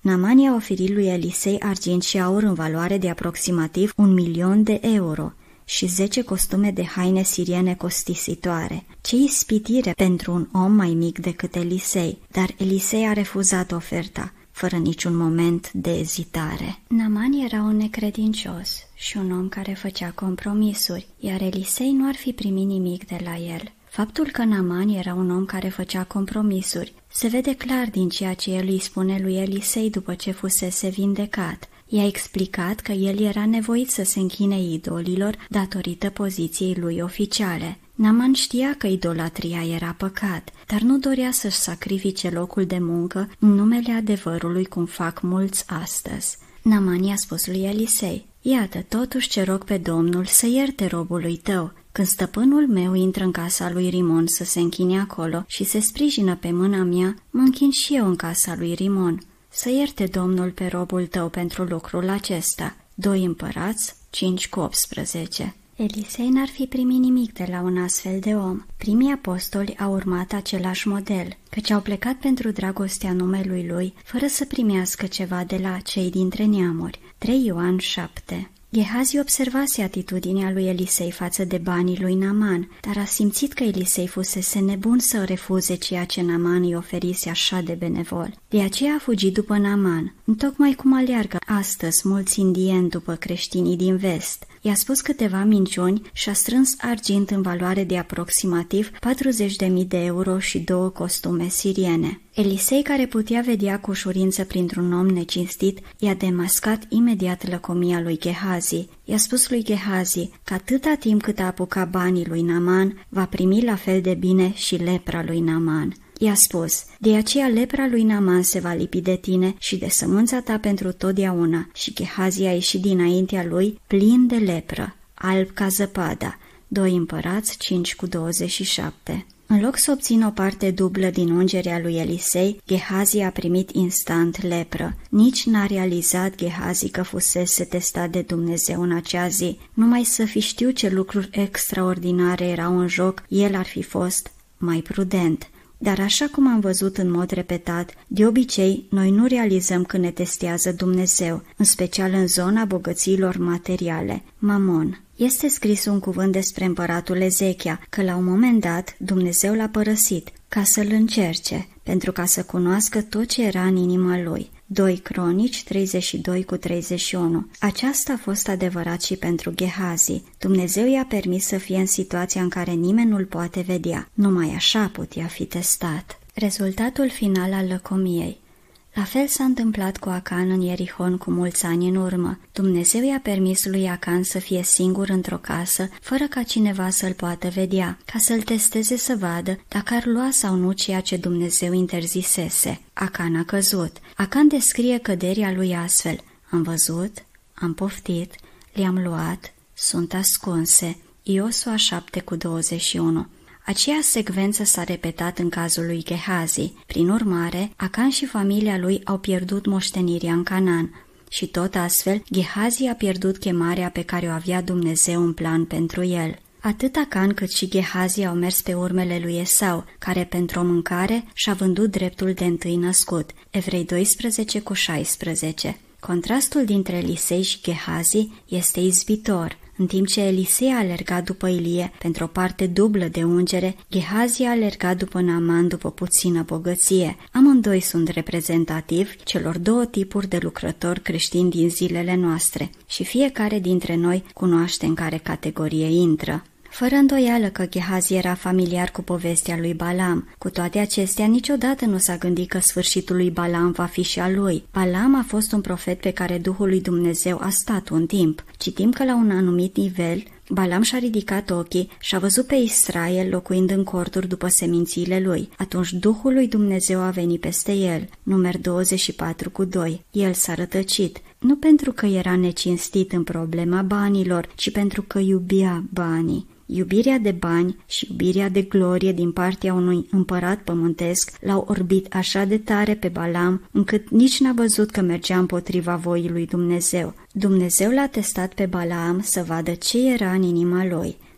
Naaman i-a oferit lui Elisei argint și aur în valoare de aproximativ un milion de euro și zece costume de haine siriene costisitoare. Ce ispitire pentru un om mai mic decât Elisei, dar Elisei a refuzat oferta, fără niciun moment de ezitare. Naaman era un necredincios și un om care făcea compromisuri, iar Elisei nu ar fi primit nimic de la el. Faptul că Naaman era un om care făcea compromisuri se vede clar din ceea ce el îi spune lui Elisei după ce fusese vindecat. I-a explicat că el era nevoit să se închine idolilor datorită poziției lui oficiale. Naaman știa că idolatria era păcat, dar nu dorea să-și sacrifice locul de muncă în numele adevărului cum fac mulți astăzi. Naaman i-a spus lui Elisei: iată, totuși ce rog pe Domnul să ierte robului tău. Când stăpânul meu intră în casa lui Rimon să se închine acolo și se sprijină pe mâna mea, mă închin și eu în casa lui Rimon. Să ierte Domnul pe robul tău pentru lucrul acesta. doi Împărați cinci cu optsprezece. Elisei n-ar fi primit nimic de la un astfel de om. Primii apostoli au urmat același model, căci au plecat pentru dragostea numelui lui, fără să primească ceva de la cei dintre neamuri. trei Ioan șapte. Gehazi observase atitudinea lui Elisei față de banii lui Naaman, dar a simțit că Elisei fusese nebun să refuze ceea ce Naaman îi oferise așa de benevol. De aceea a fugit după Naaman, întocmai cum aleargă astăzi mulți indieni după creștinii din vest. I-a spus câteva minciuni și a strâns argint în valoare de aproximativ patruzeci de mii de euro și două costume siriene. Elisei, care putea vedea cu ușurință printr-un om necinstit, i-a demascat imediat lăcomia lui Gehazi. I-a spus lui Gehazi că atâta timp cât a apucat banii lui Naaman, va primi la fel de bine și lepra lui Naaman. I-a spus: de aceea lepra lui Naaman se va lipi de tine și de sămânța ta pentru totdeauna. Și Gehazi a ieșit dinaintea lui plin de lepră, alb ca zăpada. doi Împărați cinci cu douăzeci și șapte. În loc să obțină o parte dublă din ungerea lui Elisei, Gehazi a primit instant lepră. Nici n-a realizat Gehazi că fusese testat de Dumnezeu în acea zi. Numai să fi știut ce lucruri extraordinare erau în joc, el ar fi fost mai prudent. Dar așa cum am văzut în mod repetat, de obicei noi nu realizăm când ne testează Dumnezeu, în special în zona bogățiilor materiale, mamon. Este scris un cuvânt despre împăratul Ezechia, că la un moment dat Dumnezeu l-a părăsit ca să-l încerce, pentru ca să cunoască tot ce era în inima lui. doi Cronici treizeci și doi cu treizeci și unu. Aceasta a fost adevărat și pentru Gehazi. Dumnezeu i-a permis să fie în situația în care nimeni nu-l poate vedea. Numai așa putea fi testat. Rezultatul final al lăcomiei. La fel s-a întâmplat cu Acan în Ierihon cu mulți ani în urmă. Dumnezeu i-a permis lui Acan să fie singur într-o casă, fără ca cineva să-l poată vedea, ca să-l testeze să vadă dacă ar lua sau nu ceea ce Dumnezeu interzisese. Acan a căzut. Acan descrie căderea lui astfel: am văzut, am poftit, le-am luat, sunt ascunse. Iosua șapte cu douăzeci și unu. Aceeași secvență s-a repetat în cazul lui Gehazi. Prin urmare, Acan și familia lui au pierdut moștenirea în Canaan. Și tot astfel, Gehazi a pierdut chemarea pe care o avea Dumnezeu în plan pentru el. Atât Acan cât și Gehazi au mers pe urmele lui Esau, care pentru o mâncare și-a vândut dreptul de întâi născut. Evrei doisprezece cu șaisprezece. Contrastul dintre Elisei și Gehazi este izbitor. În timp ce Elisei a alergat după Ilie pentru o parte dublă de ungere, Gehazi a alergat după Naaman după puțină bogăție. Amândoi sunt reprezentativi celor două tipuri de lucrători creștini din zilele noastre și fiecare dintre noi cunoaște în care categorie intră. Fără îndoială că Gehazi era familiar cu povestea lui Balam. Cu toate acestea, niciodată nu s-a gândit că sfârșitul lui Balam va fi și al lui. Balam a fost un profet pe care Duhul lui Dumnezeu a stat un timp. Citim că la un anumit nivel, Balam și-a ridicat ochii și a văzut pe Israel locuind în corturi după semințiile lui. Atunci Duhul lui Dumnezeu a venit peste el. Numer douăzeci și patru cu doi. El s-a rătăcit, nu pentru că era necinstit în problema banilor, ci pentru că iubea banii. Iubirea de bani și iubirea de glorie din partea unui împărat pământesc l-au orbit așa de tare pe Balam, încât nici n-a văzut că mergea împotriva voii lui Dumnezeu. Dumnezeu l-a testat pe Balaam să vadă ce era în inima lui.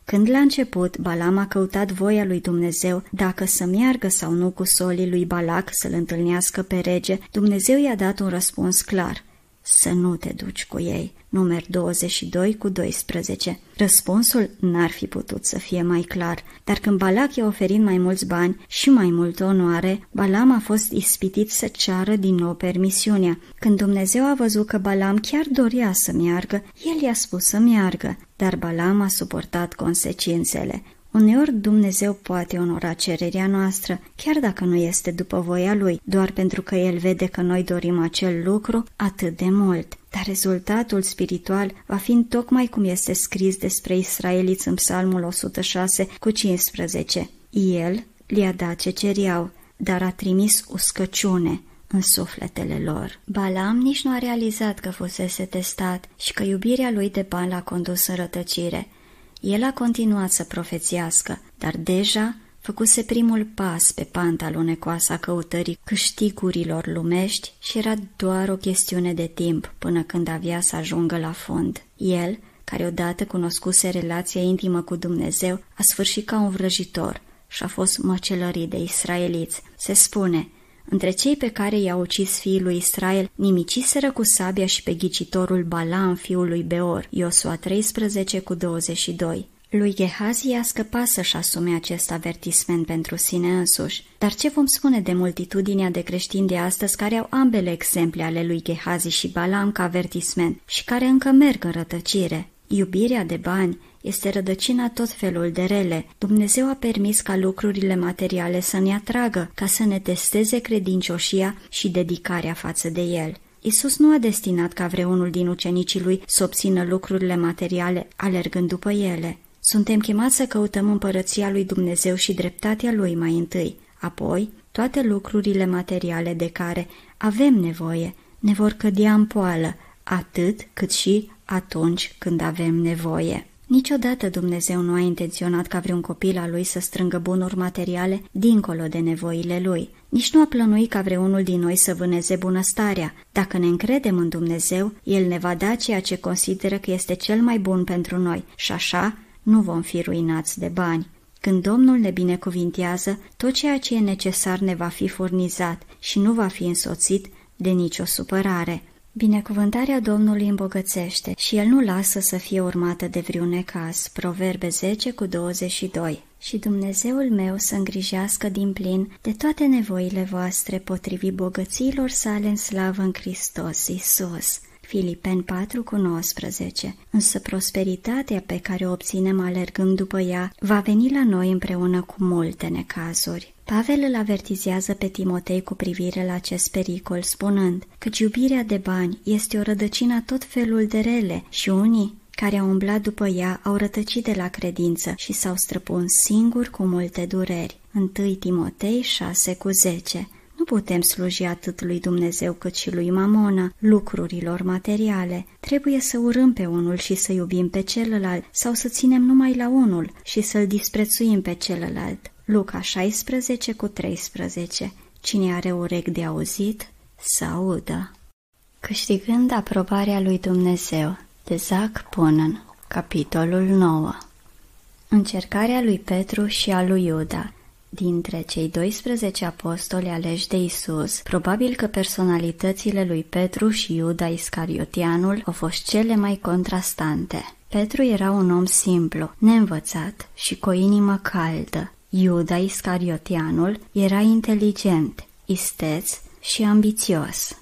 Când la început Balam a căutat voia lui Dumnezeu dacă să meargă sau nu cu solii lui Balac să-l întâlnească pe rege, Dumnezeu i-a dat un răspuns clar: să nu te duci cu ei. Numer douăzeci și doi cu doisprezece. Răspunsul n-ar fi putut să fie mai clar, dar când Balac i-a oferit mai mulți bani și mai multă onoare, Balam a fost ispitit să ceară din nou permisiunea. Când Dumnezeu a văzut că Balam chiar dorea să meargă, el i-a spus să meargă, dar Balam a suportat consecințele. Uneori Dumnezeu poate onora cererea noastră, chiar dacă nu este după voia Lui, doar pentru că El vede că noi dorim acel lucru atât de mult. Dar rezultatul spiritual va fi tocmai cum este scris despre israeliți în Psalmul o sută șase cu cincisprezece. El le-a dat ce cereau, dar a trimis uscăciune în sufletele lor. Balam nici nu a realizat că fusese testat și că iubirea lui de bani l-a condus în rătăcire. El a continuat să profețească, dar deja făcuse primul pas pe panta lunecoasă a căutării câștigurilor lumești și era doar o chestiune de timp până când avea să ajungă la fund. El, care odată cunoscuse relația intimă cu Dumnezeu, a sfârșit ca un vrăjitor și a fost măcelărit de israeliți. Se spune: între cei pe care i-a ucis fiii lui Israel, nimiciseră cu sabia și pe ghicitorul Balam, fiul lui Beor. Iosua treisprezece cu douăzeci și doi. Lui Gehazi i-a scăpat să-și asume acest avertisment pentru sine însuși. Dar ce vom spune de multitudinea de creștini de astăzi care au ambele exemple ale lui Gehazi și Balam ca avertisment și care încă merg în rătăcire? Iubirea de bani este rădăcina tot felul de rele. Dumnezeu a permis ca lucrurile materiale să ne atragă, ca să ne testeze credincioșia și dedicarea față de El. Iisus nu a destinat ca vreunul din ucenicii Lui să obțină lucrurile materiale alergând după ele. Suntem chemați să căutăm împărăția lui Dumnezeu și dreptatea Lui mai întâi. Apoi, toate lucrurile materiale de care avem nevoie ne vor cădea în poală, atât cât și atunci când avem nevoie. Niciodată Dumnezeu nu a intenționat ca vreun copil al Lui să strângă bunuri materiale dincolo de nevoile Lui. Nici nu a plănuit ca vreunul din noi să vâneze bunăstarea. Dacă ne încredem în Dumnezeu, El ne va da ceea ce consideră că este cel mai bun pentru noi și așa nu vom fi ruinați de bani. Când Domnul ne binecuvintează, tot ceea ce e necesar ne va fi furnizat și nu va fi însoțit de nicio supărare. Binecuvântarea Domnului îmbogățește și El nu lasă să fie urmată de vreun necaz. Proverbe zece cu douăzeci și doi. Și Dumnezeul meu să îngrijească din plin de toate nevoile voastre potrivit bogățiilor sale în slavă în Hristos Iisus. Filipeni patru cu nouăsprezece. Însă prosperitatea pe care o obținem alergând după ea va veni la noi împreună cu multe necazuri. Pavel îl avertizează pe Timotei cu privire la acest pericol, spunând că iubirea de bani este o rădăcină a tot felul de rele și unii care au umblat după ea au rătăcit de la credință și s-au străpuns singuri cu multe dureri. întâi Timotei șase cu zece. Nu putem sluji atât lui Dumnezeu cât și lui Mamona, lucrurilor materiale. Trebuie să urâm pe unul și să iubim pe celălalt sau să ținem numai la unul și să-l disprețuim pe celălalt. Luca șaisprezece cu treisprezece. Cine are urechi de auzit, să audă. Câștigând aprobarea lui Dumnezeu, de Zac Ponen, capitolul nouă. Încercarea lui Petru și a lui Iuda. Dintre cei doisprezece apostoli aleși de Isus, probabil că personalitățile lui Petru și Iuda Iscariotianul au fost cele mai contrastante. Petru era un om simplu, neînvățat și cu o inimă caldă. Iuda Iscariotianul era inteligent, isteț și ambițios.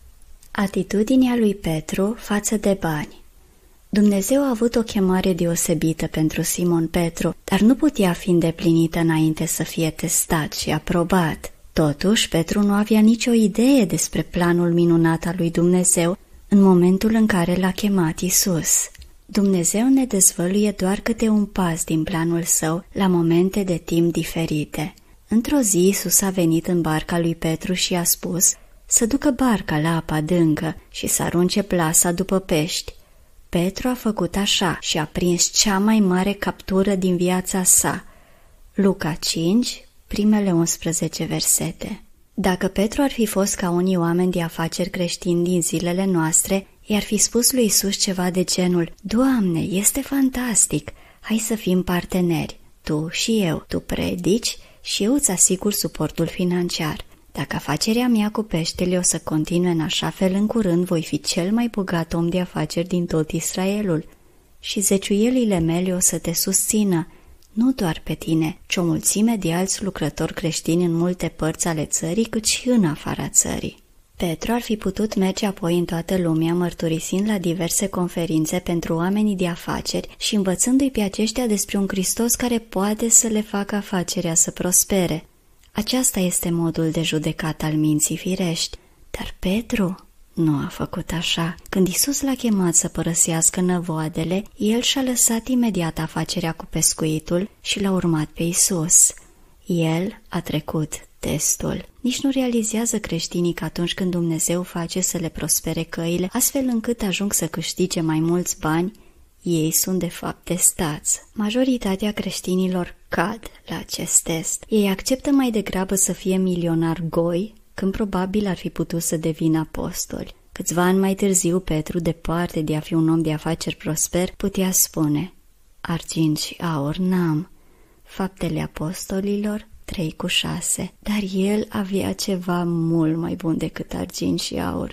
Atitudinea lui Petru față de bani. Dumnezeu a avut o chemare deosebită pentru Simon Petru, dar nu putea fi îndeplinită înainte să fie testat și aprobat. Totuși, Petru nu avea nicio idee despre planul minunat al lui Dumnezeu în momentul în care l-a chemat Isus. Dumnezeu ne dezvăluie doar câte un pas din planul său la momente de timp diferite. Într-o zi, Isus a venit în barca lui Petru și a spus să ducă barca la apa adâncă și să arunce plasa după pești. Petru a făcut așa și a prins cea mai mare captură din viața sa. Luca cinci, primele unsprezece versete. Dacă Petru ar fi fost ca unii oameni de afaceri creștini din zilele noastre, i-ar fi spus lui Isus ceva de genul: Doamne, este fantastic! Hai să fim parteneri, tu și eu, tu predici și eu îți asigur suportul financiar. Dacă afacerea mea cu peștele o să continue în așa fel, în curând voi fi cel mai bogat om de afaceri din tot Israelul și zeciuielile mele o să te susțină, nu doar pe tine, ci o mulțime de alți lucrători creștini în multe părți ale țării, cât și în afara țării. Petru ar fi putut merge apoi în toată lumea, mărturisind la diverse conferințe pentru oamenii de afaceri și învățându-i pe aceștia despre un Hristos care poate să le facă afacerea să prospere. Aceasta este modul de judecat al minții firești, dar Petru nu a făcut așa. Când Iisus l-a chemat să părăsească năvoadele, el și-a lăsat imediat afacerea cu pescuitul și l-a urmat pe Iisus. El a trecut testul. Nici nu realizează creștinii că atunci când Dumnezeu face să le prospere căile, astfel încât ajung să câștige mai mulți bani, ei sunt de fapt testați. Majoritatea creștinilor cad la acest test. Ei acceptă mai degrabă să fie milionar goi, când probabil ar fi putut să devină apostoli. Câțiva ani mai târziu, Petru, departe de a fi un om de afaceri prosper, putea spune: argint și aur n-am. Faptele apostolilor trei cu șase. Dar el avea ceva mult mai bun decât argint și aur.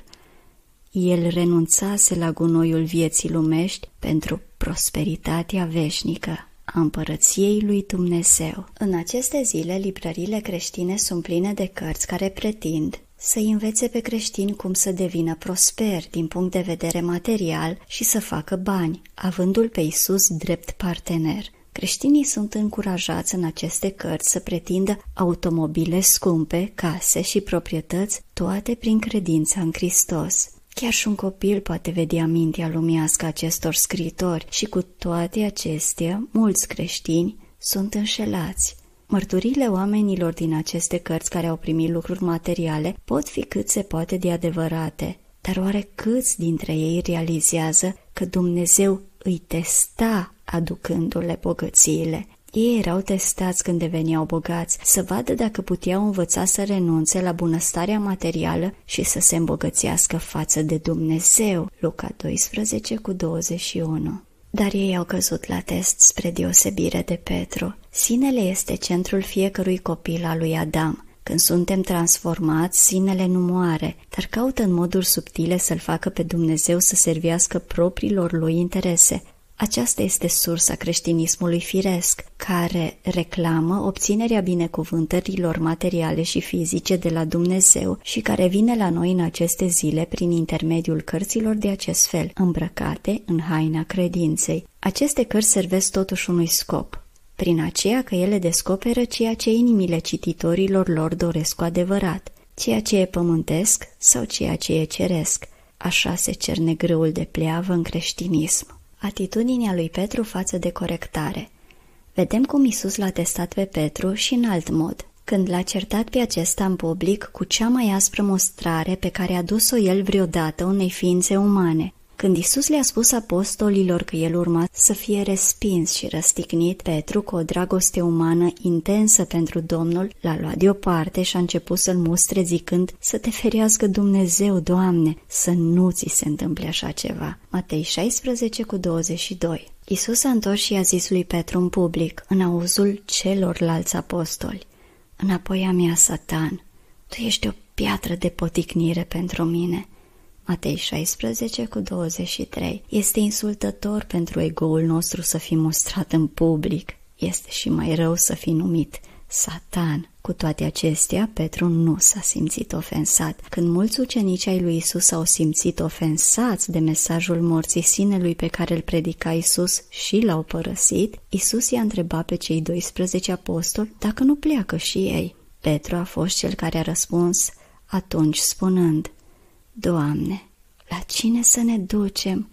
El renunțase la gunoiul vieții lumești pentru prosperitatea veșnică a împărăției lui Dumnezeu. În aceste zile, librăriile creștine sunt pline de cărți care pretind să-i învețe pe creștini cum să devină prosperi din punct de vedere material și să facă bani, avându-l pe Iisus drept partener. Creștinii sunt încurajați în aceste cărți să pretindă automobile scumpe, case și proprietăți, toate prin credința în Hristos. Chiar și un copil poate vedea mintea lumească acestor scriitori și cu toate acestea, mulți creștini sunt înșelați. Mărturiile oamenilor din aceste cărți care au primit lucruri materiale pot fi cât se poate de adevărate, dar oare câți dintre ei realizează că Dumnezeu îi testa aducându-le bogățiile? Ei erau testați când deveneau bogați, să vadă dacă puteau învăța să renunțe la bunăstarea materială și să se îmbogățească față de Dumnezeu. Luca doisprezece cu douăzeci și unu. Dar ei au căzut la test spre deosebire de Petru. Sinele este centrul fiecărui copil al lui Adam. Când suntem transformați, sinele nu moare, dar caută în moduri subtile să-L facă pe Dumnezeu să servească propriilor lui interese. Aceasta este sursa creștinismului firesc, care reclamă obținerea binecuvântărilor materiale și fizice de la Dumnezeu și care vine la noi în aceste zile prin intermediul cărților de acest fel, îmbrăcate în haina credinței. Aceste cărți servesc totuși unui scop, prin aceea că ele descoperă ceea ce inimile cititorilor lor doresc cu adevărat, ceea ce e pământesc sau ceea ce e ceresc. Așa se cerne grâul de pleavă în creștinism. Atitudinea lui Petru față de corectare. Vedem cum Iisus l-a testat pe Petru și în alt mod, când l-a certat pe acesta în public cu cea mai aspră mostrare pe care a dus-o el vreodată unei ființe umane. Când Iisus le-a spus apostolilor că el urma să fie respins și răstignit, Petru, cu o dragoste umană intensă pentru Domnul, l-a luat deoparte și a început să-l mustre zicând: să te ferească Dumnezeu, Doamne, să nu ți se întâmple așa ceva. Matei șaisprezece cu douăzeci și doi. Iisus s-a întors și a zis lui Petru în public, în auzul celorlalți apostoli: înapoi a mea, Satan, tu ești o piatră de poticnire pentru mine. Matei șaisprezece cu douăzeci și trei. Este insultător pentru ego-ul nostru să fii mostrat în public. Este și mai rău să fii numit Satan. Cu toate acestea, Petru nu s-a simțit ofensat. Când mulți ucenici ai lui Isus s-au simțit ofensați de mesajul morții sinelui pe care îl predica Isus și l-au părăsit, Isus i-a întrebat pe cei doisprezece apostoli dacă nu pleacă și ei. Petru a fost cel care a răspuns atunci spunând: Doamne, la cine să ne ducem?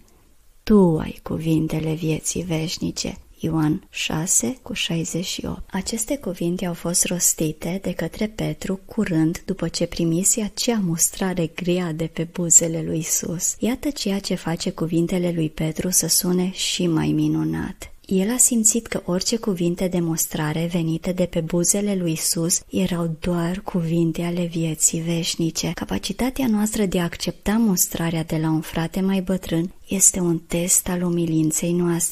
Tu ai cuvintele vieții veșnice. Ioan șase cu șaizeci și opt. Aceste cuvinte au fost rostite de către Petru curând după ce primise acea mustrare grea de pe buzele lui Isus. Iată ceea ce face cuvintele lui Petru să sune și mai minunat. El a simțit că orice cuvinte de mostrare venite de pe buzele lui Isus erau doar cuvinte ale vieții veșnice. Capacitatea noastră de a accepta mustrarea de la un frate mai bătrân este un test al umilinței noastre.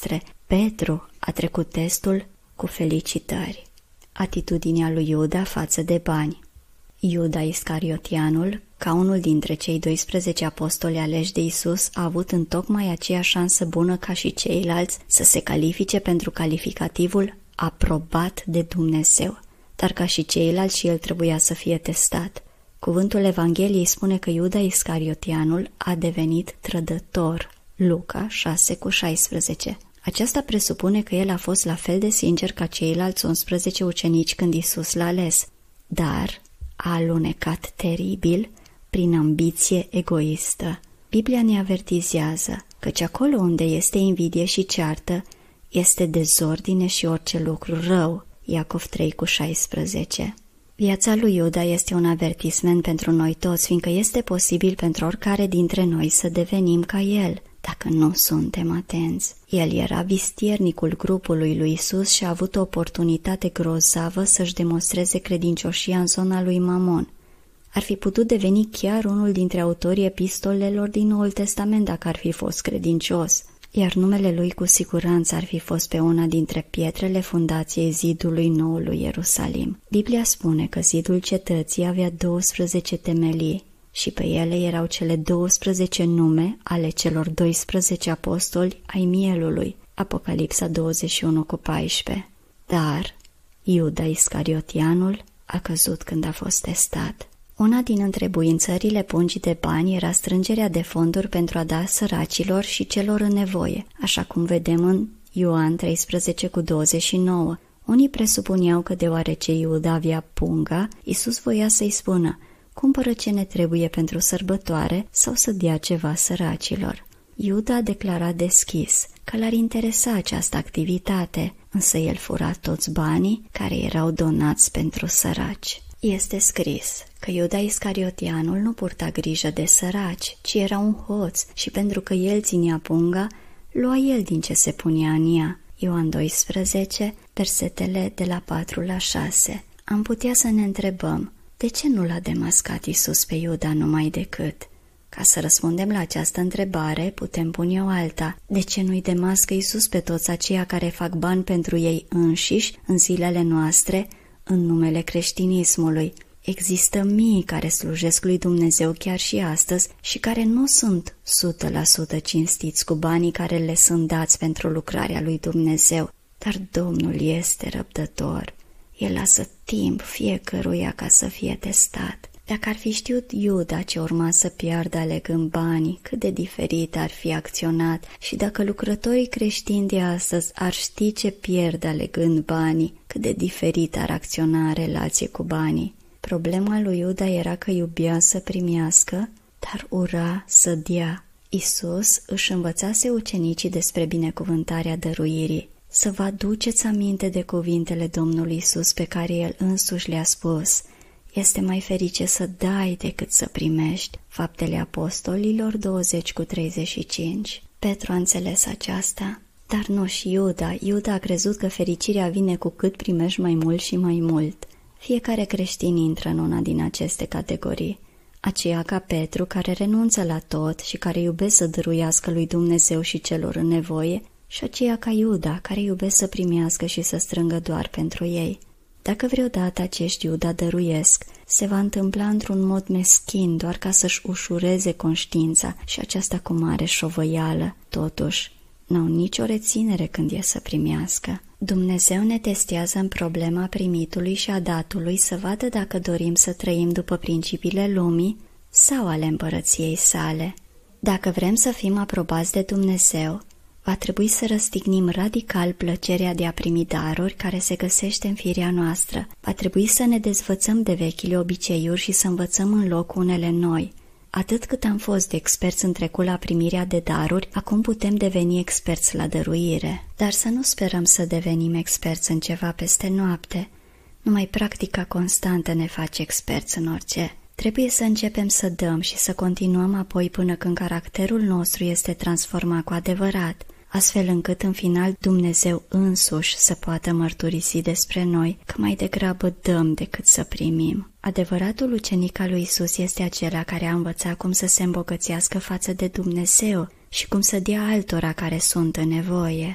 Petru a trecut testul cu felicitări. Atitudinea lui Iuda față de bani. Iuda Iscariotianul, ca unul dintre cei doisprezece apostoli aleși de Isus, a avut întocmai aceeași șansă bună ca și ceilalți să se califice pentru calificativul aprobat de Dumnezeu. Dar ca și ceilalți și el trebuia să fie testat. Cuvântul Evangheliei spune că Iuda Iscariotianul a devenit trădător. Luca șase cu șaisprezece. Aceasta presupune că el a fost la fel de sincer ca ceilalți unsprezece ucenici când Isus l-a ales, dar a alunecat teribil prin ambiție egoistă. Biblia ne avertizează căci acolo unde este invidie și ceartă, este dezordine și orice lucru rău. Iacov trei cu șaisprezece. Viața lui Iuda este un avertisment pentru noi toți, fiindcă este posibil pentru oricare dintre noi să devenim ca el, dacă nu suntem atenți. El era vistiernicul grupului lui Isus și a avut o oportunitate grozavă să-și demonstreze credincioșia în zona lui Mamon. Ar fi putut deveni chiar unul dintre autorii epistolelor din Noul Testament dacă ar fi fost credincios, iar numele lui cu siguranță ar fi fost pe una dintre pietrele fundației zidului noului Ierusalim. Biblia spune că zidul cetății avea douăsprezece temelii și pe ele erau cele douăsprezece nume ale celor doisprezece apostoli ai mielului, Apocalipsa douăzeci și unu cu paisprezece. Dar Iuda Iscariotianul a căzut când a fost testat. Una din întrebuințările pungii de bani era strângerea de fonduri pentru a da săracilor și celor în nevoie, așa cum vedem în Ioan treisprezece cu douăzeci și nouă. Unii presupuneau că deoarece Iuda avea punga, Iisus voia să-i spună: cumpără ce ne trebuie pentru sărbătoare sau să dea ceva săracilor. Iuda a declarat deschis că l-ar interesa această activitate, însă el fura toți banii care erau donați pentru săraci. Este scris că Iuda Iscariotianul nu purta grijă de săraci, ci era un hoț și pentru că el ținea punga, lua el din ce se punea în ea. Ioan doisprezece, versetele de la patru la șase. Am putea să ne întrebăm, de ce nu l-a demascat Iisus pe Iuda numai decât? Ca să răspundem la această întrebare, putem pune o alta. De ce nu-i demască Iisus pe toți aceia care fac bani pentru ei înșiși în zilele noastre, în numele creștinismului? Există mii care slujesc lui Dumnezeu chiar și astăzi și care nu sunt o sută la sută cinstiți cu banii care le sunt dați pentru lucrarea lui Dumnezeu, dar Domnul este răbdător. El lasă timp fiecăruia ca să fie testat. Dacă ar fi știut Iuda ce urma să piardă alegând banii, cât de diferit ar fi acționat, și dacă lucrătorii creștini de astăzi ar ști ce pierd alegând banii, cât de diferit ar acționa în relație cu banii. Problema lui Iuda era că iubea să primească, dar ura să dea. Iisus își învățase ucenicii despre binecuvântarea dăruirii. Să vă aduceți aminte de cuvintele Domnului Iisus pe care El însuși le-a spus: este mai ferice să dai decât să primești. Faptele Apostolilor douăzeci cu treizeci și cinci. Petru a înțeles aceasta, dar nu și Iuda. Iuda a crezut că fericirea vine cu cât primești mai mult și mai mult. Fiecare creștin intră în una din aceste categorii. Aceea ca Petru, care renunță la tot și care iubesc să dăruiască lui Dumnezeu și celor în nevoie, și aceea ca Iuda, care iubesc să primească și să strângă doar pentru ei. Dacă vreodată acești Iuda dăruiesc, se va întâmpla într-un mod meschin, doar ca să-și ușureze conștiința, și aceasta cu mare șovăială. Totuși, n-au nicio reținere când e să primească. Dumnezeu ne testează în problema primitului și a datului să vadă dacă dorim să trăim după principiile lumii sau ale împărăției sale. Dacă vrem să fim aprobați de Dumnezeu, va trebui să răstignim radical plăcerea de a primi daruri care se găsește în firea noastră. Va trebui să ne dezvățăm de vechile obiceiuri și să învățăm în loc unele noi. Atât cât am fost de experți în trecut la primirea de daruri, acum putem deveni experți la dăruire. Dar să nu sperăm să devenim experți în ceva peste noapte. Numai practica constantă ne face experți în orice. Trebuie să începem să dăm și să continuăm apoi până când caracterul nostru este transformat cu adevărat, astfel încât în final Dumnezeu însuși să poată mărturisi despre noi că mai degrabă dăm decât să primim. Adevăratul ucenic al lui Isus este acela care a învățat cum să se îmbogățească față de Dumnezeu și cum să dea altora care sunt în nevoie.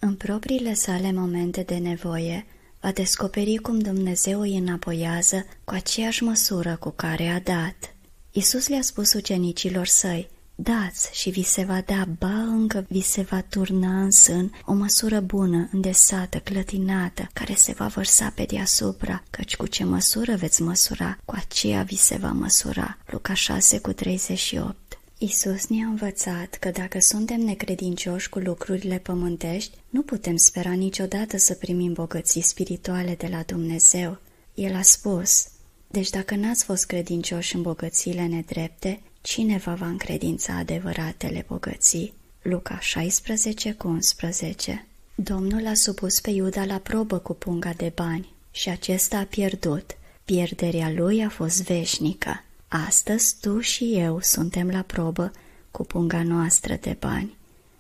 În propriile sale momente de nevoie, va descoperi cum Dumnezeu îi înapoiază cu aceeași măsură cu care a dat. Iisus le-a spus ucenicilor săi: dați și vi se va da, ba încă vi se va turna în sân o măsură bună, îndesată, clătinată, care se va vărsa pe deasupra, căci cu ce măsură veți măsura, cu aceea vi se va măsura. Luca șase cu treizeci și opt. Iisus ne-a învățat că dacă suntem necredincioși cu lucrurile pământești, nu putem spera niciodată să primim bogății spirituale de la Dumnezeu. El a spus: deci dacă n-ați fost credincioși în bogățiile nedrepte, cine vă va încredința adevăratele bogății? Luca șaisprezece cu unsprezece. Domnul a supus pe Iuda la probă cu punga de bani și acesta a pierdut. Pierderea lui a fost veșnică. Astăzi tu și eu suntem la probă cu punga noastră de bani.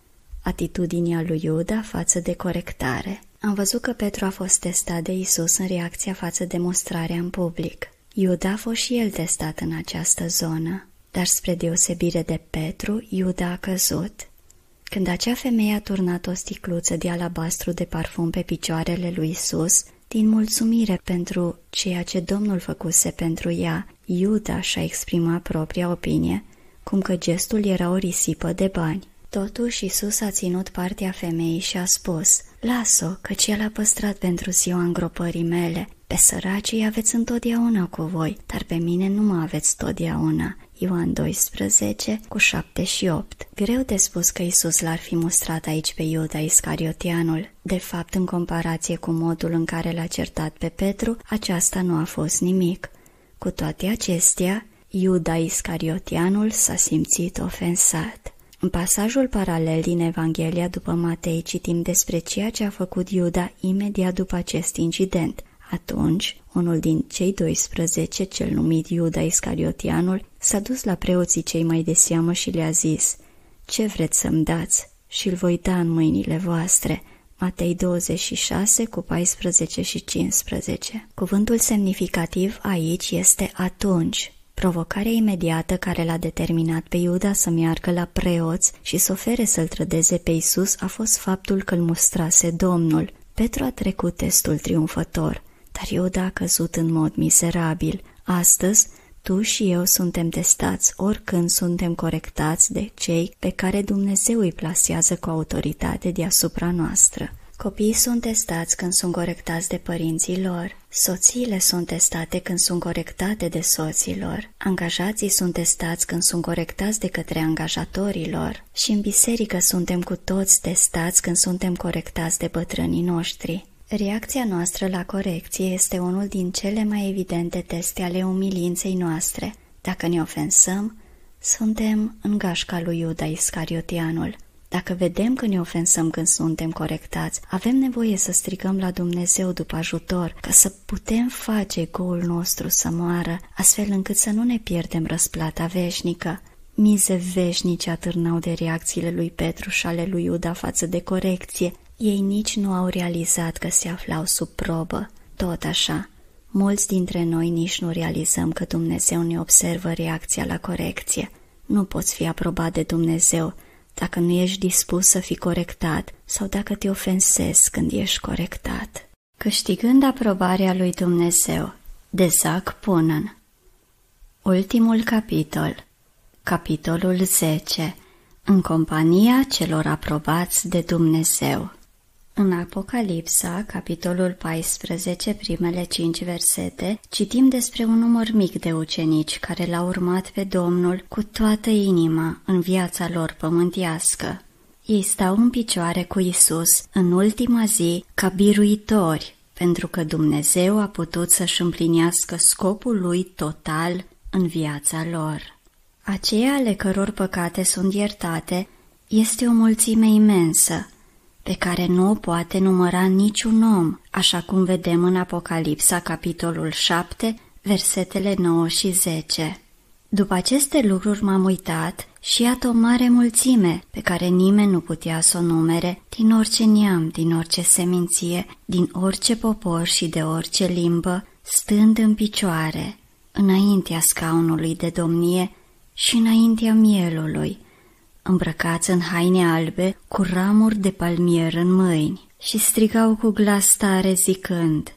Atitudinea lui Iuda față de corectare. Am văzut că Petru a fost testat de Iisus în reacția față de mostrarea în public. Iuda a fost și el testat în această zonă, dar spre deosebire de Petru, Iuda a căzut. Când acea femeie a turnat o sticluță de alabastru de parfum pe picioarele lui Iisus, din mulțumire pentru ceea ce Domnul făcuse pentru ea, Iuda și-a exprimat propria opinie, cum că gestul era o risipă de bani. Totuși, Iisus a ținut partea femeii și a spus: las-o, căci el a păstrat pentru ziua îngropării mele. Pe săracii aveți întotdeauna cu voi, dar pe mine nu mă aveți totdeauna. Ioan doisprezece cu șapte și opt. Greu de spus că Iisus l-ar fi mustrat aici pe Iuda Iscarioteanul. De fapt, în comparație cu modul în care l-a certat pe Petru, aceasta nu a fost nimic. Cu toate acestea, Iuda Iscarioteanul s-a simțit ofensat. În pasajul paralel din Evanghelia după Matei citim despre ceea ce a făcut Iuda imediat după acest incident. Atunci, unul din cei doisprezece, cel numit Iuda Iscarioteanul, s-a dus la preoții cei mai de seamă și le-a zis: ce vreți să-mi dați? Și-l voi da în mâinile voastre. Matei douăzeci și șase cu paisprezece și cincisprezece. Cuvântul semnificativ aici este atunci. Provocarea imediată care l-a determinat pe Iuda să meargă la preoți și să ofere să-l trădeze pe Iisus a fost faptul că îl mustrase Domnul. Petru a trecut testul triumfător, dar Iuda a căzut în mod miserabil. Astăzi, tu și eu suntem testați oricând suntem corectați de cei pe care Dumnezeu îi plasează cu autoritate deasupra noastră. Copiii sunt testați când sunt corectați de părinții lor. Soțiile sunt testate când sunt corectate de soții lor. Angajații sunt testați când sunt corectați de către angajatorii lor. Și în biserică suntem cu toți testați când suntem corectați de bătrânii noștri. Reacția noastră la corecție este unul din cele mai evidente teste ale umilinței noastre. Dacă ne ofensăm, suntem în gașca lui Iuda Iscarioteanul. Dacă vedem că ne ofensăm când suntem corectați, avem nevoie să strigăm la Dumnezeu după ajutor, ca să putem face egoul nostru să moară, astfel încât să nu ne pierdem răsplata veșnică. Mize veșnice atârnau de reacțiile lui Petru și ale lui Iuda față de corecție. Ei nici nu au realizat că se aflau sub probă. Tot așa, mulți dintre noi nici nu realizăm că Dumnezeu ne observă reacția la corecție. Nu poți fi aprobat de Dumnezeu dacă nu ești dispus să fii corectat sau dacă te ofensezi când ești corectat. Câștigând aprobarea lui Dumnezeu, de Zac Ponen. Ultimul capitol. Capitolul zece. În compania celor aprobați de Dumnezeu. În Apocalipsa, capitolul paisprezece, primele cinci versete, citim despre un număr mic de ucenici care l-au urmat pe Domnul cu toată inima în viața lor pământească. Ei stau în picioare cu Iisus în ultima zi ca biruitori, pentru că Dumnezeu a putut să-și împlinească scopul lui total în viața lor. Aceia ale căror păcate sunt iertate este o mulțime imensă, pe care nu o poate număra niciun om, așa cum vedem în Apocalipsa, capitolul șapte, versetele nouă și zece. După aceste lucruri m-am uitat și iată o mare mulțime, pe care nimeni nu putea să o numere, din orice neam, din orice seminție, din orice popor și de orice limbă, stând în picioare, înaintea scaunului de domnie și înaintea mielului, îmbrăcați în haine albe, cu ramuri de palmier în mâini, și strigau cu glas tare zicând: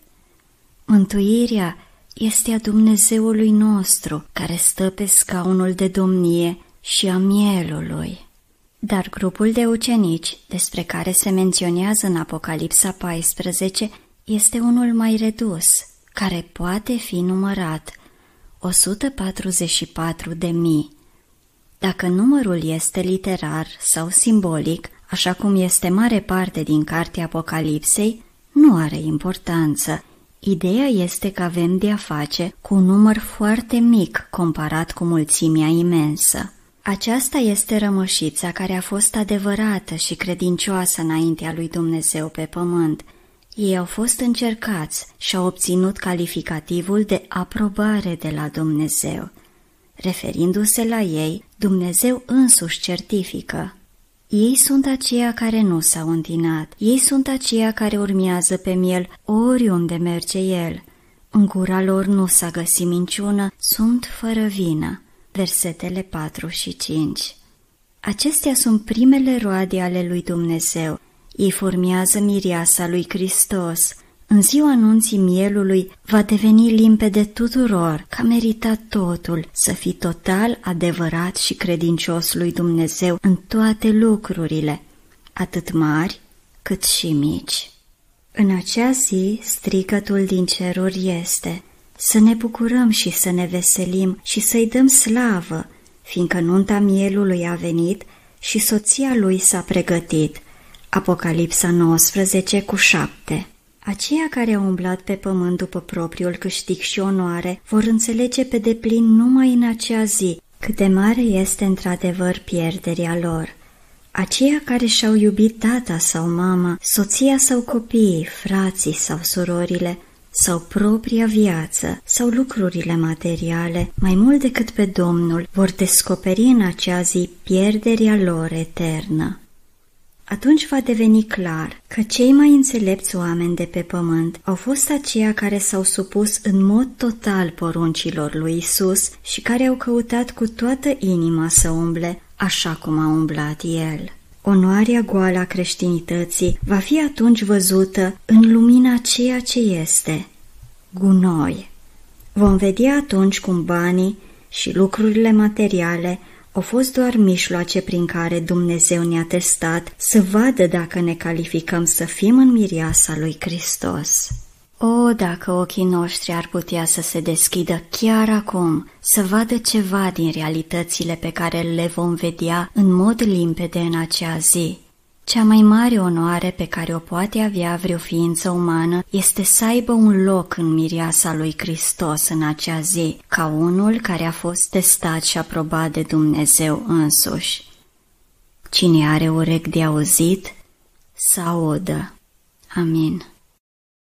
Mântuirea este a Dumnezeului nostru, care stă pe scaunul de domnie și a mielului. Dar grupul de ucenici, despre care se menționează în Apocalipsa paisprezece, este unul mai redus, care poate fi numărat, o sută patruzeci și patru de mii. Dacă numărul este literar sau simbolic, așa cum este mare parte din cartea Apocalipsei, nu are importanță. Ideea este că avem de-a face cu un număr foarte mic comparat cu mulțimea imensă. Aceasta este rămășița care a fost adevărată și credincioasă înaintea lui Dumnezeu pe pământ. Ei au fost încercați și au obținut calificativul de aprobare de la Dumnezeu. Referindu-se la ei, Dumnezeu însuși certifică: ei sunt aceia care nu s-au întinat, ei sunt aceia care urmează pe miel oriunde merge el. În gura lor nu s-a găsit minciună, sunt fără vină. Versetele patru și cinci. Acestea sunt primele roade ale lui Dumnezeu. Ei formează mireasa lui Hristos. În ziua anunții mielului va deveni limpede tuturor că a meritat totul să fii total adevărat și credincios lui Dumnezeu în toate lucrurile, atât mari cât și mici. În acea zi, strigătul din ceruri este: să ne bucurăm și să ne veselim și să-i dăm slavă, fiindcă nunta mielului a venit și soția lui s-a pregătit. Apocalipsa nouăsprezece cu șapte. Aceia care au umblat pe pământ după propriul câștig și onoare vor înțelege pe deplin numai în acea zi cât de mare este într-adevăr pierderea lor. Aceia care și-au iubit tata sau mama, soția sau copiii, frații sau surorile, sau propria viață, sau lucrurile materiale, mai mult decât pe Domnul, vor descoperi în acea zi pierderea lor eternă. Atunci va deveni clar că cei mai înțelepți oameni de pe pământ au fost aceia care s-au supus în mod total poruncilor lui Isus și care au căutat cu toată inima să umble așa cum a umblat El. Onoarea goală a creștinității va fi atunci văzută în lumina ceea ce este gunoi. Vom vedea atunci cum banii și lucrurile materiale au fost doar mijloace prin care Dumnezeu ne-a testat să vadă dacă ne calificăm să fim în mireasa lui Hristos. O, dacă ochii noștri ar putea să se deschidă chiar acum, să vadă ceva din realitățile pe care le vom vedea în mod limpede în acea zi. Cea mai mare onoare pe care o poate avea vreo ființă umană este să aibă un loc în mireasa lui Hristos în acea zi, ca unul care a fost testat și aprobat de Dumnezeu însuși. Cine are urechi de auzit, să audă. Amin.